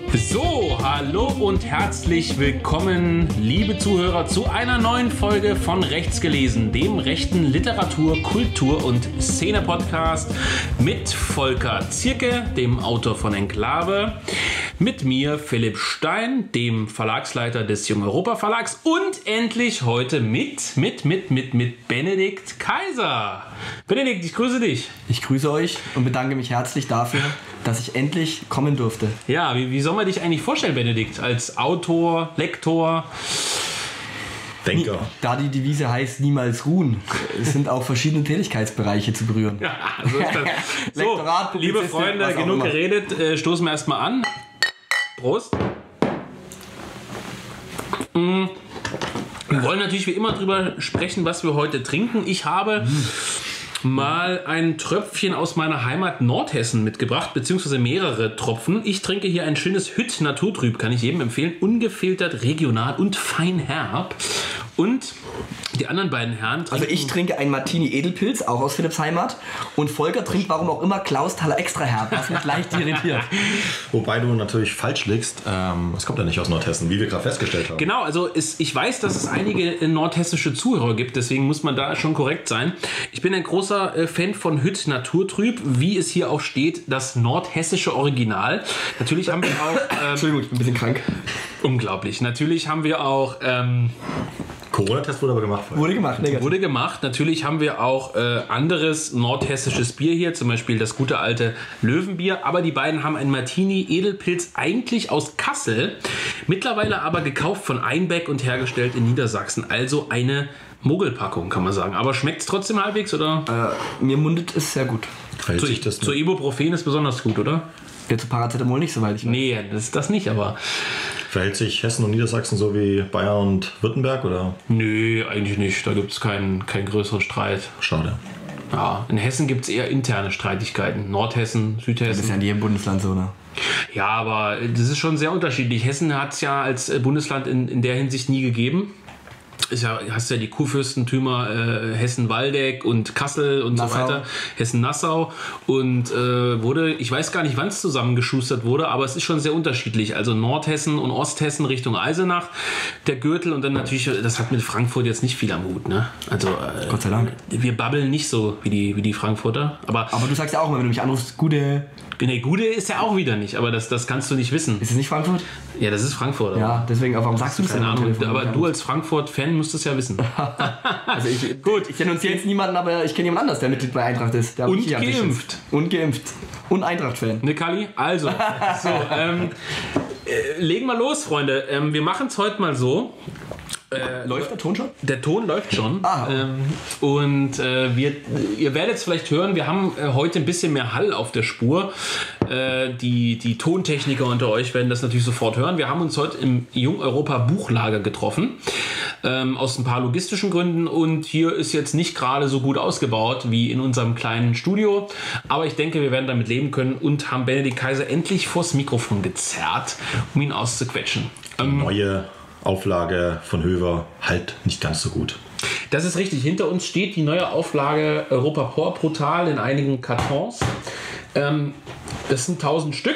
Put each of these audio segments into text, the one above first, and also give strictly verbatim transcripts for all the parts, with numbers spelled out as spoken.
So, hallo und herzlich willkommen, liebe Zuhörer, zu einer neuen Folge von Rechts gelesen, dem rechten Literatur-, Kultur- und Szene-Podcast mit Volker Zierke, dem Autor von Enklave, mit mir Philipp Stein, dem Verlagsleiter des Jung Europa Verlags und endlich heute mit, mit, mit, mit, mit Benedikt Kaiser. Benedikt, ich grüße dich. Ich grüße euch und bedanke mich herzlich dafür, dass ich endlich kommen durfte. Ja, wie, wie soll man dich eigentlich vorstellen, Benedikt? Als Autor, Lektor, Denker. Da die Devise heißt, niemals ruhen. Es sind auch verschiedene Tätigkeitsbereiche zu berühren. Ja, so ist das. So, Lektorat, liebe Freunde, genug geredet, äh, stoßen wir erstmal an. Prost. Mm. Wir wollen natürlich wie immer drüber sprechen, was wir heute trinken. Ich habe mal ein Tröpfchen aus meiner Heimat Nordhessen mitgebracht, beziehungsweise mehrere Tropfen. Ich trinke hier ein schönes Hütt Naturtrüb, kann ich jedem empfehlen. Ungefiltert, regional und fein herb. Und die anderen beiden Herren trinken... Also ich trinke ein Martini Edelpilz, auch aus Philipps Heimat. Und Volker trinkt, warum auch immer, Klausthaler Extra Herb, was mich leicht irritiert. Wobei du natürlich falsch liegst. Ähm, es kommt ja nicht aus Nordhessen, wie wir gerade festgestellt haben. Genau, also es, ich weiß, dass es einige nordhessische Zuhörer gibt, deswegen muss man da schon korrekt sein. Ich bin ein großer äh, Fan von Hütt Naturtrüb, wie es hier auch steht, das nordhessische Original. Natürlich haben wir auch... Ähm, Entschuldigung, ich bin ein bisschen krank. Unglaublich. Natürlich haben wir auch... Ähm, Corona-Test wurde aber gemacht. Wurde gemacht, negativ. Wurde gemacht. Natürlich haben wir auch äh, anderes nordhessisches Bier hier, zum Beispiel das gute alte Löwenbier. Aber die beiden haben einen Martini Edelpilz eigentlich aus Kassel, mittlerweile aber gekauft von Einbeck und hergestellt in Niedersachsen. Also eine Mogelpackung, kann man sagen. Aber schmeckt es trotzdem halbwegs, oder? Äh, mir mundet es sehr gut. Fällt Zu, sich das zu Ibuprofen ist besonders gut, oder? Ja, zu Paracetamol nicht, soweit ich weiß. Nee, das ist das nicht, aber... Verhält sich Hessen und Niedersachsen so wie Bayern und Württemberg, oder? Nö, eigentlich nicht. Da gibt es keinen, keinen größeren Streit. Schade. Ja, in Hessen gibt es eher interne Streitigkeiten. Nordhessen, Südhessen. Das ist ja in jedem Bundesland so, ne? Ja, aber das ist schon sehr unterschiedlich. Hessen hat es ja als Bundesland in, in der Hinsicht nie gegeben. Ist ja, hast ja die Kurfürstentümer äh, Hessen-Waldeck und Kassel und Nassau. so weiter. Hessen-Nassau. Und äh, wurde, ich weiß gar nicht, wann es zusammengeschustert wurde, aber es ist schon sehr unterschiedlich. Also Nordhessen und Osthessen Richtung Eisenach, der Gürtel, und dann natürlich, das hat mit Frankfurt jetzt nicht viel am Hut, ne? Also, äh, Gott sei Dank. Wir babbeln nicht so wie die, wie die Frankfurter. Aber, Aber du sagst ja auch immer, wenn du mich anrufst, gute... ne, Gude ist ja auch wieder nicht, aber das, das kannst du nicht wissen. Ist es nicht Frankfurt? Ja, das ist Frankfurt. Aber Ja, deswegen, aber warum sagst du das denn keine am Ahnung. Telefon? Aber du als Frankfurt-Fan musst es ja wissen. Also ich, gut, ich denunziere jetzt niemanden, aber ich kenne jemand anders, der Mitglied bei Eintracht ist. Der Und mich hier geimpft. angeschützt. Und geimpft. Und Eintracht-Fan. Ne, Kalli? Also, so, ähm, äh, legen wir los, Freunde. Ähm, wir machen es heute mal so. Äh, Läuft der Ton schon? Der Ton läuft schon. Ah. Ähm, und äh, wir, ihr werdet es vielleicht hören, wir haben äh, heute ein bisschen mehr Hall auf der Spur. Äh, die, die Tontechniker unter euch werden das natürlich sofort hören. Wir haben uns heute im Jung Europa Buchlager getroffen. Ähm, aus ein paar logistischen Gründen. Und hier ist jetzt nicht gerade so gut ausgebaut wie in unserem kleinen Studio. Aber ich denke, wir werden damit leben können und haben Benedikt Kaiser endlich vors Mikrofon gezerrt, um ihn auszuquetschen. Ähm, Neue Auflage von Höver halt nicht ganz so gut. Das ist richtig. Hinter uns steht die neue Auflage Europa Por Brutal in einigen Kartons. Ähm, das sind tausend Stück,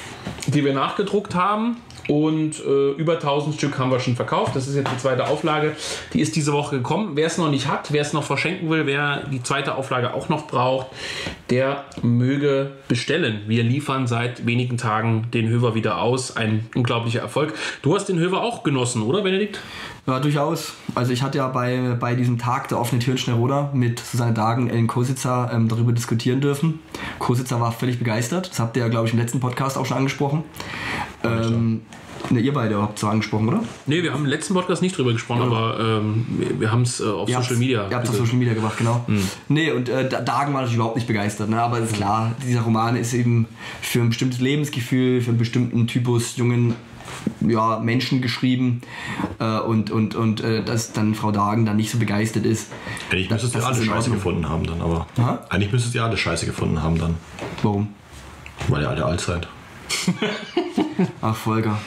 die wir nachgedruckt haben. Und äh, über tausend Stück haben wir schon verkauft. Das ist jetzt die zweite Auflage. Die ist diese Woche gekommen. Wer es noch nicht hat, wer es noch verschenken will, wer die zweite Auflage auch noch braucht, der möge bestellen. Wir liefern seit wenigen Tagen den Höver wieder aus. Ein unglaublicher Erfolg. Du hast den Höver auch genossen, oder Benedikt? Ja, durchaus. Also ich hatte ja bei, bei diesem Tag der offenen Tür in Schnellroda mit Susanne Dagen, Ellen Kositzer ähm, darüber diskutieren dürfen. Kositzer war völlig begeistert. Das habt ihr ja, glaube ich, im letzten Podcast auch schon angesprochen. Ähm, ne, ihr beide habt es so angesprochen, oder? Ne, wir haben im letzten Podcast nicht drüber gesprochen, Ja. aber ähm, wir, wir haben es äh, auf Ihr Social habt's- Media. Ihr habt es auf Social Media gemacht, genau. Mhm. Nee, und äh, Da- Dagen war natürlich überhaupt nicht begeistert. Ne? Aber ist klar, dieser Roman ist eben für ein bestimmtes Lebensgefühl, für einen bestimmten Typus jungen ja, Menschen geschrieben. Äh, und und, und äh, dass dann Frau Dagen dann nicht so begeistert ist. Eigentlich Das- müsstet ihr das alle ist in Scheiße Ordnung. gefunden haben dann, aber... Aha. Eigentlich müsstet ihr alle Scheiße gefunden haben dann, Warum? weil ihr alle alt seid. Ach, Volker.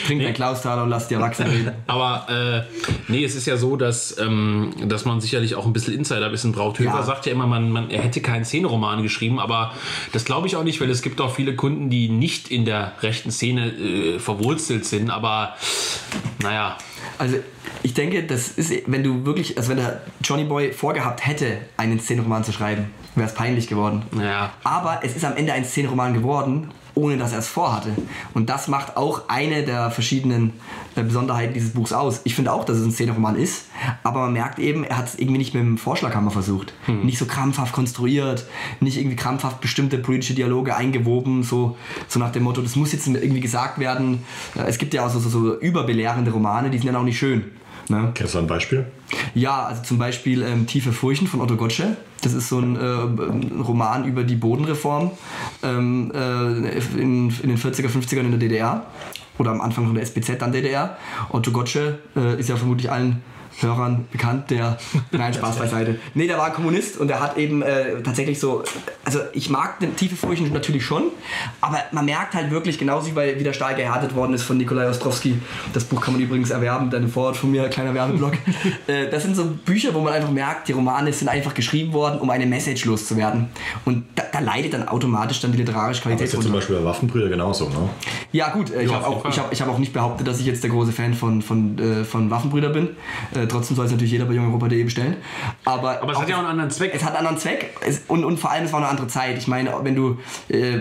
Trink dein Klausthaler und lass die Erwachsenen reden. Aber äh, nee, es ist ja so, dass, ähm, dass man sicherlich auch ein bisschen Insiderwissen braucht. Höfer Ja. sagt ja immer, man, man, er hätte keinen Szeneroman geschrieben, aber das glaube ich auch nicht, weil es gibt auch viele Kunden, die nicht in der rechten Szene äh, verwurzelt sind, aber naja. Also ich denke, das ist, wenn du wirklich, also wenn der Johnny Boy vorgehabt hätte, einen Szeneroman zu schreiben, wäre es peinlich geworden. Ja. Aber es ist am Ende ein Szeneroman geworden, ohne dass er es vorhatte. Und das macht auch eine der verschiedenen äh, Besonderheiten dieses Buchs aus. Ich finde auch, dass es ein Szeneroman ist, aber man merkt eben, er hat es irgendwie nicht mit dem Vorschlaghammer versucht. Hm. Nicht so krampfhaft konstruiert, nicht irgendwie krampfhaft bestimmte politische Dialoge eingewoben, so, so nach dem Motto, das muss jetzt irgendwie gesagt werden. Äh, es gibt ja auch so, so, so überbelehrende Romane, die sind ja auch nicht schön. Ne? Kennst du ein Beispiel? Ja, also zum Beispiel ähm, Tiefe Furchen von Otto Gottschalk. Das ist so ein äh, Roman über die Bodenreform ähm, äh, in, in den vierziger, fünfzigern in der D D R oder am Anfang von der S B Z, dann D D R. Otto Gottschalk äh, ist ja vermutlich allen Hörern bekannt, der, nein, Spaß beiseite. Nee, der war Kommunist und der hat eben äh, tatsächlich so, also ich mag den Tiefe Furchen natürlich schon, aber man merkt halt wirklich, genauso wie, bei, wie der Stahl gehärtet worden ist von Nikolai Ostrowski, das Buch kann man übrigens erwerben, deine Vorwort von mir, kleiner Werbeblock. äh, das sind so Bücher, wo man einfach merkt, die Romane sind einfach geschrieben worden, um eine Message loszuwerden. Und da, da leidet dann automatisch dann die literarische Qualität. Das ist ja zum Beispiel bei Waffenbrüder genauso, ne? Ja gut, äh, ich habe auch, ich hab, ich hab auch nicht behauptet, dass ich jetzt der große Fan von, von, äh, von Waffenbrüder bin. Äh, trotzdem soll es natürlich jeder bei jungeuropa punkt de bestellen. Aber, Aber es hat ja auch einen anderen Zweck. Es hat einen anderen Zweck es, und, und vor allem es war eine andere Zeit. Ich meine, wenn du, äh,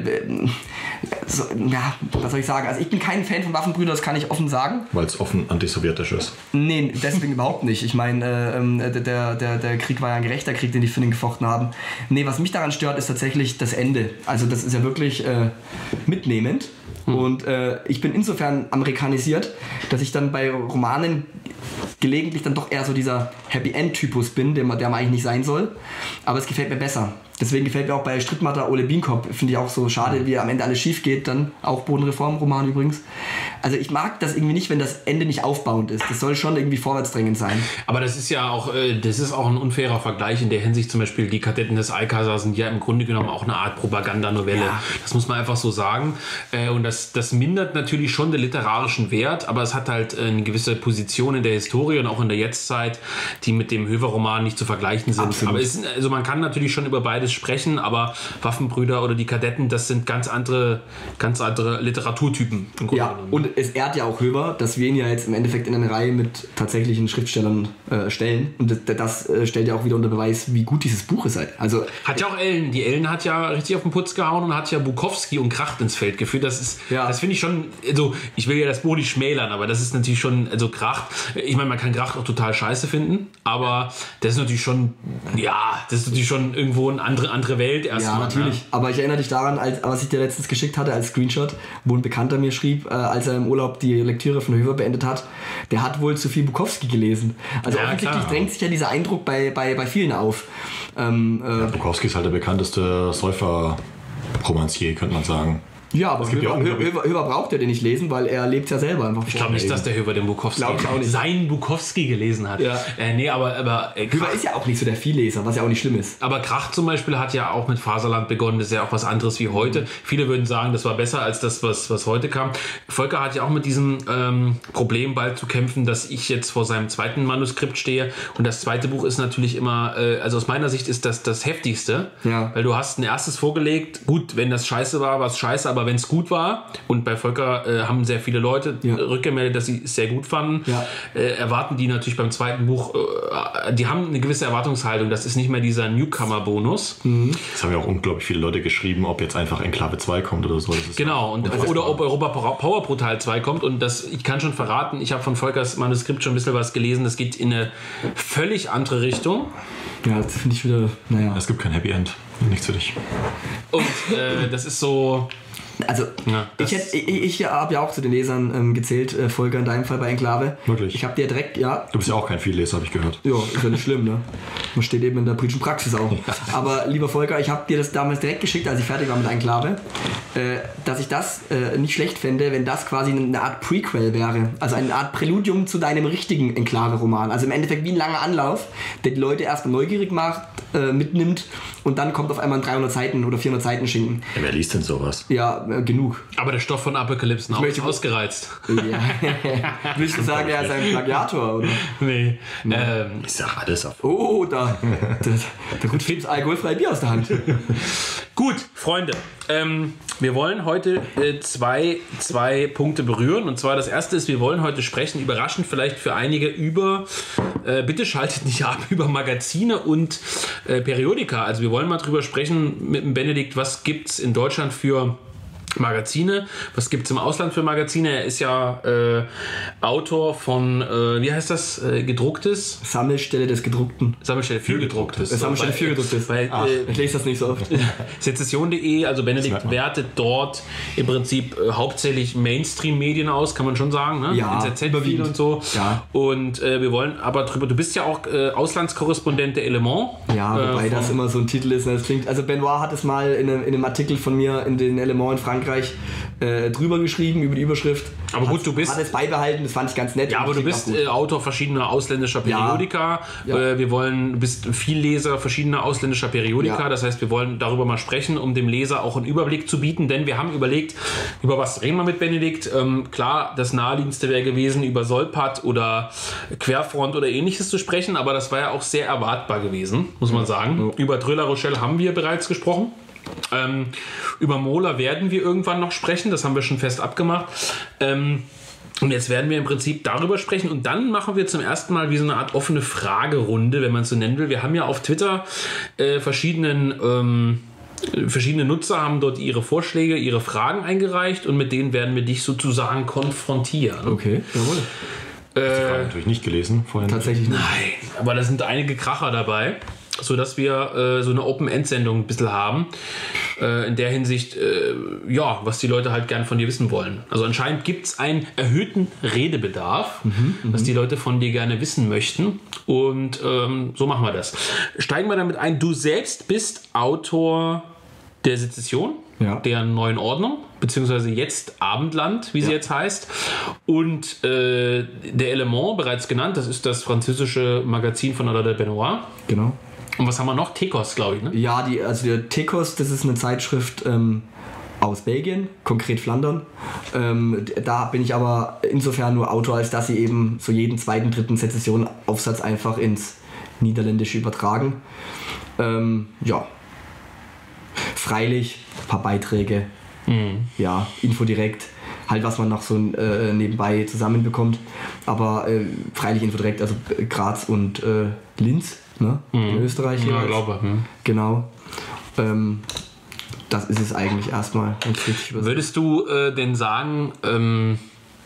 so, ja, was soll ich sagen? Also ich bin kein Fan von Waffenbrüder, das kann ich offen sagen. Weil es offen antisowjetisch ist. Nee, deswegen überhaupt nicht. Ich meine, äh, der, der, der Krieg war ja ein gerechter Krieg, den die Finnen gefochten haben. Nee, was mich daran stört, ist tatsächlich das Ende. Also das ist ja wirklich äh, mitnehmend. Und äh, ich bin insofern amerikanisiert, dass ich dann bei Romanen gelegentlich dann doch eher so dieser Happy-End-Typus bin, der man, der man eigentlich nicht sein soll. Aber es gefällt mir besser. Deswegen gefällt mir auch bei Strittmatter Ole Bienkop, finde ich auch so schade, wie am Ende alles schief geht, dann auch Bodenreform-Roman übrigens. Also ich mag das irgendwie nicht, wenn das Ende nicht aufbauend ist. Das soll schon irgendwie vorwärtsdrängend sein. Aber das ist ja auch, das ist auch ein unfairer Vergleich in der Hinsicht, zum Beispiel die Kadetten des Alcazar sind ja im Grunde genommen auch eine Art Propagandanovelle. Ja. Das muss man einfach so sagen. Und das, das mindert natürlich schon den literarischen Wert, aber es hat halt eine gewisse Position in der Historie und auch in der Jetztzeit, die mit dem Höfer-Roman nicht zu vergleichen sind. Absolut. Aber es, also man kann natürlich schon über beides sprechen, aber Waffenbrüder oder die Kadetten, das sind ganz andere, ganz andere Literaturtypen. Im Grunde Ja, genommen. und es ehrt ja auch Höber, dass wir ihn ja jetzt im Endeffekt in eine Reihe mit tatsächlichen Schriftstellern äh, stellen. Und das, das äh, stellt ja auch wieder unter Beweis, wie gut dieses Buch ist halt. Also, Hat ja auch Ellen. Die Ellen hat ja richtig auf den Putz gehauen und hat ja Bukowski und Kracht ins Feld geführt. Das ist, Ja. das finde ich schon, also ich will ja das Buch nicht schmälern, aber das ist natürlich schon, also Kracht, ich meine, man kann Kracht auch total scheiße finden, aber das ist natürlich schon, ja, das ist natürlich schon irgendwo eine andere, andere Welt erstmal. ja, natürlich. Aber ich erinnere dich daran, als, was ich dir letztens geschickt hatte als Screenshot, wo ein Bekannter mir schrieb, äh, als er im Urlaub die Lektüre von Höver beendet hat, der hat wohl zu viel Bukowski gelesen. Also Ja, offensichtlich klar. drängt sich ja dieser Eindruck bei, bei, bei vielen auf. Ähm, äh, Bukowski ist halt der bekannteste Säufer-Romancier, könnte man sagen. ja, aber gibt ja Höver, auch- Höver, Höver braucht ja den nicht lesen, weil er lebt ja selber einfach. Ich glaube nicht, dass der Höver den Bukowski, Glaub ich auch nicht. seinen Bukowski gelesen hat. Ja. Äh, nee, aber, aber äh, Höver ist ja auch nicht so der Vielleser, was ja auch nicht schlimm ist. Aber Kracht zum Beispiel hat ja auch mit Faserland begonnen. Das ist ja auch was anderes wie heute. Viele würden sagen, das war besser als das, was, was heute kam. Volker hat ja auch mit diesem ähm, Problem bald zu kämpfen, dass ich jetzt vor seinem zweiten Manuskript stehe. Und das zweite Buch ist natürlich immer, äh, also aus meiner Sicht ist das das heftigste. Ja. Weil du hast ein erstes vorgelegt. Gut, wenn das scheiße war, war es scheiße. Aber wenn es gut war, und bei Volker äh, haben sehr viele Leute Ja. rückgemeldet, dass sie es sehr gut fanden, Ja. äh, erwarten die natürlich beim zweiten Buch, äh, die haben eine gewisse Erwartungshaltung. Das ist nicht mehr dieser Newcomer-Bonus. Das haben ja auch unglaublich viele Leute geschrieben, ob jetzt einfach Enklave zwei kommt oder so. Das ist Genau, und, unfassbar. oder ob Europa Power Brutal zwei kommt. Und das, ich kann schon verraten, ich habe von Volkers Manuskript schon ein bisschen was gelesen. Das geht in eine völlig andere Richtung. Ja, das finde ich wieder, naja. Es gibt kein Happy End. Nichts für dich. Und äh, das ist so. Also, Ja, das- ich, hätt- ich, ich habe ja auch zu den Lesern ähm, gezählt, äh, Volker in deinem Fall bei Enklave. Wirklich? Ich habe dir direkt, ja, Du bist ja auch kein Vielleser, habe ich gehört. ja, ist ja nicht schlimm, ne? Man steht eben in der politischen Praxis auch. Aber lieber Volker, ich habe dir das damals direkt geschickt, als ich fertig war mit Enklave, äh, dass ich das äh, nicht schlecht fände, wenn das quasi eine Art Prequel wäre. Also eine Art Präludium zu deinem richtigen Enklave-Roman. Also im Endeffekt wie ein langer Anlauf, der die Leute erstmal neugierig macht, äh, mitnimmt und dann kommt auf einmal ein dreihundert Seiten oder vierhundert Seiten Schinken. Ja, wer liest denn sowas? Ja, äh, genug. Aber der Stoff von Apocalypse Now ist ausgereizt. Ja. Willst du sagen, er ist ein Plagiator, oder? Nee. Ähm, Ich sag alles auf. Oh, da, da, da kommt Philips alkoholfreie Bier aus der Hand. Gut, Freunde, ähm, wir wollen heute äh, zwei, zwei Punkte berühren. Und zwar das erste ist, wir wollen heute sprechen, überraschend vielleicht für einige, über, äh, bitte schaltet nicht ab, über Magazine und äh, Periodika. Also wir wollen mal drüber sprechen mit dem Benedikt, was gibt es in Deutschland für Magazine, was gibt es im Ausland für Magazine? Er ist ja äh, Autor von, äh, wie heißt das, äh, gedrucktes? Sammelstelle des Gedruckten. Sammelstelle für gedrucktes. Äh, Sammelstelle für gedrucktes. Weil, Ach, äh, ich lese das nicht so oft. Sezession punkt de, also Benedikt wertet dort im Prinzip äh, hauptsächlich Mainstream-Medien aus, kann man schon sagen, ne? Ja, N Z Z viel und so. Ja. Und äh, wir wollen aber drüber, du bist ja auch äh, Auslandskorrespondent der Element. Ja, wobei äh, das immer so ein Titel ist. Das klingt, also Benoit hat es mal in einem, in einem Artikel von mir in den Element in Frankreich äh, drüber geschrieben, über die Überschrift. Aber gut, hat, du bist... Hat es beibehalten, das fand ich ganz nett. Ja, aber du bist äh, Autor verschiedener ausländischer Periodika. Ja. Ja. Äh, wir wollen, du bist Vielleser verschiedener ausländischer Periodika. Ja. Das heißt, wir wollen darüber mal sprechen, um dem Leser auch einen Überblick zu bieten. Denn wir haben überlegt, über was reden wir mit Benedikt. Ähm, klar, das naheliegendste wäre gewesen, über Solpat oder Querfront oder ähnliches zu sprechen. Aber das war ja auch sehr erwartbar gewesen, muss man sagen. Ja. Über Dreux La Rochelle haben wir bereits gesprochen. Ähm, über Mohler werden wir irgendwann noch sprechen, das haben wir schon fest abgemacht. Ähm, und jetzt werden wir im Prinzip darüber sprechen und dann machen wir zum ersten Mal wie so eine Art offene Fragerunde, wenn man es so nennen will. Wir haben ja auf Twitter äh, verschiedenen... Ähm, Verschiedene Nutzer haben dort ihre Vorschläge, ihre Fragen eingereicht und mit denen werden wir dich sozusagen konfrontieren. Okay, jawohl. Ich habe natürlich nicht gelesen vorhin. Tatsächlich nicht. Nein, aber da sind einige Kracher dabei, sodass wir äh, so eine Open-End-Sendung ein bisschen haben. Äh, in der Hinsicht, äh, ja, was die Leute halt gern von dir wissen wollen. Also anscheinend gibt es einen erhöhten Redebedarf, mhm, was die Leute von dir gerne wissen möchten. Und ähm, so machen wir das. Steigen wir damit ein. Du selbst bist Autor der Sezession, ja. der neuen Ordnung, beziehungsweise jetzt Abendland, wie ja. sie jetzt heißt. Und äh, der Element, bereits genannt, das ist das französische Magazin von Alain de Benoit. Genau. Und was haben wir noch? Tekos, glaube ich, ne? Ja, die, also der Tekos, das ist eine Zeitschrift ähm, aus Belgien, konkret Flandern. Ähm, da bin ich aber insofern nur Autor, als dass sie eben so jeden zweiten, dritten Sezession-Aufsatz einfach ins Niederländische übertragen. Ähm, ja. Freilich, ein paar Beiträge, mhm. ja, Info direkt, halt was man noch so äh, nebenbei zusammenbekommt. Aber äh, freilich Info direkt, also Graz und äh, Linz, ne? Mhm. In Österreich. Ja, glaube. Mhm. Genau. Ähm, das ist es eigentlich erstmal. Würdest du äh, denn sagen, ähm,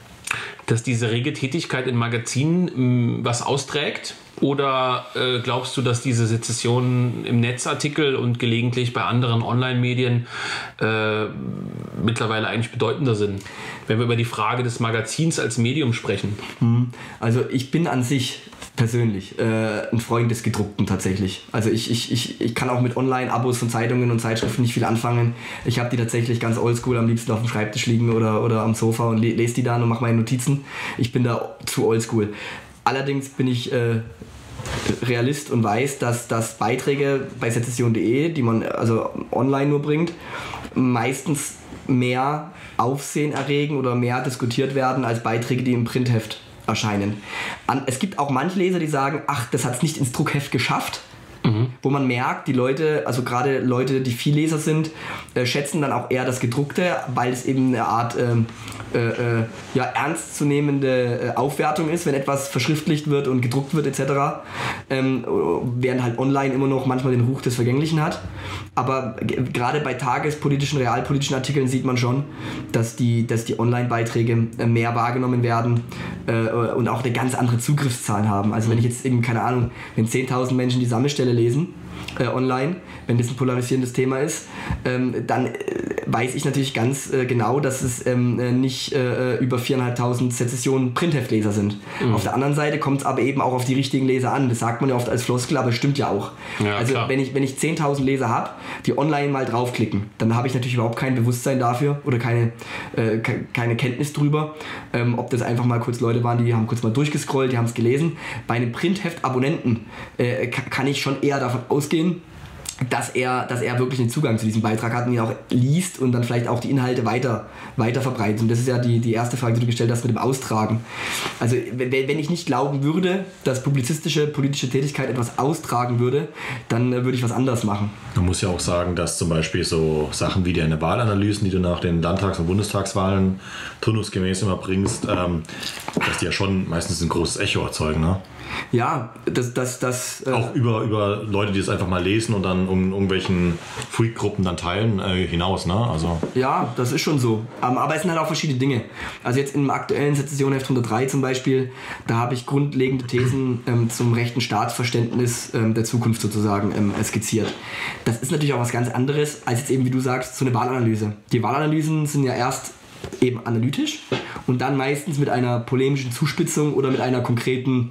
dass diese rege Tätigkeit in Magazinen mh, was austrägt? Oder äh, glaubst du, dass diese Sezessionen im Netzartikel und gelegentlich bei anderen Online-Medien äh, mittlerweile eigentlich bedeutender sind, wenn wir über die Frage des Magazins als Medium sprechen? Also ich bin an sich persönlich äh, ein Freund des Gedruckten tatsächlich. Also ich, ich, ich, ich kann auch mit Online-Abos von Zeitungen und Zeitschriften nicht viel anfangen. Ich habe die tatsächlich ganz oldschool am liebsten auf dem Schreibtisch liegen oder, oder am Sofa und le- lese die dann und mache meine Notizen. Ich bin da zu oldschool. Allerdings bin ich äh, Realist und weiß, dass, dass Beiträge bei sezession punkt de, die man also online nur bringt, meistens mehr Aufsehen erregen oder mehr diskutiert werden als Beiträge, die im Printheft erscheinen. An, es gibt auch manche Leser, die sagen, ach, das hat es nicht ins Druckheft geschafft. Mhm. Wo man merkt, die Leute, also gerade Leute, die Vielleser sind, äh, schätzen dann auch eher das Gedruckte, weil es eben eine Art ähm, äh, äh, ja, ernstzunehmende äh, Aufwertung ist, wenn etwas verschriftlicht wird und gedruckt wird et cetera. Ähm, während halt online immer noch manchmal den Ruch des Vergänglichen hat. Aber g- gerade bei tagespolitischen, realpolitischen Artikeln sieht man schon, dass die, dass die Online-Beiträge äh, mehr wahrgenommen werden äh, und auch eine ganz andere Zugriffszahlen haben. Also wenn ich jetzt irgendwie, keine Ahnung, wenn zehntausend Menschen die Sammelstelle lesen, äh, online, wenn das ein polarisierendes Thema ist, ähm, dann äh, weiß ich natürlich ganz äh, genau, dass es ähm, äh, nicht äh, über viertausendfünfhundert Sezessionen Printheftleser sind. Mhm. Auf der anderen Seite kommt es aber eben auch auf die richtigen Leser an. Das sagt man ja oft als Floskel, aber es stimmt ja auch. Ja, also klar. wenn ich, wenn ich zehntausend Leser habe, die online mal draufklicken, dann habe ich natürlich überhaupt kein Bewusstsein dafür oder keine, äh, ke- keine Kenntnis drüber, ähm, ob das einfach mal kurz Leute waren, die haben kurz mal durchgescrollt, die haben es gelesen. Bei einem Printheft-Abonnenten äh, kann, kann ich schon eher davon ausgehen, ausgehen, dass er, dass er wirklich einen Zugang zu diesem Beitrag hat und ihn auch liest und dann vielleicht auch die Inhalte weiter, weiter verbreitet. Und das ist ja die, die erste Frage, die du gestellt hast mit dem Austragen. Also wenn ich nicht glauben würde, dass publizistische, politische Tätigkeit etwas austragen würde, dann würde ich was anderes machen. Man muss ja auch sagen, dass zum Beispiel so Sachen wie deine Wahlanalysen, die du nach den Landtags- und Bundestagswahlen turnusgemäß immer bringst, ähm, dass die ja schon meistens ein großes Echo erzeugen, ne? Ja, das... das, das äh auch über, über Leute, die es einfach mal lesen und dann um irgendwelchen Freak-Gruppen dann teilen, äh, hinaus, ne? Also. Ja, das ist schon so. Aber es sind halt auch verschiedene Dinge. Also jetzt im aktuellen Sezessionheft hundertdrei zum Beispiel, da habe ich grundlegende Thesen ähm, zum rechten Staatsverständnis ähm, der Zukunft sozusagen ähm, skizziert. Das ist natürlich auch was ganz anderes, als jetzt eben, wie du sagst, so eine Wahlanalyse. Die Wahlanalysen sind ja erst eben analytisch und dann meistens mit einer polemischen Zuspitzung oder mit einer konkreten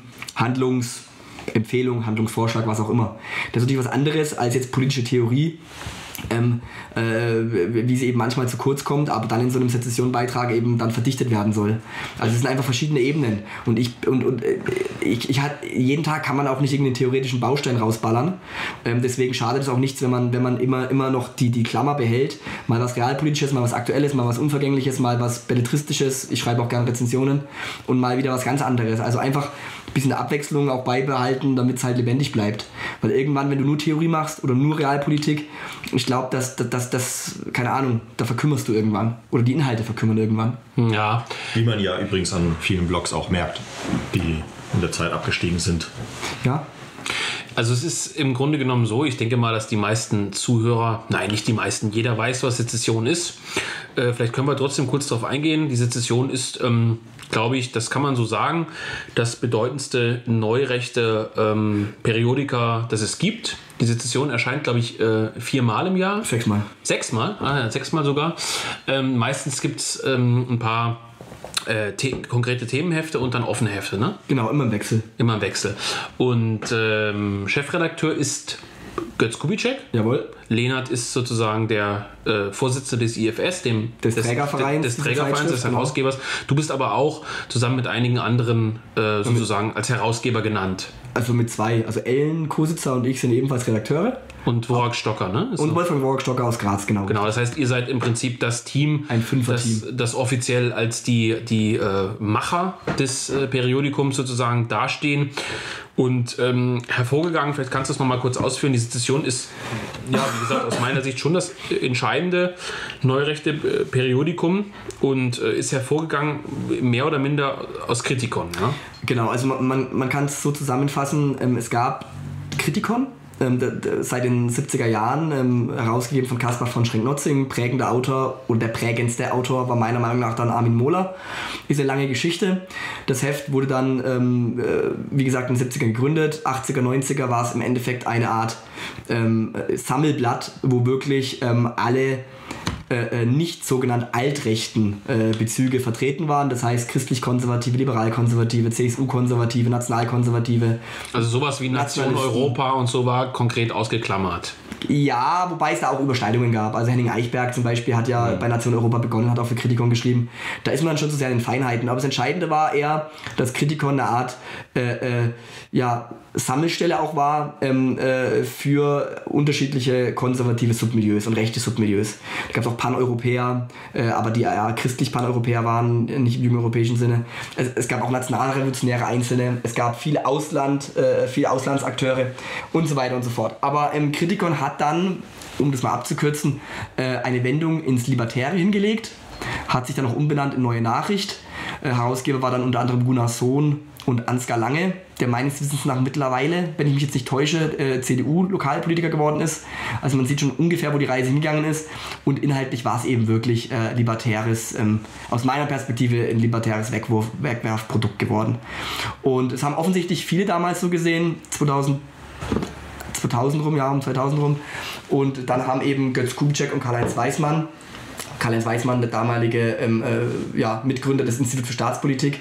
Handlungsempfehlung, Handlungsvorschlag, was auch immer. Das ist natürlich was anderes als jetzt politische Theorie, ähm, äh, wie sie eben manchmal zu kurz kommt, aber dann in so einem Sezessionbeitrag eben dann verdichtet werden soll. Also es sind einfach verschiedene Ebenen und ich und, und ich, ich hat, jeden Tag kann man auch nicht irgendeinen theoretischen Baustein rausballern. Ähm, deswegen schadet es auch nichts, wenn man wenn man immer immer noch die die Klammer behält, mal was realpolitisches, mal was aktuelles, mal was unvergängliches, mal was belletristisches. Ich schreibe auch gerne Rezensionen und mal wieder was ganz anderes. Also einfach ein bisschen Abwechslung auch beibehalten, damit es halt lebendig bleibt. Weil irgendwann, wenn du nur Theorie machst oder nur Realpolitik, ich glaube, dass das, das, keine Ahnung, da verkümmerst du irgendwann. Oder die Inhalte verkümmern irgendwann. Ja. Wie man ja übrigens an vielen Blogs auch merkt, die in der Zeit abgestiegen sind. Ja. Also es ist im Grunde genommen so, ich denke mal, dass die meisten Zuhörer, nein, nicht die meisten, jeder weiß, was Sezession ist. Äh, vielleicht können wir trotzdem kurz darauf eingehen. Die Sezession ist, ähm, glaube ich, das kann man so sagen, das bedeutendste neurechte ähm, Periodika, das es gibt. Die Sezession erscheint, glaube ich, äh, viermal im Jahr. Sechsmal. Sechsmal? Ah, ja, sechsmal sogar. Ähm, meistens gibt es ähm, ein paar Äh, the- konkrete Themenhefte und dann offene Hefte, ne? Genau, immer im Wechsel. Immer im Wechsel. Und ähm, Chefredakteur ist Götz Kubitschek. Jawohl. Lehnert ist sozusagen der äh, Vorsitzende des I F S, dem, Des Trägervereins, des, des dieser Trägervereins, des Zeitschrift, genau. Herausgebers. Du bist aber auch zusammen mit einigen anderen äh, sozusagen als Herausgeber genannt. Also mit zwei. Also Ellen Kositzer und ich sind ebenfalls Redakteure. Und Worak Stocker, ne? Ist Und so. Wolfgang Worak Stocker aus Graz, genau. Genau, das heißt, ihr seid im Prinzip das Team, Ein Fünfer-Team. das, das offiziell als die, die äh, Macher des äh, Periodikums sozusagen dastehen. Und ähm, hervorgegangen, vielleicht kannst du es nochmal kurz ausführen, die Sezession ist, ja, wie gesagt, aus meiner Sicht schon das entscheidende neurechte äh, Periodikum und äh, ist hervorgegangen mehr oder minder aus Kritikon. Ja? Genau, also man, man, man kann es so zusammenfassen, ähm, es gab Kritikon, ähm, d- d- seit den siebziger Jahren, ähm, herausgegeben von Caspar von Schrenk-Notzing, prägender Autor und der prägendste Autor war meiner Meinung nach dann Armin Mohler. Ist eine lange Geschichte. Das Heft wurde dann, ähm, äh, wie gesagt, in den siebzigern gegründet. achtziger, neunziger war es im Endeffekt eine Art ähm, Sammelblatt, wo wirklich ähm, alle Äh, nicht sogenannt altrechten äh, Bezüge vertreten waren. Das heißt christlich-konservative, liberal-konservative, C S U-konservative, national-konservative. Also sowas wie Nation Nationalisten. Europa und so war konkret ausgeklammert. Ja, wobei es da auch Überschneidungen gab. Also Henning Eichberg zum Beispiel hat ja mhm. bei Nation Europa begonnen, hat auch für Kritikon geschrieben. Da ist man dann schon zu sehr in den Feinheiten. Aber das Entscheidende war eher, dass Kritikon eine Art äh, äh, ja, Sammelstelle auch war ähm, äh, für unterschiedliche konservative Submilieus und rechte Submilieus. Da gab es auch Paneuropäer, äh, aber die ja christlich Paneuropäer waren, nicht im jüngeuropäischen Sinne. Es, es gab auch nationalrevolutionäre Einzelne, es gab viele Ausland, äh, viele Auslandsakteure und so weiter und so fort. Aber ähm, Kritikon hat dann, um das mal abzukürzen, äh, eine Wendung ins Libertäre hingelegt, hat sich dann auch umbenannt in Neue Nachricht. Äh, Herausgeber war dann unter anderem Gunnar Sohn und Ansgar Lange, der meines Wissens nach mittlerweile, wenn ich mich jetzt nicht täusche, äh, C D U-Lokalpolitiker geworden ist. Also man sieht schon ungefähr, wo die Reise hingegangen ist. Und inhaltlich war es eben wirklich äh, libertäres, ähm, aus meiner Perspektive ein libertäres Wegwurf, Wegwerfprodukt geworden. Und es haben offensichtlich viele damals so gesehen, zweitausend, zweitausend rum, ja um zweitausend rum. Und dann haben eben Götz Kubitschek und Karl-Heinz Weismann, Karl-Heinz Weismann, der damalige ähm, äh, ja, Mitgründer des Instituts für Staatspolitik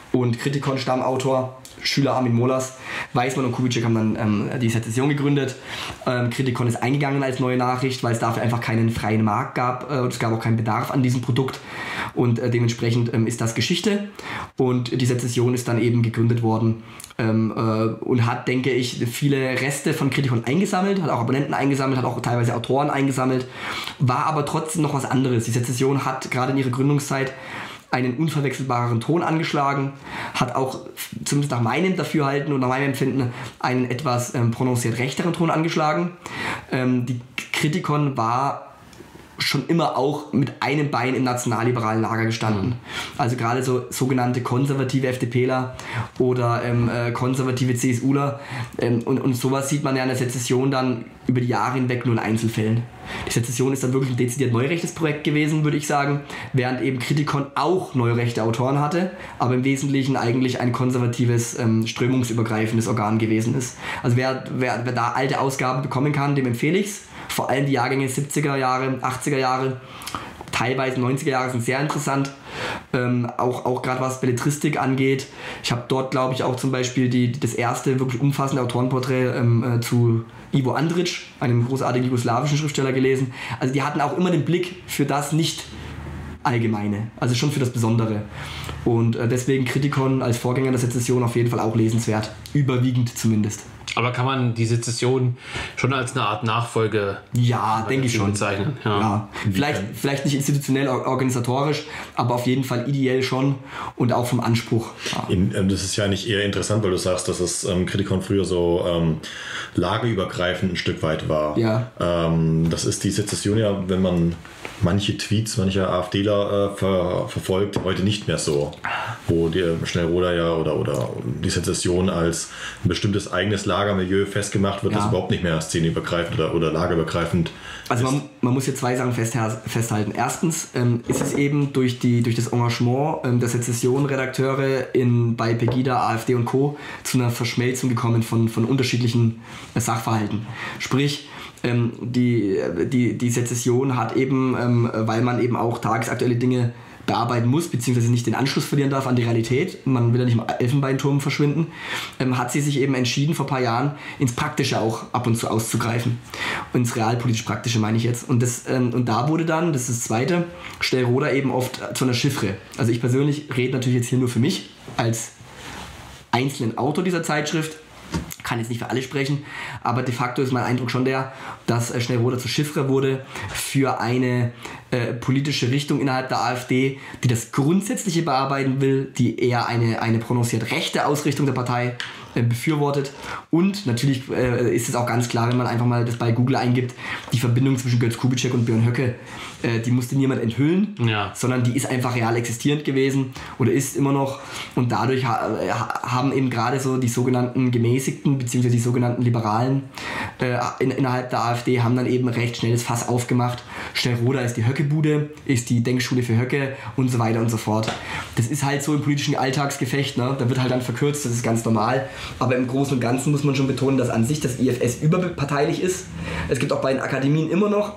und Kritikon-Stammautor, Schüler Armin Mohlers. Weismann und Kubitschek haben dann ähm, die Sezession gegründet. Ähm, Kritikon ist eingegangen als neue Nachricht, weil es dafür einfach keinen freien Markt gab äh, und es gab auch keinen Bedarf an diesem Produkt und äh, dementsprechend ähm, ist das Geschichte und die Sezession ist dann eben gegründet worden ähm, äh, und hat, denke ich, viele Reste von Kritikon eingesammelt, hat auch Abonnenten eingesammelt, hat auch teilweise Autoren eingesammelt, war aber trotzdem noch was anderes. Die Sezession hat gerade in ihrer Gründungszeit einen unverwechselbaren Ton angeschlagen, hat auch, zumindest nach meinem Dafürhalten und nach meinem Empfinden, einen etwas ähm, prononciert rechteren Ton angeschlagen. Ähm, die Kritikon war schon immer auch mit einem Bein im nationalliberalen Lager gestanden. Also gerade so sogenannte konservative FDPler oder ähm, äh, konservative CSUler ähm, und, und sowas sieht man ja in der Sezession dann über die Jahre hinweg nur in Einzelfällen. Die Sezession ist dann wirklich ein dezidiert neurechtes Projekt gewesen, würde ich sagen, während eben Kritikon auch neurechte Autoren hatte, aber im Wesentlichen eigentlich ein konservatives, ähm, strömungsübergreifendes Organ gewesen ist. Also wer, wer, wer da alte Ausgaben bekommen kann, dem empfehle ich es. Vor allem die Jahrgänge siebziger Jahre, achtziger Jahre, teilweise neunziger Jahre sind sehr interessant. Ähm, auch auch gerade was Belletristik angeht. Ich habe dort, glaube ich, auch zum Beispiel die, das erste wirklich umfassende Autorenporträt ähm, äh, zu Ivo Andrić, einem großartigen jugoslawischen Schriftsteller, gelesen. Also die hatten auch immer den Blick für das nicht Allgemeine, also schon für das Besondere. Und äh, deswegen Kritikon als Vorgänger der Sezession auf jeden Fall auch lesenswert. Überwiegend zumindest. Aber kann man die Sezession schon als eine Art Nachfolge ja, denke ich schon. bezeichnen? Ja. Ja. Vielleicht, vielleicht nicht institutionell, organisatorisch, aber auf jeden Fall ideell schon und auch vom Anspruch. Ja. In, das ist ja nicht eher interessant, weil du sagst, dass das ähm, Kritikon früher so ähm, lagerübergreifend ein Stück weit war. Ja. Ähm, das ist die Sezession ja, wenn man manche Tweets mancher AfDler äh, ver, verfolgt, heute nicht mehr so. Wo der Schnellroder ja oder, oder die Sezession als ein bestimmtes eigenes Lagermilieu festgemacht wird, ja. das überhaupt nicht mehr szeneübergreifend oder, oder lagerübergreifend. Also man, man muss hier zwei Sachen festhalten. Erstens ähm, ist es eben durch, die, durch das Engagement ähm, der Sezession-Redakteure in, bei Pegida, AfD und Co. zu einer Verschmelzung gekommen von, von unterschiedlichen äh, Sachverhalten. Sprich, ähm, die, die, die Sezession hat eben, ähm, weil man eben auch tagesaktuelle Dinge bearbeiten muss, beziehungsweise nicht den Anschluss verlieren darf an die Realität, man will ja nicht im Elfenbeinturm verschwinden, ähm, hat sie sich eben entschieden, vor ein paar Jahren ins Praktische auch ab und zu auszugreifen. Ins realpolitisch Praktische meine ich jetzt. Und, das, ähm, und da wurde dann, das ist das Zweite, Schnellroder eben oft zu einer Chiffre. Also ich persönlich rede natürlich jetzt hier nur für mich, als einzelnen Autor dieser Zeitschrift, kann jetzt nicht für alle sprechen, aber de facto ist mein Eindruck schon der, dass äh, Schnellroder zur Chiffre wurde für eine äh, politische Richtung innerhalb der AfD, die das Grundsätzliche bearbeiten will, die eher eine, eine prononciert rechte Ausrichtung der Partei äh, befürwortet. Und natürlich äh, ist es auch ganz klar, wenn man einfach mal das bei Google eingibt, die Verbindung zwischen Götz Kubitschek und Björn Höcke, äh, die musste niemand enthüllen, ja. sondern die ist einfach real existierend gewesen oder ist immer noch. Und dadurch ha- haben eben gerade so die sogenannten Gemäßigten beziehungsweise die sogenannten Liberalen äh, in, innerhalb der AfD haben dann eben recht schnell das Fass aufgemacht. Schnellroder ist die Höckebude, ist die Denkschule für Höcke und so weiter und so fort. Das ist halt so im politischen Alltagsgefecht, ne? Da wird halt dann verkürzt, das ist ganz normal. Aber im Großen und Ganzen muss man schon betonen, dass an sich das I F S überparteilich ist. Es gibt auch bei den Akademien immer noch,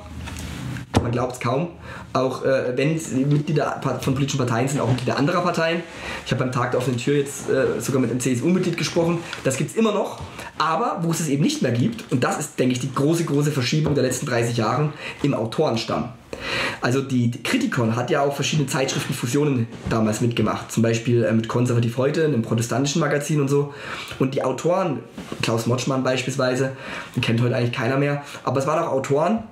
man glaubt es kaum, auch äh, wenn es Mitglieder von politischen Parteien sind, auch Mitglieder anderer Parteien. Ich habe beim Tag der offenen Tür jetzt äh, sogar mit einem C S U-Mitglied gesprochen. Das gibt es immer noch. Aber wo es es eben nicht mehr gibt, und das ist, denke ich, die große, große Verschiebung der letzten dreißig Jahre, im Autorenstamm. Also die, die Kritikon hat ja auch verschiedene Zeitschriftenfusionen damals mitgemacht. Zum Beispiel äh, mit Konservativ Heute, einem protestantischen Magazin und so. Und die Autoren, Klaus Motschmann beispielsweise, den kennt heute eigentlich keiner mehr, aber es waren auch Autoren,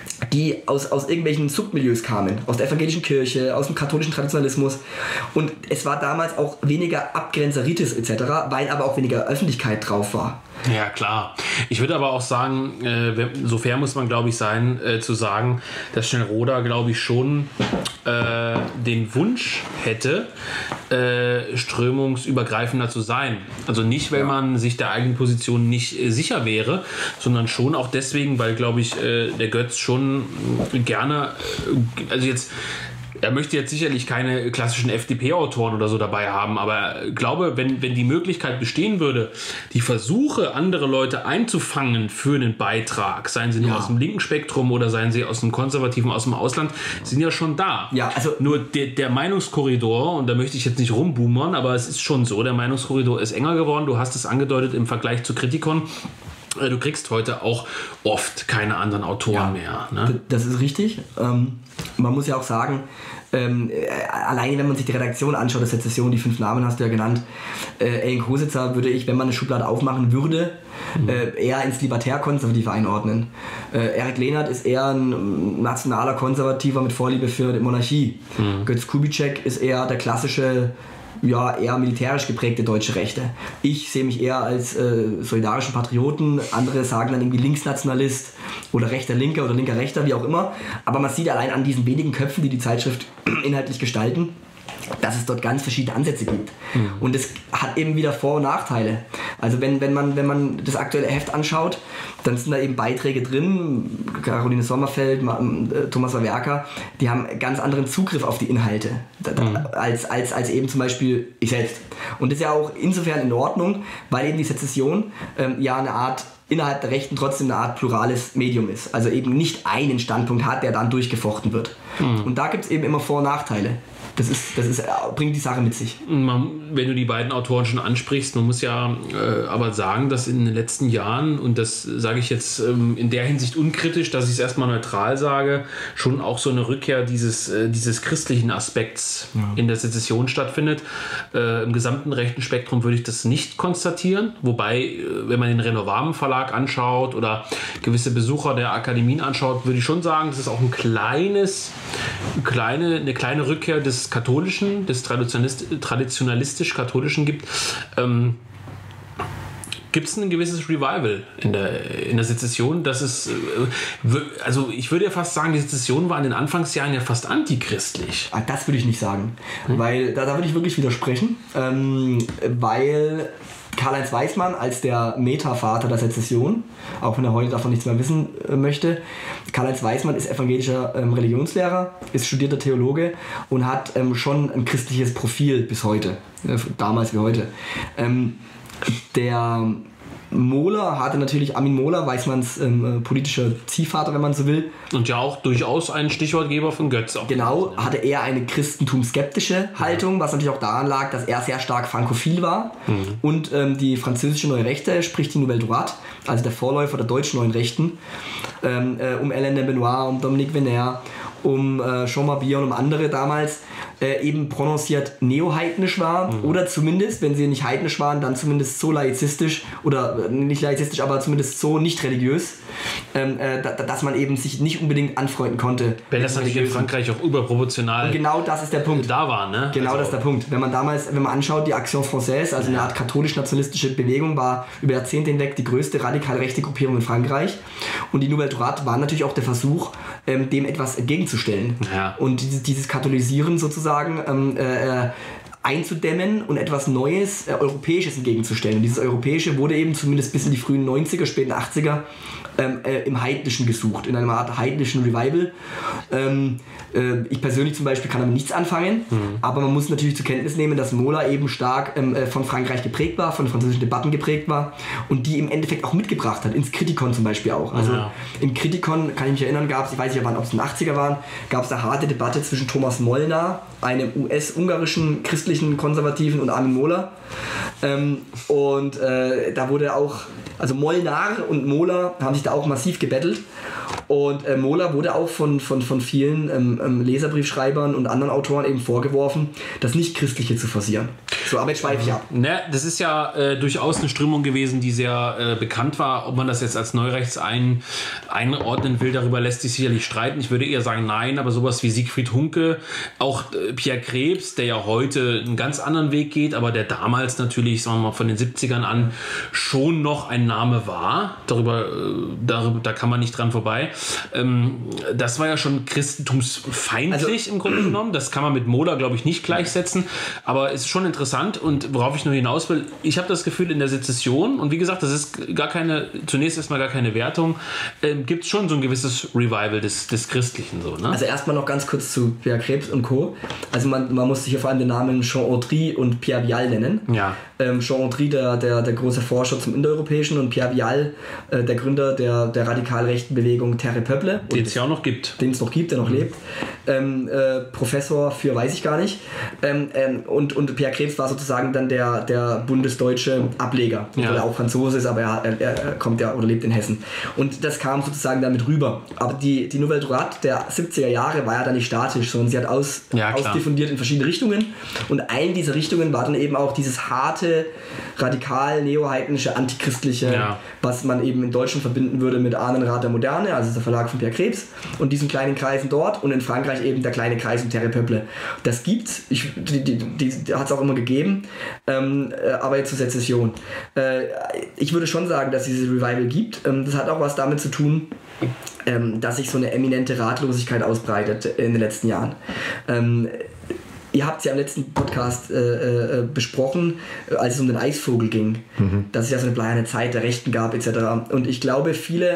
die aus, aus irgendwelchen Submilieus kamen, aus der evangelischen Kirche, aus dem katholischen Traditionalismus. Und es war damals auch weniger Abgrenzeritis et cetera, weil aber auch weniger Öffentlichkeit drauf war. Ja, klar. Ich würde aber auch sagen, äh, so fair muss man, glaube ich, sein, äh, zu sagen, dass Schnellroder, glaube ich, schon äh, den Wunsch hätte, äh, strömungsübergreifender zu sein. Also nicht, weil ja. man sich der eigenen Position nicht äh, sicher wäre, sondern schon auch deswegen, weil, glaube ich, äh, der Götz schon gerne, äh, also jetzt er möchte jetzt sicherlich keine klassischen F D P-Autoren oder so dabei haben, aber ich glaube, wenn, wenn die Möglichkeit bestehen würde, die Versuche, andere Leute einzufangen für einen Beitrag, seien sie nur Ja. aus dem linken Spektrum oder seien sie aus dem konservativen, aus dem Ausland, sind ja schon da. Ja, also Nur der, der Meinungskorridor, und da möchte ich jetzt nicht rumboomern, aber es ist schon so, der Meinungskorridor ist enger geworden. Du hast es angedeutet im Vergleich zu Kritikon. Du kriegst heute auch oft keine anderen Autoren Ja, mehr. Ne? das ist richtig. Ähm, man muss ja auch sagen, ähm, äh, alleine wenn man sich die Redaktion anschaut, der Sezession, die fünf Namen hast du ja genannt, äh, Ellen Kositzer würde ich, wenn man eine Schublade aufmachen würde, mhm. äh, eher ins Libertär-Konservative einordnen. Äh, Erik Lehnert ist eher ein nationaler Konservativer mit Vorliebe für die Monarchie. Mhm. Götz Kubitschek ist eher der klassische, ja, eher militärisch geprägte deutsche Rechte. Ich sehe mich eher als äh, solidarischen Patrioten, andere sagen dann irgendwie Linksnationalist oder rechter Linker oder linker Rechter, wie auch immer. Aber man sieht allein an diesen wenigen Köpfen, die die Zeitschrift inhaltlich gestalten, dass es dort ganz verschiedene Ansätze gibt. Mhm. Und es hat eben wieder Vor- und Nachteile. Also wenn, wenn, man, wenn man das aktuelle Heft anschaut, dann sind da eben Beiträge drin, Caroline Sommerfeld, Thomas Wawerka, die haben ganz anderen Zugriff auf die Inhalte, mhm. als, als, als eben zum Beispiel ich selbst. Und das ist ja auch insofern in Ordnung, weil eben die Sezession ähm, ja eine Art innerhalb der Rechten trotzdem eine Art plurales Medium ist. Also eben nicht einen Standpunkt hat, der dann durchgefochten wird. Mhm. Und da gibt es eben immer Vor- und Nachteile. Das, ist, das ist, bringt die Sache mit sich. Man, wenn du die beiden Autoren schon ansprichst, man muss ja äh, aber sagen, dass in den letzten Jahren, und das sage ich jetzt ähm, in der Hinsicht unkritisch, dass ich es erstmal neutral sage, schon auch so eine Rückkehr dieses, äh, dieses christlichen Aspekts ja. in der Sezession stattfindet. Äh, Im gesamten rechten Spektrum würde ich das nicht konstatieren, wobei, äh, wenn man den Renovamen Verlag anschaut oder gewisse Besucher der Akademien anschaut, würde ich schon sagen, dass es auch ein kleines, kleine, eine kleine Rückkehr des katholischen, des traditionalistisch-katholischen gibt. Ähm, gibt es ein gewisses Revival in der, in der Sezession? Das ist, also ich würde ja fast sagen, die Sezession war in den Anfangsjahren ja fast antichristlich. Das würde ich nicht sagen, hm? weil da, da würde ich wirklich widersprechen, ähm, weil Karl-Heinz Weismann als der Metavater der Sezession, auch wenn er heute davon nichts mehr wissen äh, möchte. Karl-Heinz Weismann ist evangelischer ähm, Religionslehrer, ist studierter Theologe und hat ähm, schon ein christliches Profil bis heute, äh, damals wie heute. Ähm, der Mohler hatte natürlich, Armin Mohler, Weismanns ähm, politischer Ziehvater, wenn man so will. Und ja auch durchaus ein Stichwortgeber von Götz. Auch genau, gewesen, ja. hatte eher eine christentumsskeptische Haltung, was natürlich auch daran lag, dass er sehr stark frankophil war. Mhm. Und ähm, die französische Neue Rechte, sprich die Nouvelle Droite, also der Vorläufer der deutschen Neuen Rechten, ähm, äh, um Alain de Benoit, um Dominique Venner, um äh, Jean Mabille und um andere damals, äh, eben prononciert neoheidnisch war, mhm. oder zumindest, wenn sie nicht heidnisch waren, dann zumindest so laizistisch, oder äh, nicht laizistisch, aber zumindest so nicht religiös, ähm, äh, da, dass man eben sich nicht unbedingt anfreunden konnte. Weil das natürlich in Frankreich auch überproportional und genau das ist der Punkt. Da war, ne? Genau also, das ist der Punkt. Wenn man damals, wenn man anschaut, die Action Française, also eine Art katholisch-nationalistische Bewegung, war über Jahrzehnte hinweg die größte radikal rechte Gruppierung in Frankreich. Und die Nouvelle Droite war natürlich auch der Versuch, ähm, dem etwas entgegenzustellen. Ja. Und dieses, dieses Katholisieren sozusagen ähm, äh, einzudämmen und etwas Neues, äh, Europäisches entgegenzustellen. Und dieses Europäische wurde eben zumindest bis in die frühen neunziger, späten achtziger ähm, äh, im Heidnischen gesucht, in einer Art heidnischen Revival. Ähm, äh, ich persönlich zum Beispiel kann damit nichts anfangen, mhm. aber man muss natürlich zur Kenntnis nehmen, dass Mohler eben stark ähm, äh, von Frankreich geprägt war, von französischen Debatten geprägt war und die im Endeffekt auch mitgebracht hat, ins Kritikon zum Beispiel auch. Also ja. im Kritikon, kann ich mich erinnern, gab es, ich weiß nicht, ob es in den achtziger waren, gab es eine harte Debatte zwischen Thomas Molnar, einem U S-ungarischen christlichen Konservativen, und Armin Mohler. Ähm, und äh, da wurde auch, also Molnar und Mohler haben sich da auch massiv gebettelt. Und äh, Mohler wurde auch von, von, von vielen ähm, ähm, Leserbriefschreibern und anderen Autoren eben vorgeworfen, das Nicht-Christliche zu forcieren. So, aber jetzt schweife ich ab. Ne, das ist ja äh, durchaus eine Strömung gewesen, die sehr äh, bekannt war. Ob man das jetzt als Neurechts ein, einordnen will, darüber lässt sich sicherlich streiten. Ich würde eher sagen, nein, aber sowas wie Siegfried Hunke, auch äh, Pierre Krebs, der ja heute einen ganz anderen Weg geht, aber der damals natürlich, sagen wir mal, von den siebzigern an schon noch ein Name war. Darüber, äh, darüber da kann man nicht dran vorbei. Ähm, das war ja schon christentumsfeindlich, also, im Grunde genommen. Das kann man mit Mohler, glaube ich, nicht gleichsetzen. Aber es ist schon interessant, interessant und worauf ich nur hinaus will, ich habe das Gefühl in der Sezession, und wie gesagt, das ist gar keine, zunächst erstmal gar keine Wertung, ähm, gibt es schon so ein gewisses Revival des, des Christlichen. So, ne? Also erstmal noch ganz kurz zu Pierre Krebs und Co. Also man, man muss sich hier vor allem den Namen Jean Autry und Pierre Vial nennen. Ja. Ähm, Jean Autry, der, der, der große Forscher zum Indoeuropäischen, und Pierre Vial, äh, der Gründer der, der radikal rechten Bewegung Terre Peuple. Den es ja auch noch gibt. Den es noch gibt, der noch mhm. lebt. Ähm, äh, Professor für weiß ich gar nicht. Ähm, ähm, und, und Pierre Krebs war sozusagen dann der, der bundesdeutsche Ableger, ja. weil er auch Franzose ist, aber er, er, er kommt ja oder lebt in Hessen. Und das kam sozusagen damit rüber. Aber die, die Nouvelle Droite der siebziger Jahre war ja dann nicht statisch, sondern sie hat aus, ja, ausdiffundiert in verschiedene Richtungen. Und eine dieser Richtungen war dann eben auch dieses harte, radikal neoheidnische, antichristliche, ja. was man eben in Deutschland verbinden würde mit Ahnenrat der Moderne, also der Verlag von Pierre Krebs, und diesen kleinen Kreisen dort, und in Frankreich eben der kleine Kreis um Terre Peuple. Das gibt's, ich, die, die, die, die hat es auch immer gegeben, ähm, aber jetzt zur Sezession. Äh, ich würde schon sagen, dass es dieses Revival gibt. Ähm, das hat auch was damit zu tun, ähm, dass sich so eine eminente Ratlosigkeit ausbreitet in den letzten Jahren. Ähm, Ihr habt es ja im letzten Podcast äh, äh, besprochen, als es um den Eisvogel ging, mhm. dass es ja so eine bleierne Zeit der Rechten gab et cetera. Und ich glaube, viele,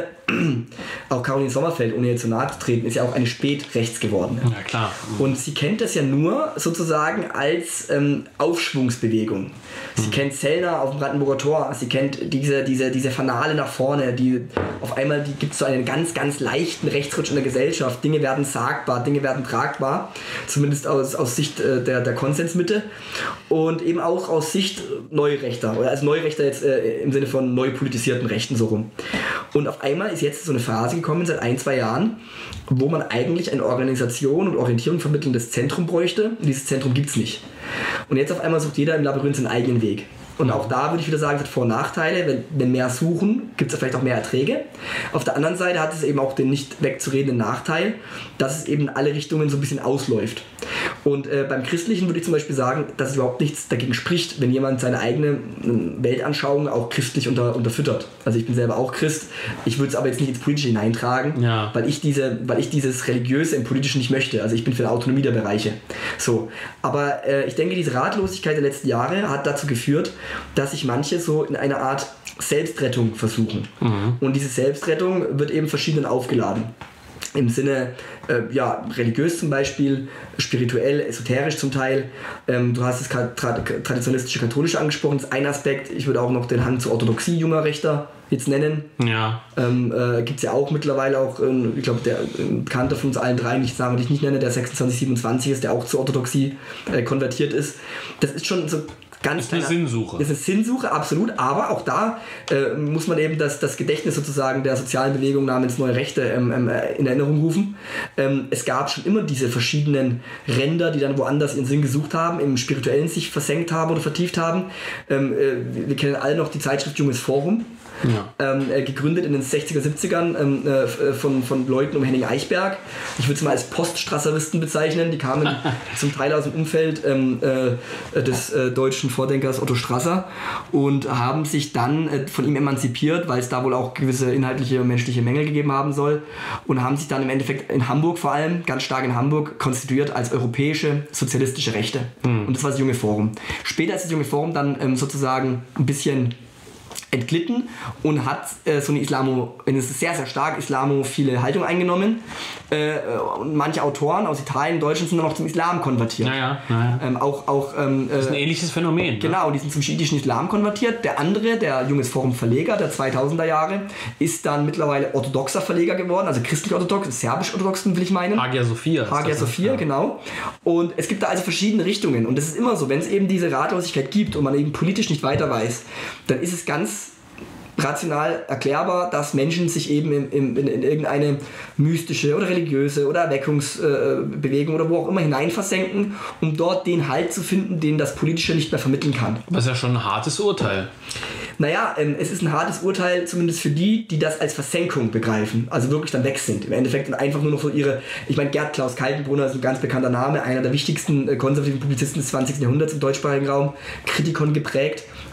auch Caroline Sommerfeld, ohne ihr zu nahe zu treten, ist ja auch eine Spätrechts geworden. Ja, klar. Mhm. Und sie kennt das ja nur sozusagen als ähm, Aufschwungsbewegung. Sie mhm. kennt Zellner auf dem Brandenburger Tor, sie kennt diese, diese, diese Fanale nach vorne, die auf einmal gibt es so einen ganz, ganz leichten Rechtsrutsch in der Gesellschaft. Dinge werden sagbar, Dinge werden tragbar, zumindest aus, aus Sicht Der, der Konsensmitte, und eben auch aus Sicht Neurechter, oder als Neurechter jetzt äh, im Sinne von neu politisierten Rechten so rum. Und auf einmal ist jetzt so eine Phase gekommen, seit ein, zwei Jahren, wo man eigentlich eine Organisation und Orientierung vermittelndes Zentrum bräuchte. Und dieses Zentrum gibt es nicht. Und jetzt auf einmal sucht jeder im Labyrinth seinen eigenen Weg. Und auch da würde ich wieder sagen, es hat Vor- und Nachteile. Wenn, wenn mehr suchen, gibt es vielleicht auch mehr Erträge. Auf der anderen Seite hat es eben auch den nicht wegzuredenden Nachteil, dass es eben in alle Richtungen so ein bisschen ausläuft. Und äh, beim Christlichen würde ich zum Beispiel sagen, dass es überhaupt nichts dagegen spricht, wenn jemand seine eigene äh, Weltanschauung auch christlich unter, unterfüttert. Also ich bin selber auch Christ, ich würde es aber jetzt nicht ins Politische hineintragen, ja. weil, ich diese, weil ich dieses Religiöse im Politischen nicht möchte. Also ich bin für die Autonomie der Bereiche. So. Aber äh, ich denke, diese Ratlosigkeit der letzten Jahre hat dazu geführt, dass sich manche so in einer Art Selbstrettung versuchen. Mhm. Und diese Selbstrettung wird eben verschieden aufgeladen. Im Sinne, äh, ja, religiös zum Beispiel, spirituell, esoterisch zum Teil. Ähm, du hast das tra- traditionalistische, katholische angesprochen, das ist ein Aspekt. Ich würde auch noch den Hang zur Orthodoxie junger Rechter jetzt nennen. Ja. Ähm, äh, gibt es ja auch mittlerweile auch, äh, ich glaube, der äh, Bekannter von uns allen drei, nicht sagen, den ich nicht nenne, der sechsundzwanzig siebenundzwanzig ist, der auch zur Orthodoxie äh, konvertiert ist. Das ist schon so ganz ist eine kleiner, Sinnsuche. Das ist eine Sinnsuche, absolut, aber auch da äh, muss man eben das, das Gedächtnis sozusagen der sozialen Bewegung namens Neue Rechte ähm, ähm, in Erinnerung rufen. Ähm, es gab schon immer diese verschiedenen Ränder, die dann woanders ihren Sinn gesucht haben, im Spirituellen sich versenkt haben oder vertieft haben. Ähm, äh, wir kennen alle noch die Zeitschrift Junges Forum. Ja. Ähm, äh, gegründet in den sechziger, siebzigern ähm, äh, von, von Leuten um Henning Eichberg. Ich würde es mal als Poststrasseristen bezeichnen. Die kamen zum Teil aus dem Umfeld ähm, äh, des äh, deutschen Vordenkers Otto Strasser und haben sich dann äh, von ihm emanzipiert, weil es da wohl auch gewisse inhaltliche und menschliche Mängel gegeben haben soll, und haben sich dann im Endeffekt in Hamburg vor allem, ganz stark in Hamburg, konstituiert als europäische sozialistische Rechte. Mhm. Und das war das Junge Forum. Später ist das Junge Forum dann ähm, sozusagen ein bisschen entglitten und hat äh, so eine Islamo, eine sehr, sehr stark islamophile Haltung eingenommen. Äh, und manche Autoren aus Italien, Deutschland sind dann noch zum Islam konvertiert. Naja, naja. Ähm, auch, auch, ähm, das ist ein ähnliches Phänomen. Genau, ne? Die sind zum schiitischen Islam konvertiert. Der andere, der Junges Forum Verleger der zweitausender Jahre, ist dann mittlerweile orthodoxer Verleger geworden, also christlich-orthodox, serbisch-orthodoxen will ich meinen. Hagia Sophia. Hagia Sophia, ja. Genau. Und es gibt da also verschiedene Richtungen. Und das ist immer so, wenn es eben diese Ratlosigkeit gibt und man eben politisch nicht weiter weiß, dann ist es ganz rational erklärbar, dass Menschen sich eben in, in, in irgendeine mystische oder religiöse oder Erweckungsbewegung äh, oder wo auch immer hinein versenken, um dort den Halt zu finden, den das Politische nicht mehr vermitteln kann. Das ist ja schon ein hartes Urteil. Naja, ähm, es ist ein hartes Urteil, zumindest für die, die das als Versenkung begreifen, also wirklich dann weg sind. Im Endeffekt einfach nur noch so ihre, ich meine, Gerd Klaus Kaltenbrunner ist ein ganz bekannter Name, einer der wichtigsten äh, konservativen Publizisten des zwanzigsten Jahrhunderts im deutschsprachigen Raum, Kritikon geprägt,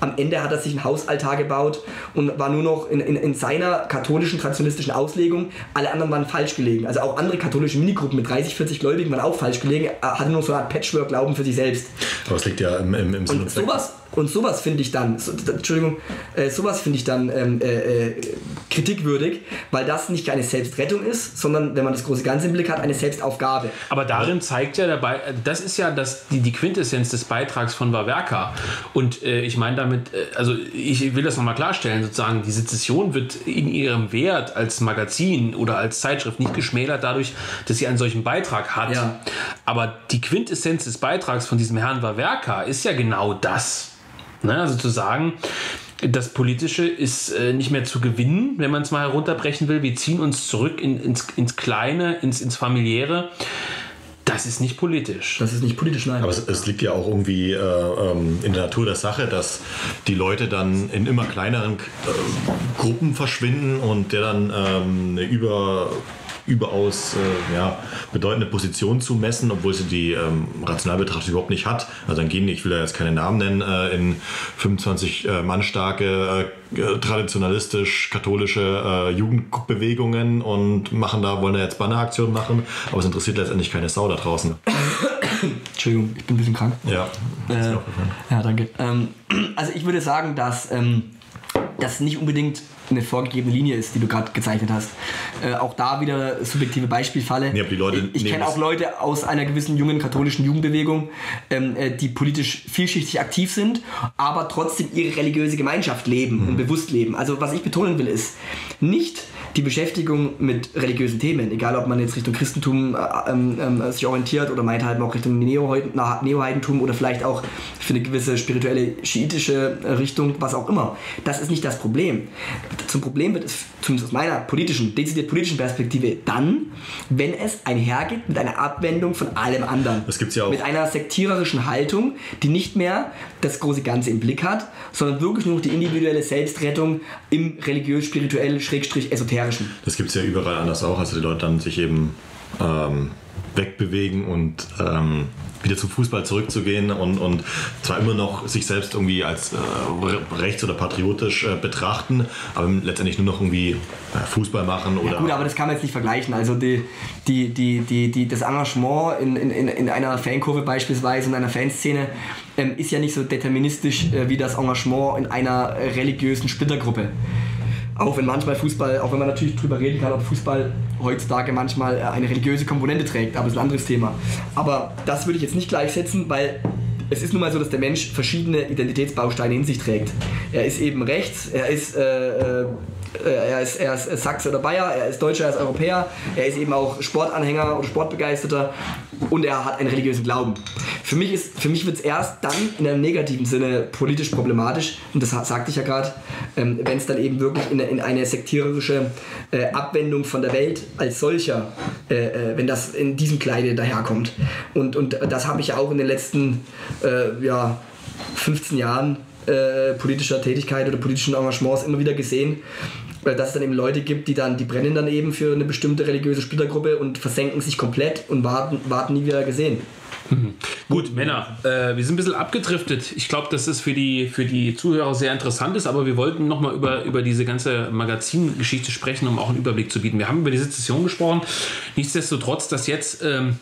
Am Ende hat er sich einen Hausaltar gebaut und war nur noch in, in, in seiner katholischen, traditionalistischen Auslegung. Alle anderen waren falsch gelegen. Also auch andere katholische Minigruppen mit dreißig, vierzig Gläubigen waren auch falsch gelegen. Er hatte nur so eine Art Patchwork-Glauben für sich selbst. Aber es liegt ja im, im, im Sinn und Zweck. Sowas, und sowas finde ich dann, so, Entschuldigung, äh, sowas finde ich dann ähm, äh, kritikwürdig, weil das nicht eine Selbstrettung ist, sondern, wenn man das große Ganze im Blick hat, eine Selbstaufgabe. Aber darin zeigt ja dabei, das ist ja das, die, die Quintessenz des Beitrags von Wawerka. Und äh, ich meine damit, äh, also ich will das nochmal klarstellen, sozusagen, die Sezession wird in ihrem Wert als Magazin oder als Zeitschrift nicht geschmälert dadurch, dass sie einen solchen Beitrag hat. Ja. Aber die Quintessenz des Beitrags von diesem Herrn Wawerka ist ja genau das. Ne? Also zu sagen, das Politische ist äh, nicht mehr zu gewinnen, wenn man es mal herunterbrechen will. Wir ziehen uns zurück in, ins, ins Kleine, ins, ins Familiäre. Das ist nicht politisch. Das ist nicht politisch, nein. Aber es, es liegt ja auch irgendwie äh, ähm, in der Natur der Sache, dass die Leute dann in immer kleineren äh, Gruppen verschwinden und der dann ähm, eine über... überaus äh, ja, bedeutende Position zu messen, obwohl sie die ähm, rational betrachtet überhaupt nicht hat. Also dann gehen, ich will ja jetzt keine Namen nennen, äh, in fünfundzwanzig äh, Mann starke, äh, traditionalistisch-katholische äh, Jugendbewegungen und machen da, wollen da jetzt Banneraktionen machen, aber es interessiert letztendlich keine Sau da draußen. Entschuldigung, ich bin ein bisschen krank. Ja, äh, ja danke. Ähm, also ich würde sagen, dass ähm, das nicht unbedingt eine vorgegebene Linie ist, die du gerade gezeichnet hast. Äh, auch da wieder subjektive Beispielfalle. Nee, die Leute ich ich kenne auch Leute aus einer gewissen jungen katholischen Jugendbewegung, ähm, äh, die politisch vielschichtig aktiv sind, aber trotzdem ihre religiöse Gemeinschaft leben mhm. und bewusst leben. Also was ich betonen will, ist nicht die Beschäftigung mit religiösen Themen, egal ob man jetzt Richtung Christentum äh, äh, sich orientiert oder meint halt auch Richtung Neoheidentum oder vielleicht auch für eine gewisse spirituelle schiitische Richtung, was auch immer. Das ist nicht das Problem. Zum Problem wird es, zumindest aus meiner politischen, dezidiert politischen Perspektive, dann, wenn es einhergeht mit einer Abwendung von allem anderen. Das gibt's ja auch. Mit einer sektiererischen Haltung, die nicht mehr das große Ganze im Blick hat, sondern wirklich nur noch die individuelle Selbstrettung im religiös-spirituell schrägstrich esoterischen. Das gibt es ja überall anders auch, also die Leute dann sich eben ähm, wegbewegen und ähm, wieder zum Fußball zurückzugehen und, und zwar immer noch sich selbst irgendwie als äh, rechts- oder patriotisch äh, betrachten, aber letztendlich nur noch irgendwie äh, Fußball machen oder... Ja gut, aber das kann man jetzt nicht vergleichen. Also die, die, die, die, die, das Engagement in, in, in einer Fankurve beispielsweise, in einer Fanszene, ähm, ist ja nicht so deterministisch äh, wie das Engagement in einer äh, religiösen Splittergruppe. Auch wenn manchmal Fußball, auch wenn man natürlich drüber reden kann, ob Fußball heutzutage manchmal eine religiöse Komponente trägt, aber das ist ein anderes Thema. Aber das würde ich jetzt nicht gleichsetzen, weil es ist nun mal so, dass der Mensch verschiedene Identitätsbausteine in sich trägt. Er ist eben rechts, er ist, äh, äh, er ist, er ist Sachse oder Bayer, er ist Deutscher, er ist Europäer, er ist eben auch Sportanhänger oder Sportbegeisterter und er hat einen religiösen Glauben. Für mich, ist, für mich wird es erst dann in einem negativen Sinne politisch problematisch, und das sagte ich ja gerade, ähm, wenn es dann eben wirklich in, in eine sektiererische äh, Abwendung von der Welt als solcher, äh, äh, wenn das in diesem Kleide daherkommt. Und, und das habe ich ja auch in den letzten äh, ja, fünfzehn Jahren äh, politischer Tätigkeit oder politischen Engagements immer wieder gesehen, dass es dann eben Leute gibt, die dann, die brennen dann eben für eine bestimmte religiöse Splittergruppe und versenken sich komplett und warten, warten nie wieder gesehen. Mhm. Gut, Männer, äh, wir sind ein bisschen abgedriftet. Ich glaube, dass es für die, für die Zuhörer sehr interessant ist, aber wir wollten nochmal über, über diese ganze Magazingeschichte sprechen, um auch einen Überblick zu bieten. Wir haben über die Sezession gesprochen. Nichtsdestotrotz, dass jetzt... Ähm,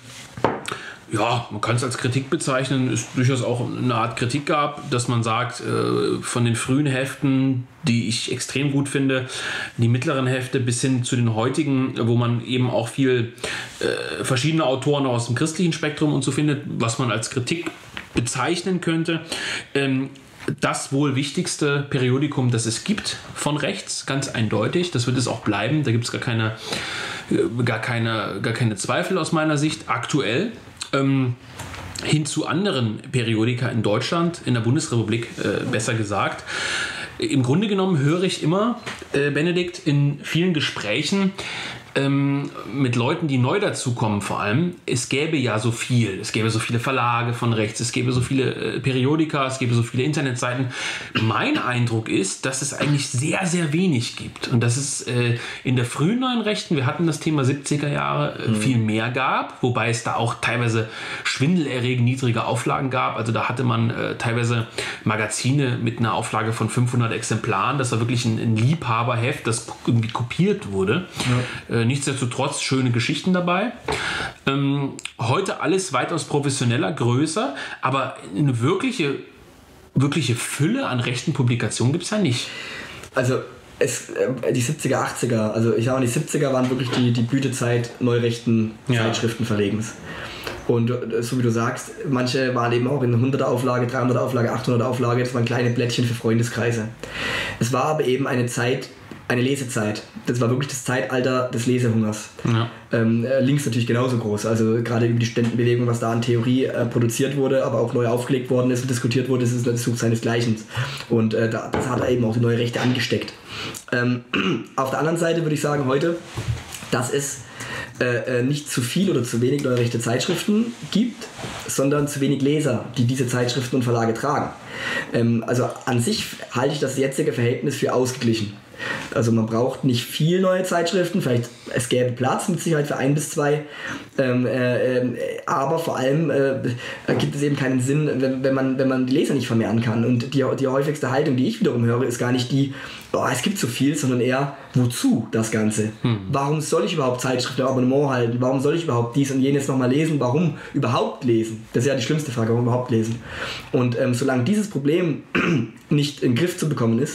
ja, man kann es als Kritik bezeichnen, es durchaus auch eine Art Kritik gab, dass man sagt, äh, von den frühen Heften, die ich extrem gut finde, die mittleren Hefte bis hin zu den heutigen, wo man eben auch viel äh, verschiedene Autoren aus dem christlichen Spektrum und so findet, was man als Kritik bezeichnen könnte. Ähm, das wohl wichtigste Periodikum, das es gibt von rechts, ganz eindeutig, das wird es auch bleiben, da gibt es gar keine, gar keine, gar keine Zweifel aus meiner Sicht, aktuell. Ähm, hin zu anderen Periodika in Deutschland, in der Bundesrepublik äh, besser gesagt. Im Grunde genommen höre ich immer, äh, Benedikt, in vielen Gesprächen, ähm, mit Leuten, die neu dazukommen vor allem, es gäbe ja so viel. Es gäbe so viele Verlage von rechts, es gäbe so viele äh, Periodika, es gäbe so viele Internetseiten. Mein Eindruck ist, dass es eigentlich sehr, sehr wenig gibt. Und dass es äh, in der frühen neuen Rechten, wir hatten das Thema siebziger Jahre, äh, mhm. viel mehr gab, wobei es da auch teilweise schwindelerregend niedrige Auflagen gab. Also da hatte man äh, teilweise Magazine mit einer Auflage von fünfhundert Exemplaren. Das war wirklich ein, ein Liebhaberheft, das irgendwie kopiert wurde. Ja. Äh, nichtsdestotrotz schöne Geschichten dabei. Ähm, heute alles weitaus professioneller, größer, aber eine wirkliche, wirkliche Fülle an rechten Publikationen gibt es ja nicht. Also es, äh, die siebziger, achtziger, also ich sage mal, die siebziger waren wirklich die, die Blütezeit neurechten ja. Zeitschriftenverlegens. Und so wie du sagst, manche waren eben auch in hunderter Auflage, dreihunderter Auflage, achthunderter Auflage, das waren kleine Blättchen für Freundeskreise. Es war aber eben eine Zeit, eine Lesezeit. Das war wirklich das Zeitalter des Lesehungers. Ja. Ähm, links natürlich genauso groß, also gerade über die Ständenbewegung, was da an Theorie äh, produziert wurde, aber auch neu aufgelegt worden ist und diskutiert wurde, das ist der Such seinesgleichen. Und äh, da, das hat eben auch die neue Rechte angesteckt. Ähm, auf der anderen Seite würde ich sagen heute, dass es äh, nicht zu viel oder zu wenig neue rechte Zeitschriften gibt, sondern zu wenig Leser, die diese Zeitschriften und Verlage tragen. Ähm, also an sich halte ich das jetzige Verhältnis für ausgeglichen. Also man braucht nicht viel neue Zeitschriften, vielleicht es gäbe Platz mit Sicherheit für ein bis zwei, ähm, äh, aber vor allem äh, gibt es eben keinen Sinn, wenn, wenn, man, wenn man die Leser nicht vermehren kann. Und die, die häufigste Haltung, die ich wiederum höre, ist gar nicht die, oh, es gibt zu viel, sondern eher, wozu das Ganze? Hm. Warum soll ich überhaupt Zeitschriften im Abonnement halten? Warum soll ich überhaupt dies und jenes nochmal lesen? Warum überhaupt lesen? Das ist ja die schlimmste Frage, warum überhaupt lesen? Und ähm, solange dieses Problem nicht in den Griff zu bekommen ist,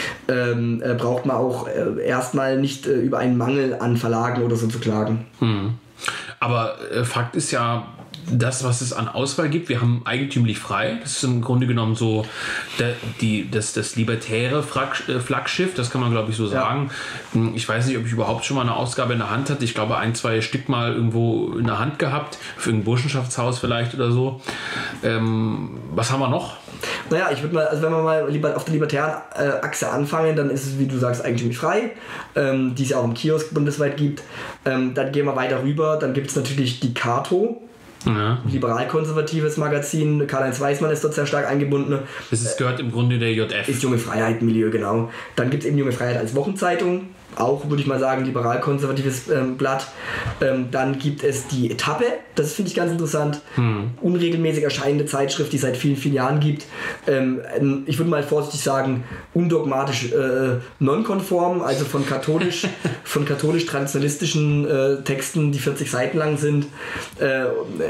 ähm, äh, braucht man auch äh, erstmal nicht äh, über einen Mangel an Verlagen oder so zu klagen. Hm. Aber äh, Fakt ist ja, das, was es an Auswahl gibt, wir haben eigentümlich frei. Das ist im Grunde genommen so der, die, das, das libertäre Flaggschiff, das kann man, glaube ich, so sagen. Ja. Ich weiß nicht, ob ich überhaupt schon mal eine Ausgabe in der Hand hatte. Ich glaube, ein, zwei Stück mal irgendwo in der Hand gehabt, für ein Burschenschaftshaus vielleicht oder so. Ähm, was haben wir noch? Naja, ich würde mal, also wenn wir mal lieber auf der libertären äh, Achse anfangen, dann ist es, wie du sagst, eigentümlich frei, ähm, die es ja auch im Kiosk bundesweit gibt. Ähm, dann gehen wir weiter rüber, dann gibt es natürlich die Kato. Ja. Liberal-konservatives Magazin, Karl-Heinz Weismann ist dort sehr stark eingebunden. Das ist, gehört im Grunde der J F. Ist Junge Freiheit-Milieu, genau. Dann gibt es eben Junge Freiheit als Wochenzeitung, auch, würde ich mal sagen, liberal-konservatives ähm, Blatt. Ähm, dann gibt es die Etappe, das finde ich ganz interessant. Hm. Unregelmäßig erscheinende Zeitschrift, die es seit vielen, vielen Jahren gibt. Ähm, ich würde mal vorsichtig sagen, undogmatisch äh, nonkonform, also von katholisch, von katholisch-traditionalistischen äh, Texten, die vierzig Seiten lang sind, äh,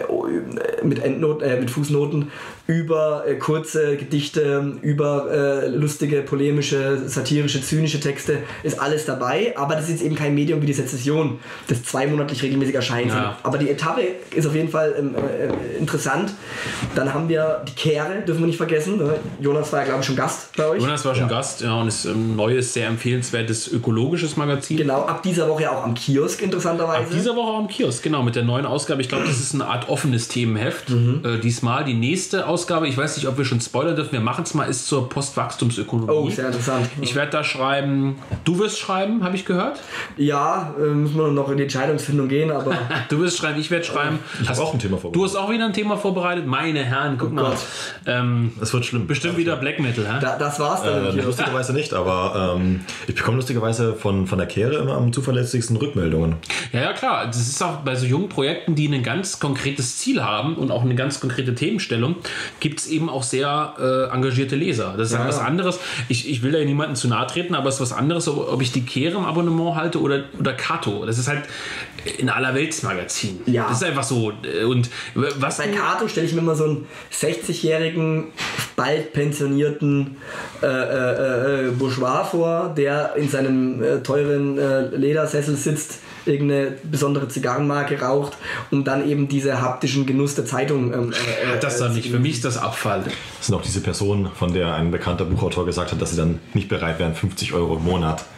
mit, Endnoten, äh, mit Fußnoten, über äh, kurze Gedichte, über äh, lustige, polemische, satirische, zynische Texte, ist alles dabei. Aber das ist jetzt eben kein Medium wie die Sezession, das zweimonatlich regelmäßig erscheint. Ja. Aber die Etappe ist auf jeden Fall ähm, äh, interessant. Dann haben wir die Kehre, dürfen wir nicht vergessen. Ne? Jonas war ja, glaube ich, schon Gast bei euch. Jonas war schon ja. Gast, ja, und ist ein neues, sehr empfehlenswertes ökologisches Magazin. Genau, ab dieser Woche auch am Kiosk, interessanterweise. Ab dieser Woche auch am Kiosk, genau, mit der neuen Ausgabe. Ich glaube, das ist eine Art offenes Themenheft. Mhm. Äh, diesmal die nächste Ausgabe, ich weiß nicht, ob wir schon spoilern dürfen, wir machen es mal, ist zur Postwachstumsökonomie. Oh, sehr interessant. Ich werde da schreiben, du wirst schreiben, habe ich gehört? Ja, äh, müssen wir noch in die Entscheidungsfindung gehen, aber... Du wirst schreiben, ich werde schreiben. Ich habe auch ein Thema vorbereitet. Du hast auch wieder ein Thema vorbereitet? Meine Herren, guck oh mal. Ähm, das wird schlimm. Bestimmt wieder Black Metal, hä? Da, das war's dann. Äh, lustigerweise nicht, aber ähm, ich bekomme lustigerweise von, von der Kehre immer am zuverlässigsten Rückmeldungen. Ja, ja, klar. Das ist auch bei so jungen Projekten, die ein ganz konkretes Ziel haben und auch eine ganz konkrete Themenstellung, gibt es eben auch sehr äh, engagierte Leser. Das ist ja was anderes. Ich, ich will da ja niemandem zu nahe treten, aber es ist was anderes, ob ich die Kehre im Abonnement halte oder, oder Kato. Das ist halt in aller Weltsmagazin. Ja. Das ist einfach so. Und was bei Kato stelle ich mir immer so einen sechzigjährigen, bald pensionierten äh, äh, äh, Bourgeois vor, der in seinem äh, teuren äh, Ledersessel sitzt, irgendeine besondere Zigarrenmarke raucht und dann eben diese haptischen Genuss der Zeitung. Ähm, äh, das dann nicht. Für mich ist das Abfall. Das sind auch diese Personen, von der ein bekannter Buchautor gesagt hat, dass sie dann nicht bereit wären, fünfzig Euro im Monat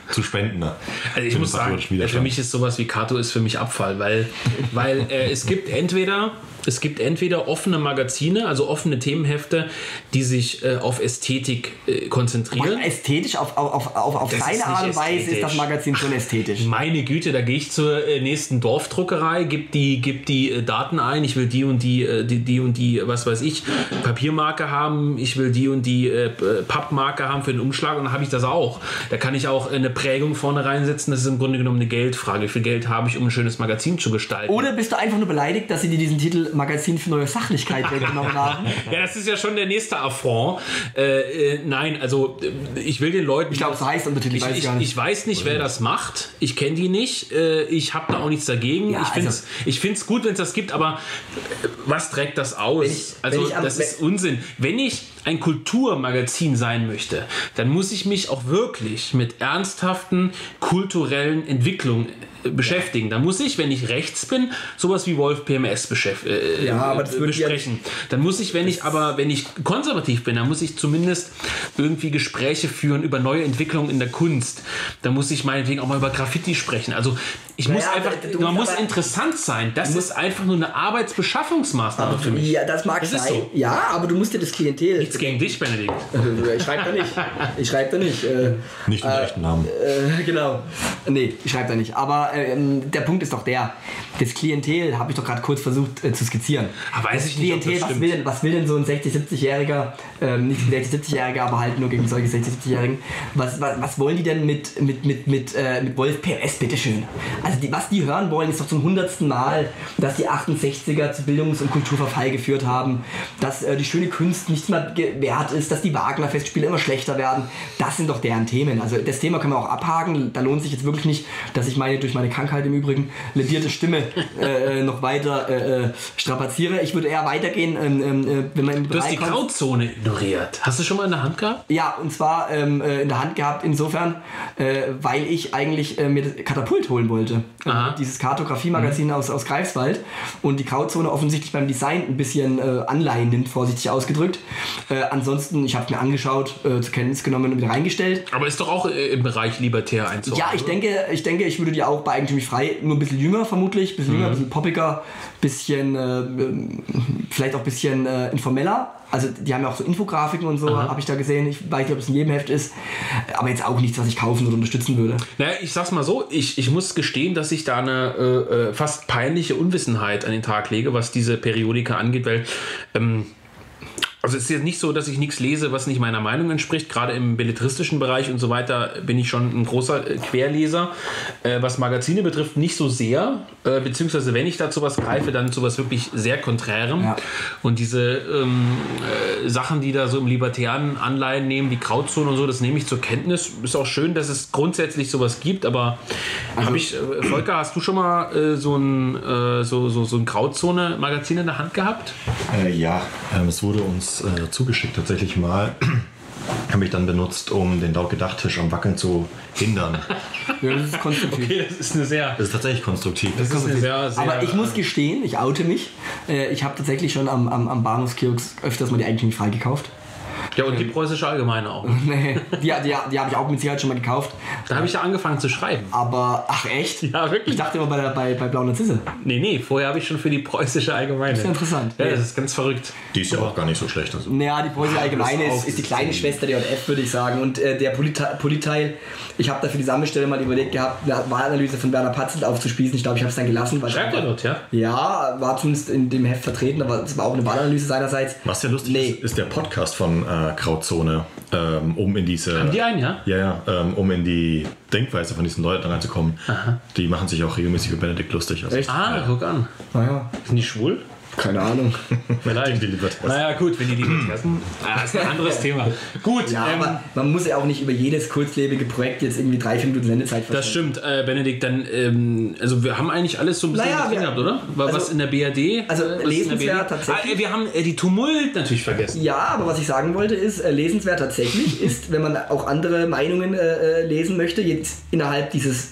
zu spenden. Ne? Also ich muss sagen, für mich ist sowas wie Kato ist für mich Abfall, weil, weil äh, es gibt entweder es gibt entweder offene Magazine, also offene Themenhefte, die sich äh, auf Ästhetik äh, konzentrieren. Aber ästhetisch, auf, auf, auf, auf seine Art und Weise ist das Magazin schon ästhetisch. Meine Güte, da gehe ich zur äh, nächsten Dorfdruckerei, gebe die, geb die äh, Daten ein, ich will die und die, äh, die, die und die, was weiß ich, Papiermarke haben, ich will die und die äh, Pappmarke haben für den Umschlag und dann habe ich das auch. Da kann ich auch eine Prägung vorne reinsetzen, das ist im Grunde genommen eine Geldfrage. Wie viel Geld habe ich, um ein schönes Magazin zu gestalten? Oder bist du einfach nur beleidigt, dass sie dir diesen Titel Magazin für neue Sachlichkeit weggenommen haben? Ja, das ist ja schon der nächste Affront. Äh, äh, nein, also äh, ich will den Leuten... Ich glaube, so heißt Untertitel, ich, weiß ich, ich, gar nicht. ich weiß nicht, wer das macht. Ich kenne die nicht. Äh, ich habe da auch nichts dagegen. Ja, ich finde es also, ich gut, wenn es das gibt, aber äh, was trägt das aus? Ich, also am, das ist Unsinn. Wenn ich ein Kulturmagazin sein möchte, dann muss ich mich auch wirklich mit ernsthaften kulturellen Entwicklungen beschäftigen. Da muss ich, wenn ich rechts bin, sowas wie Wolf P M S beschäft- äh, ja, aber das besprechen. Ja, dann muss ich, wenn ich aber, wenn ich konservativ bin, dann muss ich zumindest irgendwie Gespräche führen über neue Entwicklungen in der Kunst. Da muss ich meinetwegen auch mal über Graffiti sprechen. Also ich muss naja, einfach, du, man muss aber, interessant sein. Das ist einfach nur eine Arbeitsbeschaffungsmaßnahme für mich. Ja, das mag das sein. So. Ja, aber du musst dir das Klientel... Nichts gegen dich, Benedikt. Ich schreibe da nicht. Ich schreibe da nicht. Äh, nicht den äh, echten Namen. Äh, genau. Nee, ich schreibe da nicht. Aber ähm, der Punkt ist doch der, das Klientel habe ich doch gerade kurz versucht äh, zu skizzieren. Aber weiß ich nicht, Klientel, was will, denn, was will denn so ein sechzig-, siebzig-Jähriger, ähm, nicht ein sechzig-, siebzig-Jähriger, aber halt nur gegen solche sechzig-, siebzig-Jährigen, was, was, was wollen die denn mit, mit, mit, mit, äh, mit Wolf P M S, bitteschön? Also die, was die hören wollen, ist doch zum hundertsten Mal, dass die achtundsechziger zu Bildungs- und Kulturverfall geführt haben, dass äh, die schöne Kunst nichts mehr wert ist, dass die Wagner-Festspiele immer schlechter werden. Das sind doch deren Themen. Also das Thema können wir auch abhaken. Da lohnt sich jetzt wirklich nicht, dass ich meine, durch meine Krankheit im Übrigen, ledierte Stimme äh, noch weiter äh, strapaziere. Ich würde eher weitergehen, ähm, äh, wenn man im Du hast die Grauzone ignoriert. Hast du schon mal in der Hand gehabt? Ja, und zwar ähm, äh, in der Hand gehabt insofern, äh, weil ich eigentlich äh, mir das Katapult holen wollte. Äh, dieses Kartografie-Magazin mhm. aus, aus Greifswald und die Grauzone offensichtlich beim Design ein bisschen äh, Anleihen nimmt, vorsichtig ausgedrückt. Äh, ansonsten, ich habe es mir angeschaut, äh, zur Kenntnis genommen und wieder reingestellt. Aber ist doch auch äh, im Bereich libertär einzuordnen. Ja, ich denke, ich denke, ich würde die auch bei Eigentümlich Frei nur ein bisschen jünger vermutlich, ein bisschen mhm. jünger, ein bisschen poppiger, bisschen äh, vielleicht auch ein bisschen äh, informeller. Also die haben ja auch so Infografiken und so, habe ich da gesehen. Ich weiß nicht, ob es in jedem Heft ist, aber jetzt auch nichts, was ich kaufen oder unterstützen würde. Naja, ich sag's mal so, ich, ich muss gestehen, dass ich da eine äh, fast peinliche Unwissenheit an den Tag lege, was diese Periodika angeht, weil ähm, also es ist jetzt nicht so, dass ich nichts lese, was nicht meiner Meinung entspricht. Gerade im belletristischen Bereich und so weiter bin ich schon ein großer Querleser. Äh, was Magazine betrifft, nicht so sehr. Äh, beziehungsweise wenn ich dazu was greife, dann zu was wirklich sehr Konträrem. Ja. Und diese ähm, äh, Sachen, die da so im libertären Anleihen nehmen, wie Grauzone und so, das nehme ich zur Kenntnis. Ist auch schön, dass es grundsätzlich sowas gibt. Aber also, habe ich, äh, Volker, hast du schon mal äh, so ein, äh, so, so, so ein Grauzone-Magazin in der Hand gehabt? Äh, ja, ähm, es wurde uns Äh, zugeschickt tatsächlich mal. Habe ich dann benutzt, um den Lautgedacht-Tisch am Wackeln zu hindern. Ja, das ist konstruktiv. Okay, das ist eine sehr... Das ist tatsächlich konstruktiv. Das ist eine sehr, sehr, aber ich muss gestehen, ich oute mich. Äh, ich habe tatsächlich schon am, am, am Bahnhofskiosk öfters mal die Eigentümlich Frei gekauft. Ja, und die Preußische Allgemeine auch. Nee, die, die, die habe ich auch mit Sicherheit schon mal gekauft. Da habe ich ja angefangen zu schreiben. Aber, ach echt? Ja, wirklich. Ich dachte immer bei, der, bei, bei Blau Narzisse. Nee, nee, vorher habe ich schon für die Preußische Allgemeine. Das ist ja interessant. Ja, das ist ganz verrückt. Die ist ja auch gar nicht so schlecht. Also. Naja, die Preußische Allgemeine ist, ist die kleine Schwester der J F, würde ich sagen. Und äh, der Polite- Politeil, ich habe da für die Sammelstelle mal überlegt gehabt, eine Wahlanalyse von Werner Patzelt aufzuspießen. Ich glaube, ich habe es dann gelassen. Weil Schreibt er dort, ja? Ja, war zumindest in dem Heft vertreten, aber es war auch eine Wahlanalyse seinerseits. Was ja lustig nee. ist, ist der Podcast von äh, Grauzone. Ähm, um in diese... Haben die einen, ja? Ja, ja, ähm, um in die Denkweise von diesen Leuten reinzukommen. Aha. Die machen sich auch regelmäßig über Benedikt lustig. Also, echt? Ah, ja. Guck an. Naja. Sind die schwul? Keine Ahnung. Vielleicht. Die naja, gut, wenn die die Libertären. Das ist ein anderes Thema. Gut. Ja, ähm, aber man muss ja auch nicht über jedes kurzlebige Projekt jetzt irgendwie drei, vier Minuten Sendezeit verschwenden. Das stimmt, äh, Benedikt. Dann, ähm, also wir haben eigentlich alles so ein bisschen naja, drin gehabt, oder? War also, was in der B R D? Also lesenswert tatsächlich. Ah, wir haben äh, die Tumult natürlich vergessen. Ja, aber was ich sagen wollte ist, äh, lesenswert tatsächlich ist, wenn man auch andere Meinungen äh, lesen möchte, jetzt innerhalb dieses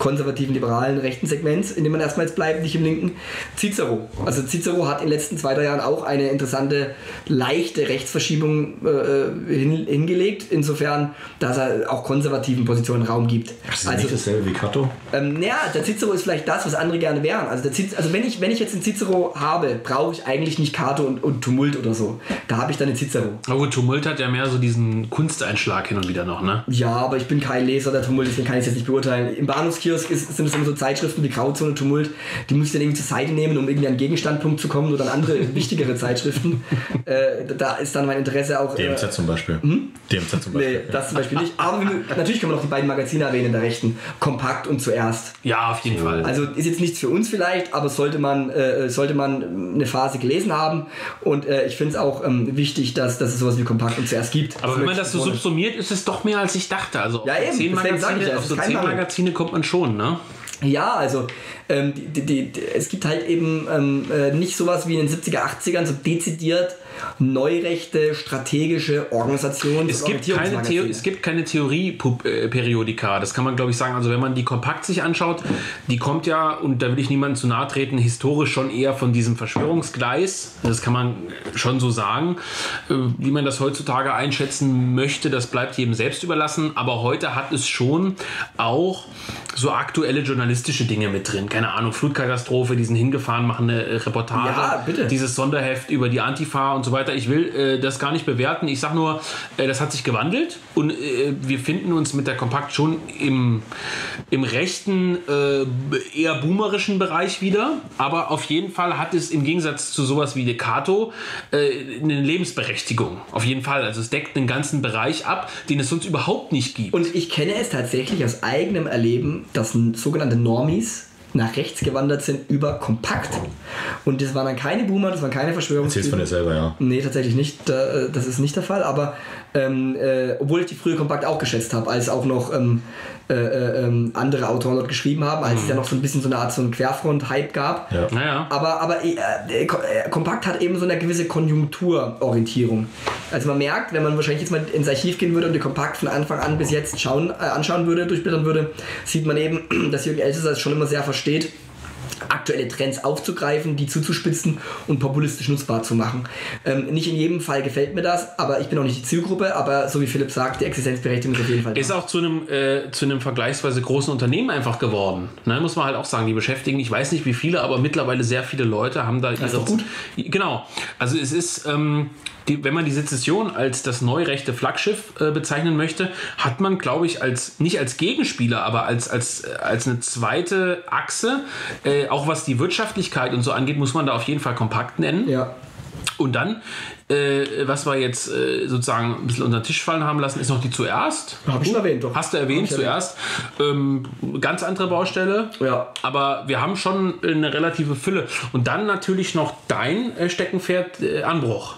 konservativen, liberalen, rechten Segments, in dem man erstmal jetzt bleibt, nicht im linken. Cicero. Also Cicero hat in den letzten zwei, drei Jahren auch eine interessante, leichte Rechtsverschiebung äh, hin, hingelegt, insofern, dass er auch konservativen Positionen Raum gibt. Das ist also, nicht dasselbe wie Cato? Ähm, naja, der Cicero ist vielleicht das, was andere gerne wären. Also, der Cicero, also wenn, ich, wenn ich jetzt einen Cicero habe, brauche ich eigentlich nicht Cato und, und Tumult oder so. Da habe ich dann einen Cicero. Aber gut, Tumult hat ja mehr so diesen Kunsteinschlag hin und wieder noch, ne? Ja, aber ich bin kein Leser der Tumult, deswegen kann ich es jetzt nicht beurteilen. Im Bahnhofskiosk ist, sind es immer so Zeitschriften wie Grauzone, Tumult, die muss ich dann irgendwie zur Seite nehmen, um irgendwie an einen Gegenstandpunkt zu kommen oder an andere wichtigere Zeitschriften. Äh, da ist dann mein Interesse auch... D M Z äh, zum Beispiel. Hm? D M Z zum Beispiel. Nee, das zum Beispiel nicht. Aber wir, natürlich kann man noch die beiden Magazine erwähnen in der Rechten. Kompakt und Zuerst. Ja, auf jeden Fall. Also ist jetzt nichts für uns vielleicht, aber sollte man, äh, sollte man eine Phase gelesen haben. Und äh, ich finde es auch ähm, wichtig, dass, dass es sowas wie Kompakt und Zuerst gibt. Aber das wenn man das so ohne. subsumiert, ist es doch mehr als ich dachte. Also ja, eben, zehn Magazine, ja, auf so zehn Magazine kommt man schon, ne? Ja, also ähm, die, die, die, es gibt halt eben ähm, äh, nicht sowas wie in den siebziger, achtzigern, so dezidiert neurechte, strategische Organisationen. Es gibt, keine Theo- es gibt keine Theorie-Periodika, das kann man glaube ich sagen. Also wenn man die Kompakt sich anschaut, die kommt ja, und da will ich niemandem zu nahe treten, historisch schon eher von diesem Verschwörungsgleis. Das kann man schon so sagen. Wie man das heutzutage einschätzen möchte, das bleibt jedem selbst überlassen. Aber heute hat es schon auch so aktuelle journalistische Dinge mit drin. Keine Ahnung, Flutkatastrophe, die sind hingefahren, machen eine Reportage. Ja, bitte. Dieses Sonderheft über die Antifa und so weiter. Ich will äh, das gar nicht bewerten. Ich sage nur, äh, das hat sich gewandelt und äh, wir finden uns mit der Kompakt schon im, im rechten, äh, eher boomerischen Bereich wieder. Aber auf jeden Fall hat es im Gegensatz zu sowas wie Cato äh, eine Lebensberechtigung. Auf jeden Fall. Also es deckt einen ganzen Bereich ab, den es sonst überhaupt nicht gibt. Und ich kenne es tatsächlich aus eigenem Erleben, dass sogenannte Normies nach rechts gewandert sind über Kompakt. Und das waren dann keine Boomer, das waren keine Verschwörungstypen. Erzählst von dir selber, ja. Nee, tatsächlich nicht. Das ist nicht der Fall. Aber ähm, äh, obwohl ich die frühe Kompakt auch geschätzt habe, als auch noch ähm, äh, äh, andere Autoren dort geschrieben haben, als mhm. es ja noch so ein bisschen so eine Art so einen Querfront-Hype gab. Ja. Naja. Aber, aber äh, äh, Kompakt hat eben so eine gewisse Konjunkturorientierung. Also man merkt, wenn man wahrscheinlich jetzt mal ins Archiv gehen würde und die Kompakt von Anfang an bis jetzt schauen, äh, anschauen würde, durchblättern würde, sieht man eben, dass Jürgen Elsässer es schon immer sehr versteht, aktuelle Trends aufzugreifen, die zuzuspitzen und populistisch nutzbar zu machen. Ähm, nicht in jedem Fall gefällt mir das, aber ich bin auch nicht die Zielgruppe, aber so wie Philipp sagt, die Existenzberechtigung ist auf jeden Fall da. Ist auch zu einem, äh, zu einem vergleichsweise großen Unternehmen einfach geworden. Ne, muss man halt auch sagen, die beschäftigen, ich weiß nicht wie viele, aber mittlerweile sehr viele Leute haben da ihre... Das ist doch gut. Genau. Also es ist... Ähm, Die, wenn man die Sezession als das neurechte Flaggschiff äh, bezeichnen möchte, hat man, glaube ich, als nicht als Gegenspieler, aber als, als, als eine zweite Achse, äh, auch was die Wirtschaftlichkeit und so angeht, muss man da auf jeden Fall Kompakt nennen. Ja. Und dann, äh, was wir jetzt äh, sozusagen ein bisschen unter den Tisch fallen haben lassen, ist noch die Zuerst. Habe ich schon erwähnt, doch. Hast du erwähnt, Zuerst. Ähm, ganz andere Baustelle. Ja. Aber wir haben schon eine relative Fülle. Und dann natürlich noch dein äh, Steckenpferd, äh, Anbruch.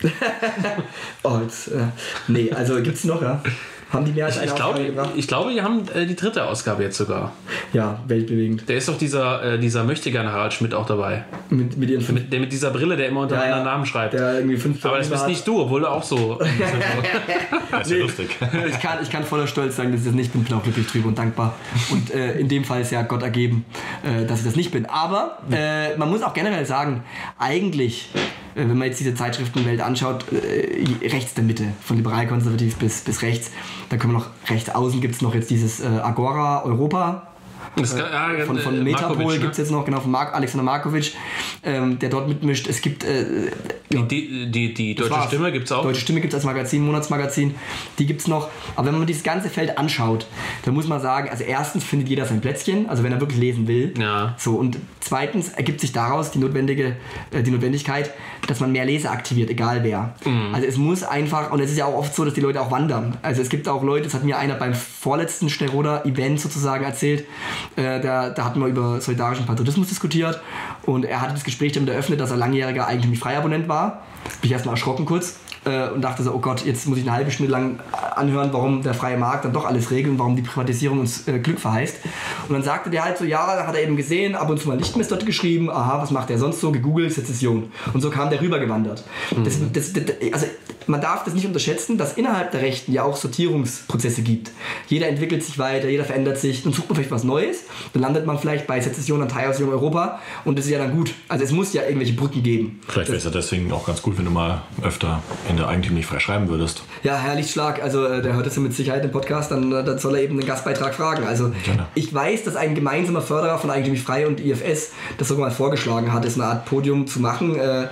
oh, jetzt, äh, nee, also gibt's noch, ja? Haben die mehr als ich, eine ich Ausgabe glaube, gebracht? Ich glaube, die haben äh, die dritte Ausgabe jetzt sogar. Ja, weltbewegend. Der ist doch dieser, äh, dieser Möchtegern Harald Schmidt auch dabei. Mit, mit, ihren mit, der, mit dieser Brille, der immer unter ja, anderen ja. Namen schreibt. Der irgendwie fünf Aber das bist nicht du, obwohl du auch so... Das ist ja nee. lustig. Ich kann, ich kann voller Stolz sagen, dass ich das nicht bin. Ich bin auch glücklich drüber und dankbar. Und äh, in dem Fall ist ja Gott ergeben, äh, dass ich das nicht bin. Aber äh, man muss auch generell sagen, eigentlich... wenn man jetzt diese Zeitschriftenwelt anschaut, äh, rechts der Mitte, von liberal-konservativ bis, bis rechts, dann können wir noch rechts außen gibt es noch jetzt dieses äh, Agora Europa. Das kann, ja, von, von Metapol gibt es jetzt noch, genau, von Mark, Alexander Markovic, ähm, der dort mitmischt. Es gibt äh, die, die, die, die Deutsche war's. Stimme gibt es auch. Deutsche Stimme gibt es als Magazin, Monatsmagazin, die gibt es noch. Aber wenn man dieses ganze Feld anschaut, dann muss man sagen, also erstens findet jeder sein Plätzchen, also wenn er wirklich lesen will. Ja. So, und zweitens ergibt sich daraus die, notwendige, äh, die Notwendigkeit, dass man mehr Leser aktiviert, egal wer. Mhm. Also es muss einfach, und es ist ja auch oft so, dass die Leute auch wandern. Also es gibt auch Leute, das hat mir einer beim vorletzten Schnellroder-Event sozusagen erzählt, Äh, da, da hatten wir über solidarischen Patriotismus diskutiert und er hatte das Gespräch damit eröffnet, dass er langjähriger eigentlich Freiabonnent war. Bin ich erstmal erschrocken kurz äh, und dachte so, oh Gott, jetzt muss ich eine halbe Stunde lang anhören, warum der freie Markt dann doch alles regelt und warum die Privatisierung uns äh, Glück verheißt. Und dann sagte der halt so, ja, da hat er eben gesehen, ab und zu mal Lichtmess dort geschrieben, aha, was macht der sonst so, gegoogelt, Sezession. Und so kam der rübergewandert. Mhm. Das, das, das, also man darf das nicht unterschätzen, dass innerhalb der Rechten ja auch Sortierungsprozesse gibt. Jeder entwickelt sich weiter, jeder verändert sich, dann sucht man vielleicht was Neues, dann landet man vielleicht bei Sezession und Teil aus Jung Europa und das ist ja dann gut. Also es muss ja irgendwelche Brücken geben. Vielleicht wäre es ja deswegen auch ganz gut, wenn du mal öfter in der Eigentümlich frei schreiben würdest. Ja, Herr Lichtschlag, also der hört das ja mit Sicherheit im Podcast, dann, dann soll er eben einen Gastbeitrag fragen. Also Gerne. Ich weiß, dass ein gemeinsamer Förderer von Eigentümlich frei und I F S das sogar mal vorgeschlagen hat, ist eine Art Podium zu machen äh,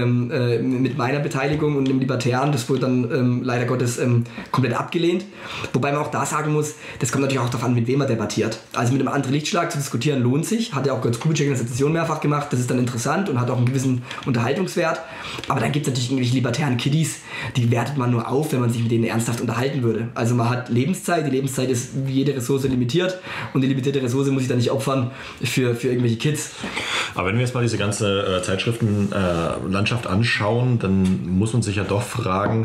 äh, mit meiner Beteiligung und dem Libertären. Das wurde dann ähm, leider Gottes ähm, komplett abgelehnt. Wobei man auch da sagen muss, das kommt natürlich auch darauf an, mit wem man debattiert. Also mit einem anderen Lichtschlag zu diskutieren lohnt sich. Hat ja auch Götz Kubitschek in der Session mehrfach gemacht. Das ist dann interessant und hat auch einen gewissen Unterhaltungswert. Aber dann gibt es natürlich irgendwelche libertären Kiddies, die wertet man nur auf, wenn man sich mit denen ernsthaft unterhalten würde. Also man hat Lebenszeit. Die Lebenszeit ist wie jede Ressource limitiert. Und die limitierte Ressource muss ich dann nicht opfern für, für irgendwelche Kids. Aber wenn wir jetzt mal diese ganze äh, Zeitschriftenlandschaft äh, anschauen, dann muss man sich ja doch fragen,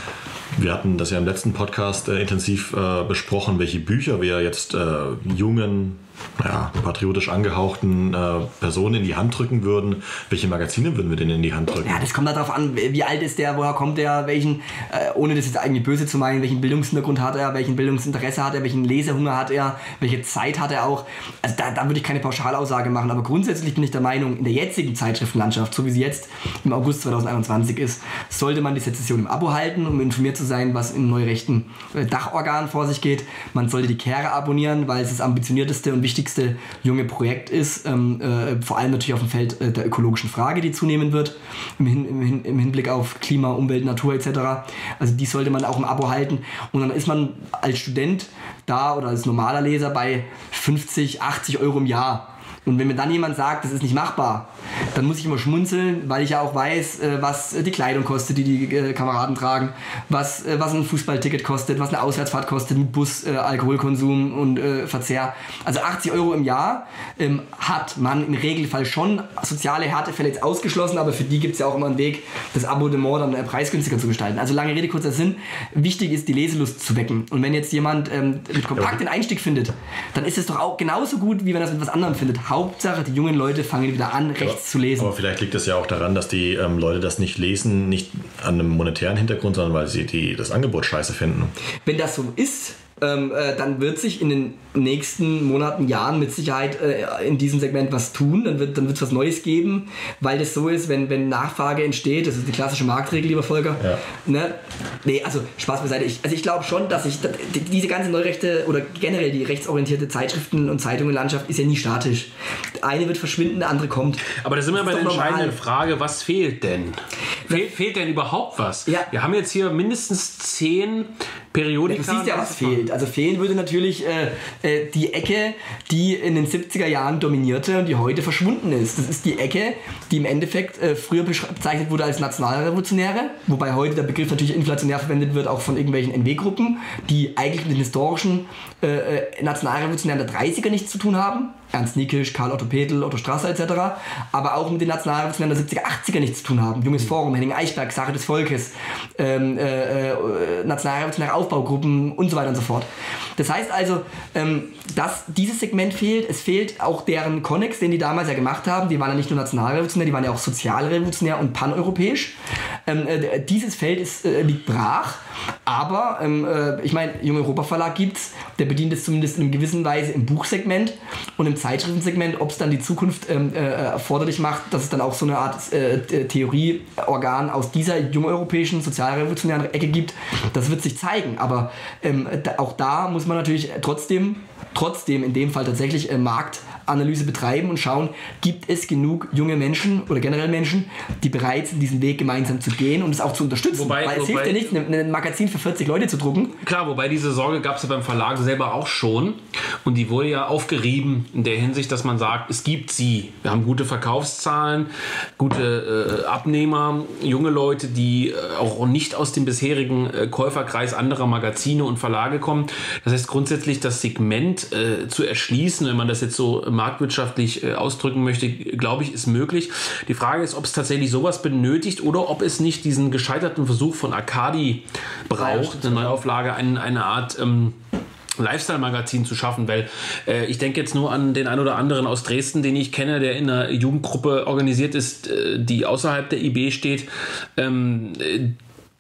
wir hatten das ja im letzten Podcast äh, intensiv äh, besprochen, welche Bücher wir jetzt äh, jungen, ja, patriotisch angehauchten äh, Personen in die Hand drücken würden. Welche Magazine würden wir denn in die Hand drücken? Ja, das kommt darauf an, wie alt ist der, woher kommt der, welchen, äh, ohne das jetzt eigentlich böse zu meinen, welchen Bildungshintergrund hat er, welchen Bildungsinteresse hat er, welchen Lesehunger hat er, welche Zeit hat er auch. Also da, da würde ich keine Pauschalaussage machen, aber grundsätzlich bin ich der Meinung, in der jetzigen Zeitschriftenlandschaft, so wie sie jetzt im August zweitausendeinundzwanzig ist, sollte man die Sezession im Abo halten, um informiert zu sein, was im neurechten äh, Dachorgan vor sich geht. Man sollte die Kehre abonnieren, weil es das ambitionierteste und wichtigste junge Projekt ist, ähm, äh, vor allem natürlich auf dem Feld äh, der ökologischen Frage, die zunehmen wird, im, Hin, im, Hin, im Hinblick auf Klima, Umwelt, Natur et cetera. Also die sollte man auch im Abo halten und dann ist man als Student da oder als normaler Leser bei fünfzig, achtzig Euro im Jahr. Und wenn mir dann jemand sagt, das ist nicht machbar, dann muss ich immer schmunzeln, weil ich ja auch weiß, was die Kleidung kostet, die die Kameraden tragen, was, was ein Fußballticket kostet, was eine Auswärtsfahrt kostet mit Bus, Alkoholkonsum und Verzehr. Also achtzig Euro im Jahr ähm, hat man im Regelfall schon. Soziale Härtefälle jetzt ausgeschlossen, aber für die gibt es ja auch immer einen Weg, das Abonnement dann preisgünstiger zu gestalten. Also lange Rede, kurzer Sinn. Wichtig ist, die Leselust zu wecken. Und wenn jetzt jemand ähm, mit Kompakt den Einstieg findet, dann ist es doch auch genauso gut, wie wenn er es mit was anderem findet. Hauptsache, die jungen Leute fangen wieder an, rechts aber, zu lesen. Aber vielleicht liegt es ja auch daran, dass die ähm, Leute das nicht lesen, nicht an einem monetären Hintergrund, sondern weil sie die, das Angebot scheiße finden. Wenn das so ist, ähm, äh, dann wird sich in den nächsten Monaten, Jahren mit Sicherheit äh, in diesem Segment was tun. Dann wird dann wird es was Neues geben, weil das so ist, wenn, wenn Nachfrage entsteht, das ist die klassische Marktregel, lieber Volker. Ja. Ne? Nee, also Spaß beiseite. Ich, also ich glaube schon, dass ich dass diese ganze neurechte oder generell die rechtsorientierte Zeitschriften- und Zeitungenlandschaft ist ja nie statisch. Eine wird verschwinden, der andere kommt. Aber da sind wir bei der entscheidenden normal. Frage, was fehlt denn? Fehl, fehlt denn überhaupt was? Ja. Wir haben jetzt hier mindestens zehn Periodika. Ja, du siehst ja, was fehlt. Also fehlen würde natürlich äh, äh, die Ecke, die in den siebziger Jahren dominierte und die heute verschwunden ist. Das ist die Ecke, die im Endeffekt äh, früher bezeichnet wurde als Nationalrevolutionäre, wobei heute der Begriff natürlich inflationär verwendet wird, auch von irgendwelchen N W-Gruppen, die eigentlich mit den historischen äh, Nationalrevolutionären der dreißiger nichts zu tun haben. Ernst Niekisch, Karl Otto Petl, Otto Strasser et cetera, aber auch mit den Nationalrevolutionären der siebziger, achtziger nichts zu tun haben. Junges Forum, Henning Eichberg, Sache des Volkes, ähm, äh, äh, nationalrevolutionäre Aufbaugruppen und so weiter und so fort. Das heißt also, ähm, dass dieses Segment fehlt. Es fehlt auch deren Konnex, den die damals ja gemacht haben. Die waren ja nicht nur nationalrevolutionär, die waren ja auch sozialrevolutionär und paneuropäisch. Ähm, äh, dieses Feld ist, äh, liegt brach. Aber, ähm, äh, ich meine, Jung Europa Verlag gibt's, der bedient es zumindest in einer gewissen Weise im Buchsegment und im Zeitschriftensegment. Ob es dann die Zukunft ähm, äh, erforderlich macht, dass es dann auch so eine Art äh, Theorieorgan aus dieser jungeuropäischen sozialrevolutionären Ecke gibt, das wird sich zeigen. Aber ähm, da, auch da muss man natürlich trotzdem, trotzdem in dem Fall tatsächlich äh, Marktanalyse betreiben und schauen, gibt es genug junge Menschen oder generell Menschen, die bereit sind, diesen Weg gemeinsam zu gehen und es auch zu unterstützen. Wobei, Weil es wobei, hilft ja nicht, ein Magazin für vierzig Leute zu drucken. Klar, wobei diese Sorge gab es ja beim Verlag selber auch schon und die wurde ja aufgerieben in der Hinsicht, dass man sagt, es gibt sie. Wir haben gute Verkaufszahlen, gute äh, Abnehmer, junge Leute, die äh, auch nicht aus dem bisherigen äh, Käuferkreis anderer Magazine und Verlage kommen. Das heißt grundsätzlich das Segment äh, zu erschließen, wenn man das jetzt so marktwirtschaftlich äh, ausdrücken möchte, glaube ich, ist möglich. Die Frage ist, ob es tatsächlich sowas benötigt oder ob es nicht diesen gescheiterten Versuch von Arcadi braucht, eine Neuauflage, eine, eine Art ähm, Lifestyle-Magazin zu schaffen, weil äh, ich denke jetzt nur an den einen oder anderen aus Dresden, den ich kenne, der in einer Jugendgruppe organisiert ist, äh, die außerhalb der I B steht. Ähm, äh,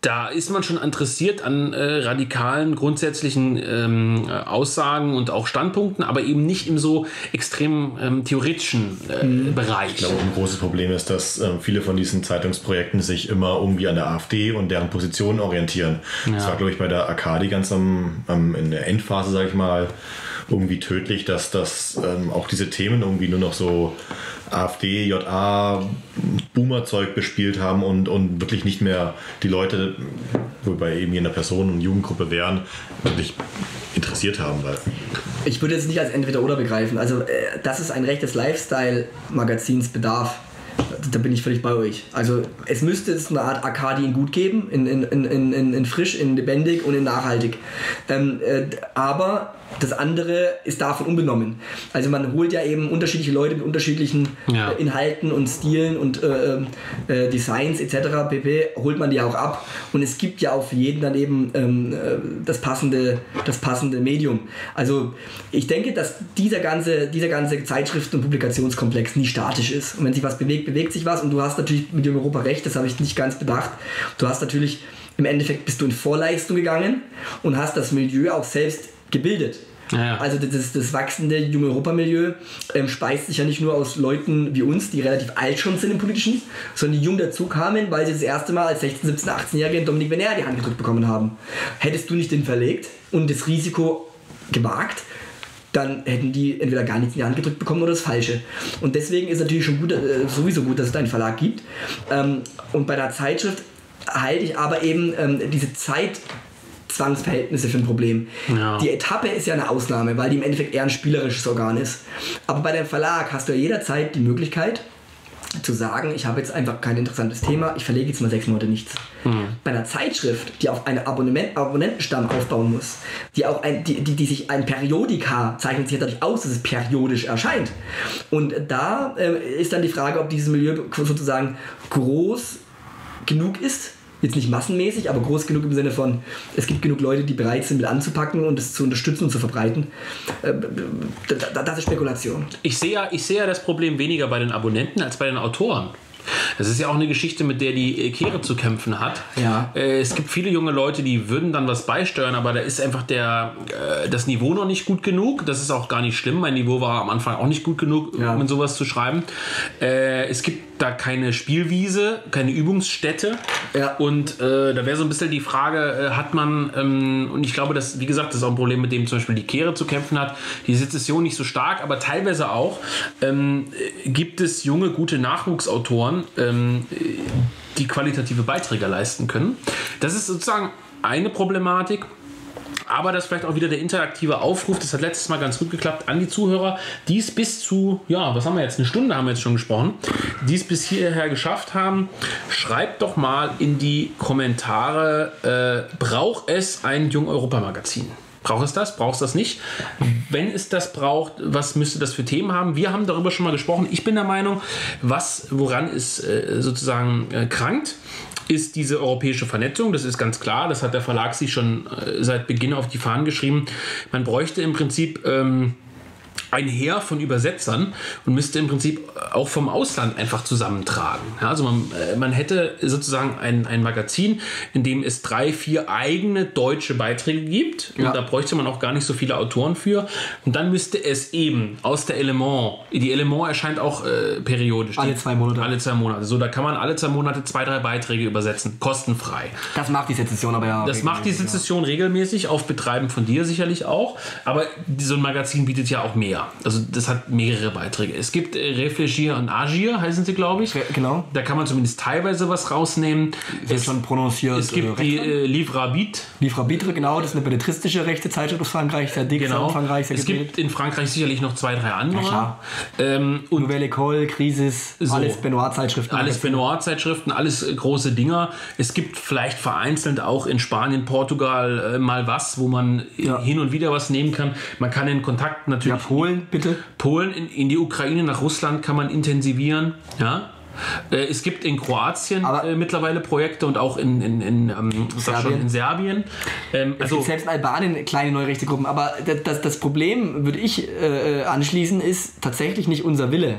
da ist man schon interessiert an äh, radikalen, grundsätzlichen ähm, Aussagen und auch Standpunkten, aber eben nicht im so extrem ähm, theoretischen äh, mhm. Bereich. Ich glaube, ein großes Problem ist, dass ähm, viele von diesen Zeitungsprojekten sich immer irgendwie an der AfD und deren Positionen orientieren. Ja. Das war, glaube ich, bei der Arcadi ganz am, am in der Endphase, sage ich mal, irgendwie tödlich, dass das ähm, auch diese Themen irgendwie nur noch so AfD, J A, Boomer-Zeug bespielt haben und, und wirklich nicht mehr die Leute, wobei eben in der Person- und Jugendgruppe wären, wirklich interessiert haben. Weil ich würde es nicht als Entweder-Oder begreifen. Also, äh, dass es ein Recht des Lifestyle-Magazins bedarf, da bin ich völlig bei euch. Also es müsste es eine Art Arcadi in gut geben, in, in, in, in, in frisch, in lebendig und in nachhaltig. Ähm, äh, aber das andere ist davon unbenommen. Also man holt ja eben unterschiedliche Leute mit unterschiedlichen ja. äh, Inhalten und Stilen und äh, äh, Designs et cetera pp. Holt man die auch ab. Und es gibt ja auch für jeden dann eben ähm, das, passende, das passende Medium. Also ich denke, dass dieser ganze, dieser ganze Zeitschriften- und Publikationskomplex nie statisch ist. Und wenn sich was bewegt, bewegt sich was. Und du hast natürlich mit Jung Europa recht, das habe ich nicht ganz bedacht. Du hast natürlich, im Endeffekt bist du in Vorleistung gegangen und hast das Milieu auch selbst gebildet. Ja, ja. Also das, das wachsende Junge Europa-Milieu ähm, speist sich ja nicht nur aus Leuten wie uns, die relativ alt schon sind im Politischen, sondern die jung dazu kamen, weil sie das erste Mal als sechzehn-, siebzehn-, achtzehnjährige Dominik Venner die Hand gedrückt bekommen haben. Hättest du nicht den verlegt und das Risiko gewagt, dann hätten die entweder gar nichts in die Hand gedrückt bekommen oder das Falsche. Und deswegen ist es natürlich schon gut, äh, sowieso gut, dass es da einen Verlag gibt. Ähm, und bei der Zeitschrift halte ich aber eben ähm, diese Zeit Zwangsverhältnisse für ein Problem. Ja. Die Etappe ist ja eine Ausnahme, weil die im Endeffekt eher ein spielerisches Organ ist. Aber bei dem Verlag hast du ja jederzeit die Möglichkeit zu sagen, ich habe jetzt einfach kein interessantes Thema, ich verlege jetzt mal sechs Monate nichts. Mhm. Bei einer Zeitschrift, die auf einen Abonnement, Abonnentenstamm aufbauen muss, die auch ein, die, die, die sich ein Periodika zeichnet sich dadurch aus, dass es periodisch erscheint. Und da äh, ist dann die Frage, ob dieses Milieu sozusagen groß genug ist, jetzt nicht massenmäßig, aber groß genug im Sinne von, es gibt genug Leute, die bereit sind, mit anzupacken und es zu unterstützen und zu verbreiten. Das ist Spekulation. Ich sehe ja, ich sehe ja das Problem weniger bei den Abonnenten als bei den Autoren. Das ist ja auch eine Geschichte, mit der die Kehre zu kämpfen hat. Ja. Es gibt viele junge Leute, die würden dann was beisteuern, aber da ist einfach der, das Niveau noch nicht gut genug. Das ist auch gar nicht schlimm. Mein Niveau war am Anfang auch nicht gut genug, ja. um sowas zu schreiben. Es gibt da keine Spielwiese, keine Übungsstätte. Ja. Und äh, da wäre so ein bisschen die Frage, äh, hat man, ähm, und ich glaube, dass, wie gesagt, das ist auch ein Problem, mit dem zum Beispiel die Kehre zu kämpfen hat, die Sezession nicht so stark, aber teilweise auch ähm, gibt es junge, gute Nachwuchsautoren, ähm, die qualitative Beiträge leisten können. Das ist sozusagen eine Problematik. Aber das ist vielleicht auch wieder der interaktive Aufruf, das hat letztes Mal ganz gut geklappt, an die Zuhörer, die es bis zu, ja, was haben wir jetzt, eine Stunde haben wir jetzt schon gesprochen, die es bis hierher geschafft haben, schreibt doch mal in die Kommentare, äh, braucht es ein Jung-Europa-Magazin? Braucht es das? Braucht es das nicht? Wenn es das braucht, was müsste das für Themen haben? Wir haben darüber schon mal gesprochen. Ich bin der Meinung, was, woran es äh, sozusagen äh, krankt, ist diese europäische Vernetzung. Das ist ganz klar. Das hat der Verlag sich schon äh, seit Beginn auf die Fahnen geschrieben. Man bräuchte im Prinzip ähm, ein Heer von Übersetzern und müsste im Prinzip auch vom Ausland einfach zusammentragen. Ja, also man, man hätte sozusagen ein, ein Magazin, in dem es drei, vier eigene deutsche Beiträge gibt. Ja. Und da bräuchte man auch gar nicht so viele Autoren für. Und dann müsste es eben aus der Element, die Element erscheint auch äh, periodisch. Alle zwei Monate. Alle zwei Monate. So, da kann man alle zwei Monate zwei, drei Beiträge übersetzen. Kostenfrei. Das macht die Sezession aber ja. Das macht die Sezession ja. regelmäßig, auf Betreiben von dir sicherlich auch. Aber so ein Magazin bietet ja auch mehr. Also das hat mehrere Beiträge. Es gibt äh, Réfléchir und Agir, heißen sie, glaube ich. Genau. Da kann man zumindest teilweise was rausnehmen. Es, schon prononciert. Es gibt äh, die äh, Livre Arbitre. Livre Arbitre, genau. Das ist eine belletristische rechte Zeitschrift aus Frankreich. Sehr dick, genau. sehr umfangreich, sehr Es gebildet. Gibt in Frankreich sicherlich noch zwei, drei andere. Ja, klar. Ähm, und Nouvelle École, Crisis, so. Alles Benoit-Zeitschriften. Alles Benoit-Zeitschriften, alles äh, große Dinger. Es gibt vielleicht vereinzelt auch in Spanien, Portugal äh, mal was, wo man ja. hin und wieder was nehmen kann. Man kann in Kontakt natürlich... Ja, Polen, bitte. Polen, in, in die Ukraine, nach Russland kann man intensivieren. Ja? Äh, es gibt in Kroatien äh, mittlerweile Projekte und auch in, in, in, ähm, Serbien. Schon, in Serbien. Ähm, es also gibt selbst in Albanien kleine neurechte Gruppen. Aber das, das Problem, würde ich äh, anschließen, ist tatsächlich nicht unser Wille.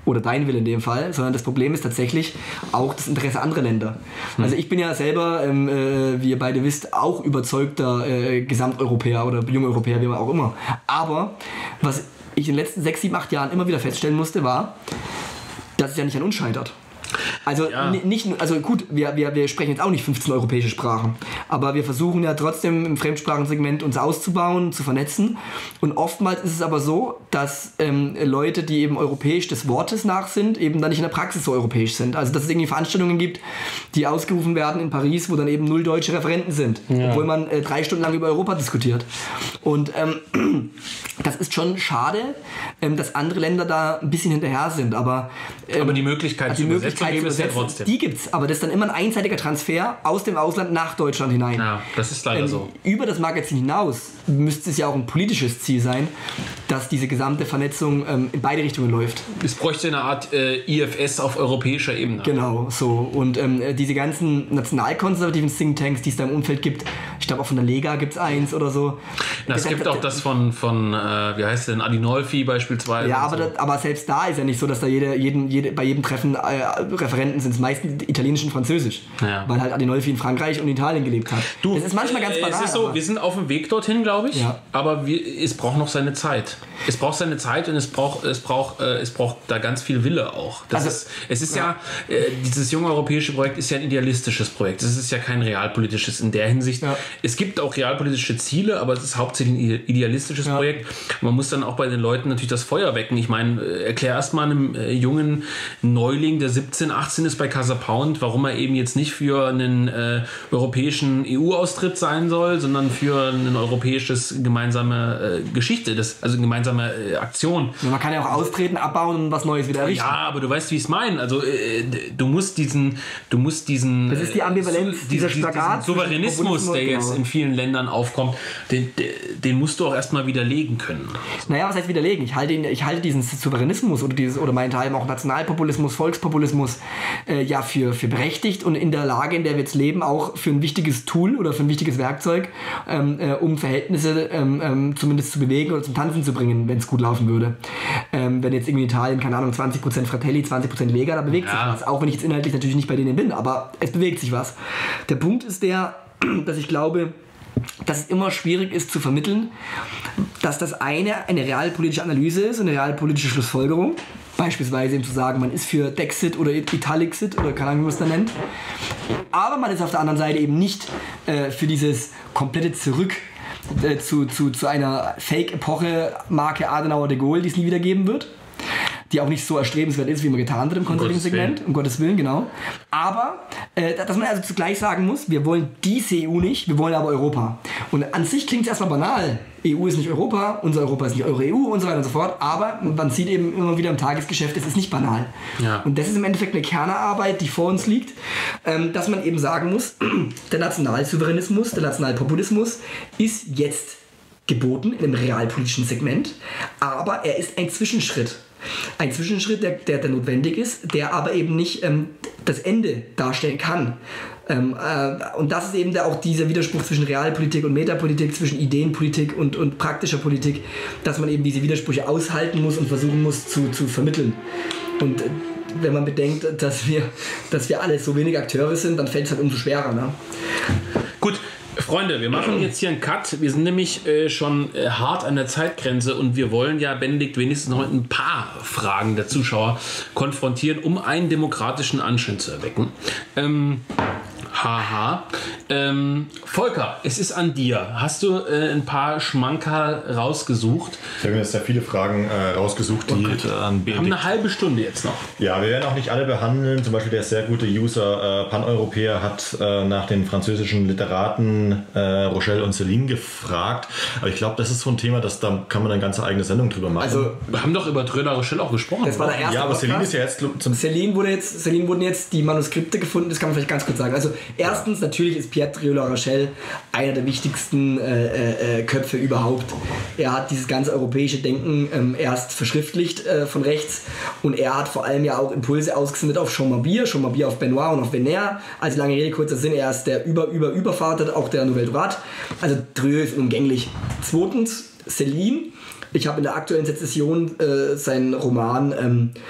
oder dein Wille in dem Fall, sondern das Problem ist tatsächlich auch das Interesse anderer Länder. Hm. Also ich bin ja selber, ähm, äh, wie ihr beide wisst, auch überzeugter äh, Gesamteuropäer oder Jungeuropäer, wie man auch immer. Aber was ich in den letzten sechs, sieben, acht Jahren immer wieder feststellen musste, war, dass es ja nicht an uns scheitert. Also ja. nicht, also gut, wir, wir, wir sprechen jetzt auch nicht fünfzehn europäische Sprachen, aber wir versuchen ja trotzdem im Fremdsprachensegment uns auszubauen, zu vernetzen, und oftmals ist es aber so, dass ähm, Leute, die eben europäisch des Wortes nach sind, eben dann nicht in der Praxis so europäisch sind. Also dass es irgendwie Veranstaltungen gibt, die ausgerufen werden in Paris, wo dann eben null deutsche Referenten sind, ja. obwohl man äh, drei Stunden lang über Europa diskutiert. Und ähm, das ist schon schade, ähm, dass andere Länder da ein bisschen hinterher sind, aber, ähm, aber die Möglichkeit also zu die übersetzen Möglichkeit ist ja trotzdem. Die gibt's, aber das ist dann immer ein einseitiger Transfer aus dem Ausland nach Deutschland hinein. Ja, das ist leider ähm, so. Über das Magazin hinaus müsste es ja auch ein politisches Ziel sein, dass diese gesamte Vernetzung ähm, in beide Richtungen läuft. Es bräuchte eine Art äh, I F S auf europäischer Ebene. Genau, so. Und ähm, diese ganzen nationalkonservativen Thinktanks, die es da im Umfeld gibt, ich glaube auch von der Lega gibt es eins oder so. Na, es gibt auch das von, von äh, wie heißt denn, Adinolfi beispielsweise. Ja, aber, so. das, aber selbst da ist ja nicht so, dass da jede, jeden, jede, bei jedem Treffen äh, Referenten sind. Es meistens Italienisch und Französisch. Ja. Weil halt Adinolfi in Frankreich und Italien gelebt hat. Du, das ist manchmal ganz banal. Es ist so, wir sind auf dem Weg dorthin, glaube ich. Ja. Aber wir, es braucht noch seine Zeit. Es braucht seine Zeit und es braucht, es braucht, äh, es braucht da ganz viel Wille auch. Das also, ist, es ist ja, ja äh, dieses junge europäische Projekt ist ja ein idealistisches Projekt. Es ist ja kein realpolitisches in der Hinsicht. Ja. Es gibt auch realpolitische Ziele, aber es ist hauptsächlich ein idealistisches ja. Projekt. Man muss dann auch bei den Leuten natürlich das Feuer wecken. Ich meine, äh, erklär erst mal einem äh, jungen Neuling, der siebzehn, achtzehn ist bei Casa Pound, warum er eben jetzt nicht für einen äh, europäischen E U-Austritt sein soll, sondern für eine europäisches gemeinsame äh, Geschichte, das, also gemeinsame äh, Aktion. Ja, man kann ja auch austreten, abbauen und was Neues wieder errichten. Ja, aber du weißt, wie ich es meine. Also äh, du musst diesen, du musst diesen, das ist die Ambivalenz, äh, dieser diesen, Spagat, diesen Souveränismus, der jetzt in vielen Ländern aufkommt, den, den musst du auch erstmal widerlegen können. Naja, was heißt widerlegen? Ich halte, ihn, ich halte diesen Souveränismus oder dieses oder meinen Teil auch Nationalpopulismus, Volkspopulismus äh, ja für, für berechtigt und in der Lage, in der wir jetzt leben, auch für ein wichtiges Tool oder für ein wichtiges Werkzeug, ähm, äh, um Verhältnisse ähm, ähm, zumindest zu bewegen oder zum Tanzen zu bringen, wenn es gut laufen würde. Ähm, wenn jetzt irgendwie in Italien, keine Ahnung, zwanzig Prozent Fratelli, zwanzig Prozent Lega, da bewegt ja. sich was. Auch wenn ich jetzt inhaltlich natürlich nicht bei denen bin, aber es bewegt sich was. Der Punkt ist der, dass ich glaube, dass es immer schwierig ist zu vermitteln, dass das eine eine realpolitische Analyse ist, eine realpolitische Schlussfolgerung. Beispielsweise eben zu sagen, man ist für Dexit oder Italixit oder keine Ahnung, wie man es da nennt. Aber man ist auf der anderen Seite eben nicht äh, für dieses komplette Zurück äh, zu, zu, zu einer Fake-Epoche Marke Adenauer de Gaulle, die es nie wieder geben wird. Die auch nicht so erstrebenswert ist, wie man getan hat im konservativen Segment. Um Gottes Willen, genau. Aber, äh, dass man also zugleich sagen muss, wir wollen diese E U nicht, wir wollen aber Europa. Und an sich klingt es erstmal banal. E U ist nicht Europa, unser Europa ist nicht eure E U und so weiter und so fort. Aber man sieht eben immer wieder im Tagesgeschäft, es ist nicht banal. Ja. Und das ist im Endeffekt eine Kernarbeit, die vor uns liegt, ähm, dass man eben sagen muss, der Nationalsouveränismus, der Nationalpopulismus ist jetzt geboten in einem realpolitischen Segment, aber er ist ein Zwischenschritt. Ein Zwischenschritt, der, der, der notwendig ist, der aber eben nicht ähm, das Ende darstellen kann. Ähm, äh, und das ist eben der, auch dieser Widerspruch zwischen Realpolitik und Metapolitik, zwischen Ideenpolitik und, und praktischer Politik, dass man eben diese Widersprüche aushalten muss und versuchen muss zu, zu vermitteln. Und äh, wenn man bedenkt, dass wir, dass wir alle so wenig Akteure sind, dann fällt es halt umso schwerer. Ne? Gut. Freunde, wir machen jetzt hier einen Cut. Wir sind nämlich äh, schon äh, hart an der Zeitgrenze und wir wollen ja, Benedikt, wenigstens noch ein paar Fragen der Zuschauer konfrontieren, um einen demokratischen Anschein zu erwecken. Ähm, haha. Ähm, Volker, es ist an dir. Hast du äh, ein paar Schmankerl rausgesucht? Ich habe mir jetzt sehr viele Fragen äh, rausgesucht, die okay. an Wir haben eine halbe Stunde jetzt noch. Ja, wir werden auch nicht alle behandeln. Zum Beispiel der sehr gute User äh, Paneuropäer hat äh, nach den französischen Literaten äh, Rochelle und Céline gefragt. Aber ich glaube, das ist so ein Thema, das, da kann man eine ganze eigene Sendung drüber machen. Also, wir haben doch über Tröder Rochelle auch gesprochen. Das war der erste Ja, aber Podcast. Céline ist ja jetzt zum Céline wurde jetzt, Céline wurden jetzt die Manuskripte gefunden, das kann man vielleicht ganz kurz sagen. Also erstens, ja. natürlich ist Pierre Triola-Rochelle einer der wichtigsten äh, äh, Köpfe überhaupt. Er hat dieses ganze europäische Denken ähm, erst verschriftlicht äh, von rechts und er hat vor allem ja auch Impulse ausgesendet auf Chambord, Chambord auf Benoit und auf Venner. Also lange Rede, kurzer Sinn, er ist der über über Übervater auch der Nouvelle Droite. Also Dreux ist unumgänglich. Zweitens, Céline. Ich habe in der aktuellen Sezession äh, seinen Roman ähm,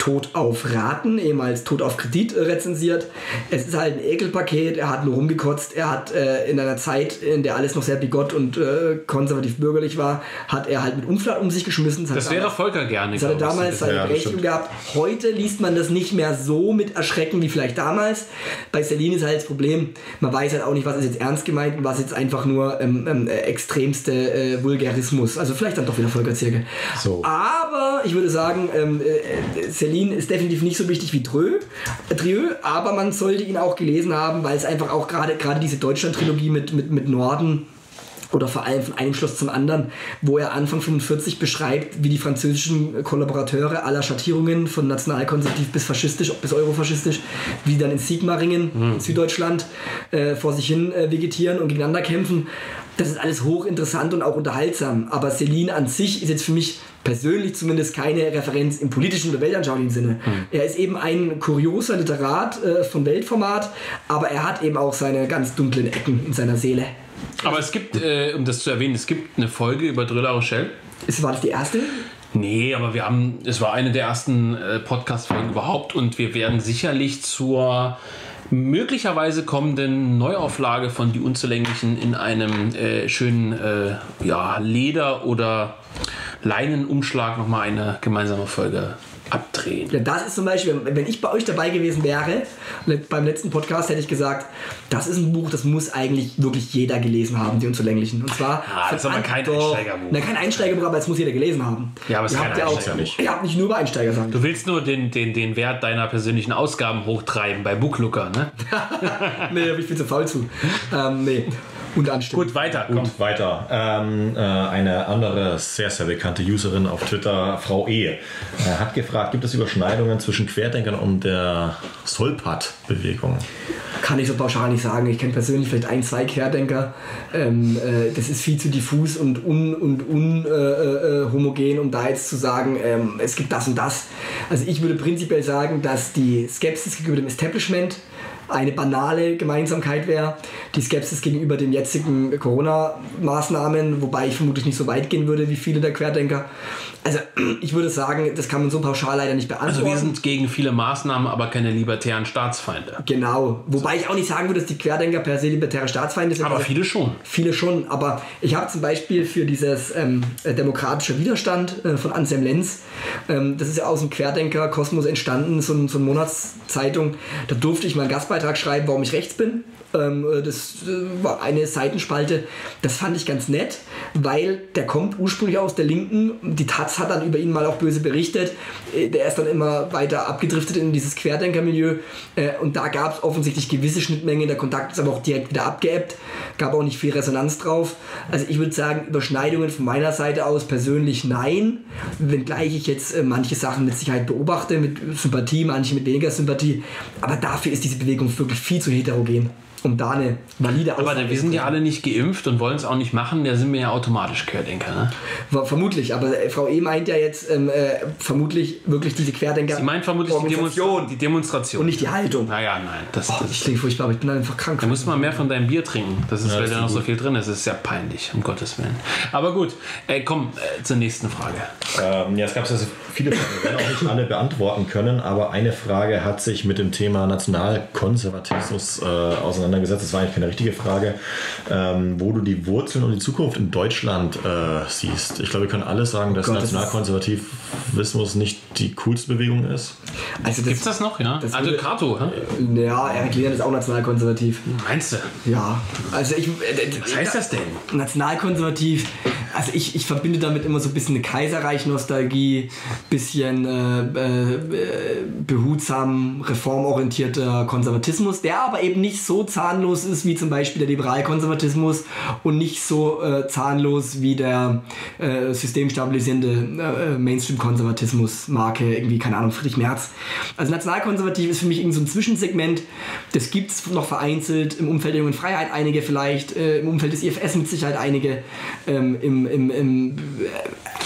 Tod auf Raten, ehemals Tod auf Kredit äh, rezensiert. Es ist halt ein Ekelpaket, er hat nur rumgekotzt, er hat äh, in einer Zeit, in der alles noch sehr bigott und äh, konservativ bürgerlich war, hat er halt mit Unflat um sich geschmissen. Das, das wäre Volker gerne. Das hatte damals seine ja, Berechtigung gehabt. Heute liest man das nicht mehr so mit Erschrecken wie vielleicht damals. Bei Celine ist halt das Problem, man weiß halt auch nicht, was ist jetzt ernst gemeint und was jetzt einfach nur ähm, ähm, extremste äh, Vulgarismus. Also vielleicht dann doch wieder Volker Zierke. So. Aber ich würde sagen, ähm, äh, Celine ist definitiv nicht so wichtig wie Dreux, äh, Drieu, aber man sollte ihn auch gelesen haben, weil es einfach auch gerade gerade diese Deutschland-Trilogie mit, mit, mit Norden oder vor allem von einem Schloss zum anderen, wo er Anfang fünfundvierzig beschreibt, wie die französischen Kollaborateure aller Schattierungen von nationalkonservativ bis faschistisch, bis eurofaschistisch, wie dann in Sigmaringen, mhm. in Süddeutschland, äh, vor sich hin äh, vegetieren und gegeneinander kämpfen. Das ist alles hochinteressant und auch unterhaltsam. Aber Celine an sich ist jetzt für mich persönlich zumindest keine Referenz im politischen oder weltanschaulichen Sinne. Mhm. Er ist eben ein kurioser Literat äh, von Weltformat, aber er hat eben auch seine ganz dunklen Ecken in seiner Seele. Aber es gibt, äh, um das zu erwähnen, es gibt eine Folge über Dreux La Rochelle. Ist, war das die erste? Nee, aber wir haben, es war eine der ersten äh, Podcast-Folgen überhaupt und wir werden sicherlich zur möglicherweise kommenden Neuauflage von Die Unzulänglichen in einem äh, schönen äh, ja, Leder- oder Leinenumschlag nochmal eine gemeinsame Folge abdrehen. Ja, das ist zum Beispiel, wenn ich bei euch dabei gewesen wäre, beim letzten Podcast hätte ich gesagt, das ist ein Buch, das muss eigentlich wirklich jeder gelesen haben, Die Unzulänglichen. Und zwar... Ah, das ist aber kein doch, Einsteigerbuch. Na, kein Einsteigerbuch, aber es muss jeder gelesen haben. Ja, aber es ist kein Einsteiger nicht. Ihr habt nicht nur über Einsteiger sagen. Du willst nur den, den, den Wert deiner persönlichen Ausgaben hochtreiben bei Booklooker, ne? Nee, da bin ich viel zu faul zu. Ähm, nee. Und anständig. Gut, weiter. Komm. Gut, weiter. Ähm, äh, eine andere sehr, sehr bekannte Userin auf Twitter, Frau E., äh, hat gefragt, gibt es Überschneidungen zwischen Querdenkern und der Solpat-Bewegung? Kann ich so pauschal nicht sagen. Ich kenne persönlich vielleicht ein, zwei Querdenker. Ähm, äh, das ist viel zu diffus und un, und un, äh, äh, homogen, um da jetzt zu sagen, ähm, es gibt das und das. Also ich würde prinzipiell sagen, dass die Skepsis gegenüber dem Establishment eine banale Gemeinsamkeit wäre, die Skepsis gegenüber den jetzigen Corona-Maßnahmen, wobei ich vermutlich nicht so weit gehen würde wie viele der Querdenker. Also ich würde sagen, das kann man so pauschal leider nicht beantworten. Also wir sind gegen viele Maßnahmen, aber keine libertären Staatsfeinde. Genau, wobei ich auch nicht sagen würde, dass die Querdenker per se libertäre Staatsfeinde sind. Aber viele schon. Viele schon, aber ich habe zum Beispiel für dieses ähm, demokratische Widerstand äh, von Anselm Lenz, ähm, das ist ja aus dem Querdenker-Kosmos entstanden, so, so eine Monatszeitung, da durfte ich mal einen Gastbeitrag schreiben, warum ich rechts bin. Ähm, das äh, war eine Seitenspalte, das fand ich ganz nett, weil der kommt ursprünglich aus der Linken, die Taz hat dann über ihn mal auch böse berichtet, der ist dann immer weiter abgedriftet in dieses Querdenkermilieu äh, und da gab es offensichtlich gewisse Schnittmengen, der Kontakt ist aber auch direkt wieder abgeebbt, gab auch nicht viel Resonanz drauf. Also ich würde sagen, Überschneidungen von meiner Seite aus persönlich nein, wenngleich ich jetzt äh, manche Sachen mit Sicherheit beobachte, mit Sympathie, manche mit weniger Sympathie, aber dafür ist diese Bewegung wirklich viel zu heterogen, um da eine valide Aussage. Aber wir sind ja alle nicht geimpft und wollen es auch nicht machen, da sind wir ja automatisch Querdenker, ne? Vermutlich, aber Frau E. meint ja jetzt ähm, äh, vermutlich wirklich diese Querdenker. Sie meint vermutlich die Demonstration. die Demonstration. Und nicht die Haltung. Naja, nein. Das, oh, das, das klingt furchtbar, aber ich bin einfach krank. Da muss man mehr von deinem Bier trinken. Das ist, ja, weil das da ist noch gut. so viel drin ist. Das ist ja peinlich, um Gottes Willen. Aber gut, äh, komm äh, zur nächsten Frage. Ähm, ja, es gab also viele Fragen. Wir werden auch nicht alle beantworten können, aber eine Frage hat sich mit dem Thema Nationalkonservatismus äh, auseinandergesetzt. Das war eigentlich keine richtige Frage, ähm, wo du die Wurzeln und die Zukunft in Deutschland äh, siehst. Ich glaube, wir können alle sagen, dass oh Gott, Nationalkonservatismus nicht die coolste Bewegung ist. Also Gibt es das noch, ja? das Also würde- Cato, hä? Ja, Eric Lehmann ist auch nationalkonservativ. Meinst du? Ja, also ich... Äh, Was heißt das denn? Nationalkonservativ, also ich, ich verbinde damit immer so ein bisschen eine Kaiserreich-Nostalgie, bisschen äh, äh, behutsam, reformorientierter Konservatismus, der aber eben nicht so zahnlos ist wie zum Beispiel der Liberalkonservatismus und nicht so äh, zahnlos wie der äh, systemstabilisierende äh, Mainstream-Konservatismus, Marke irgendwie, keine Ahnung, Friedrich Merz. Also nationalkonservativ ist für mich irgendwie so ein Zwischensegment, das gibt es noch vereinzelt, im Umfeld der Jungen Freiheit einige vielleicht, äh, im Umfeld des I F S mit Sicherheit einige, ähm, im, im, im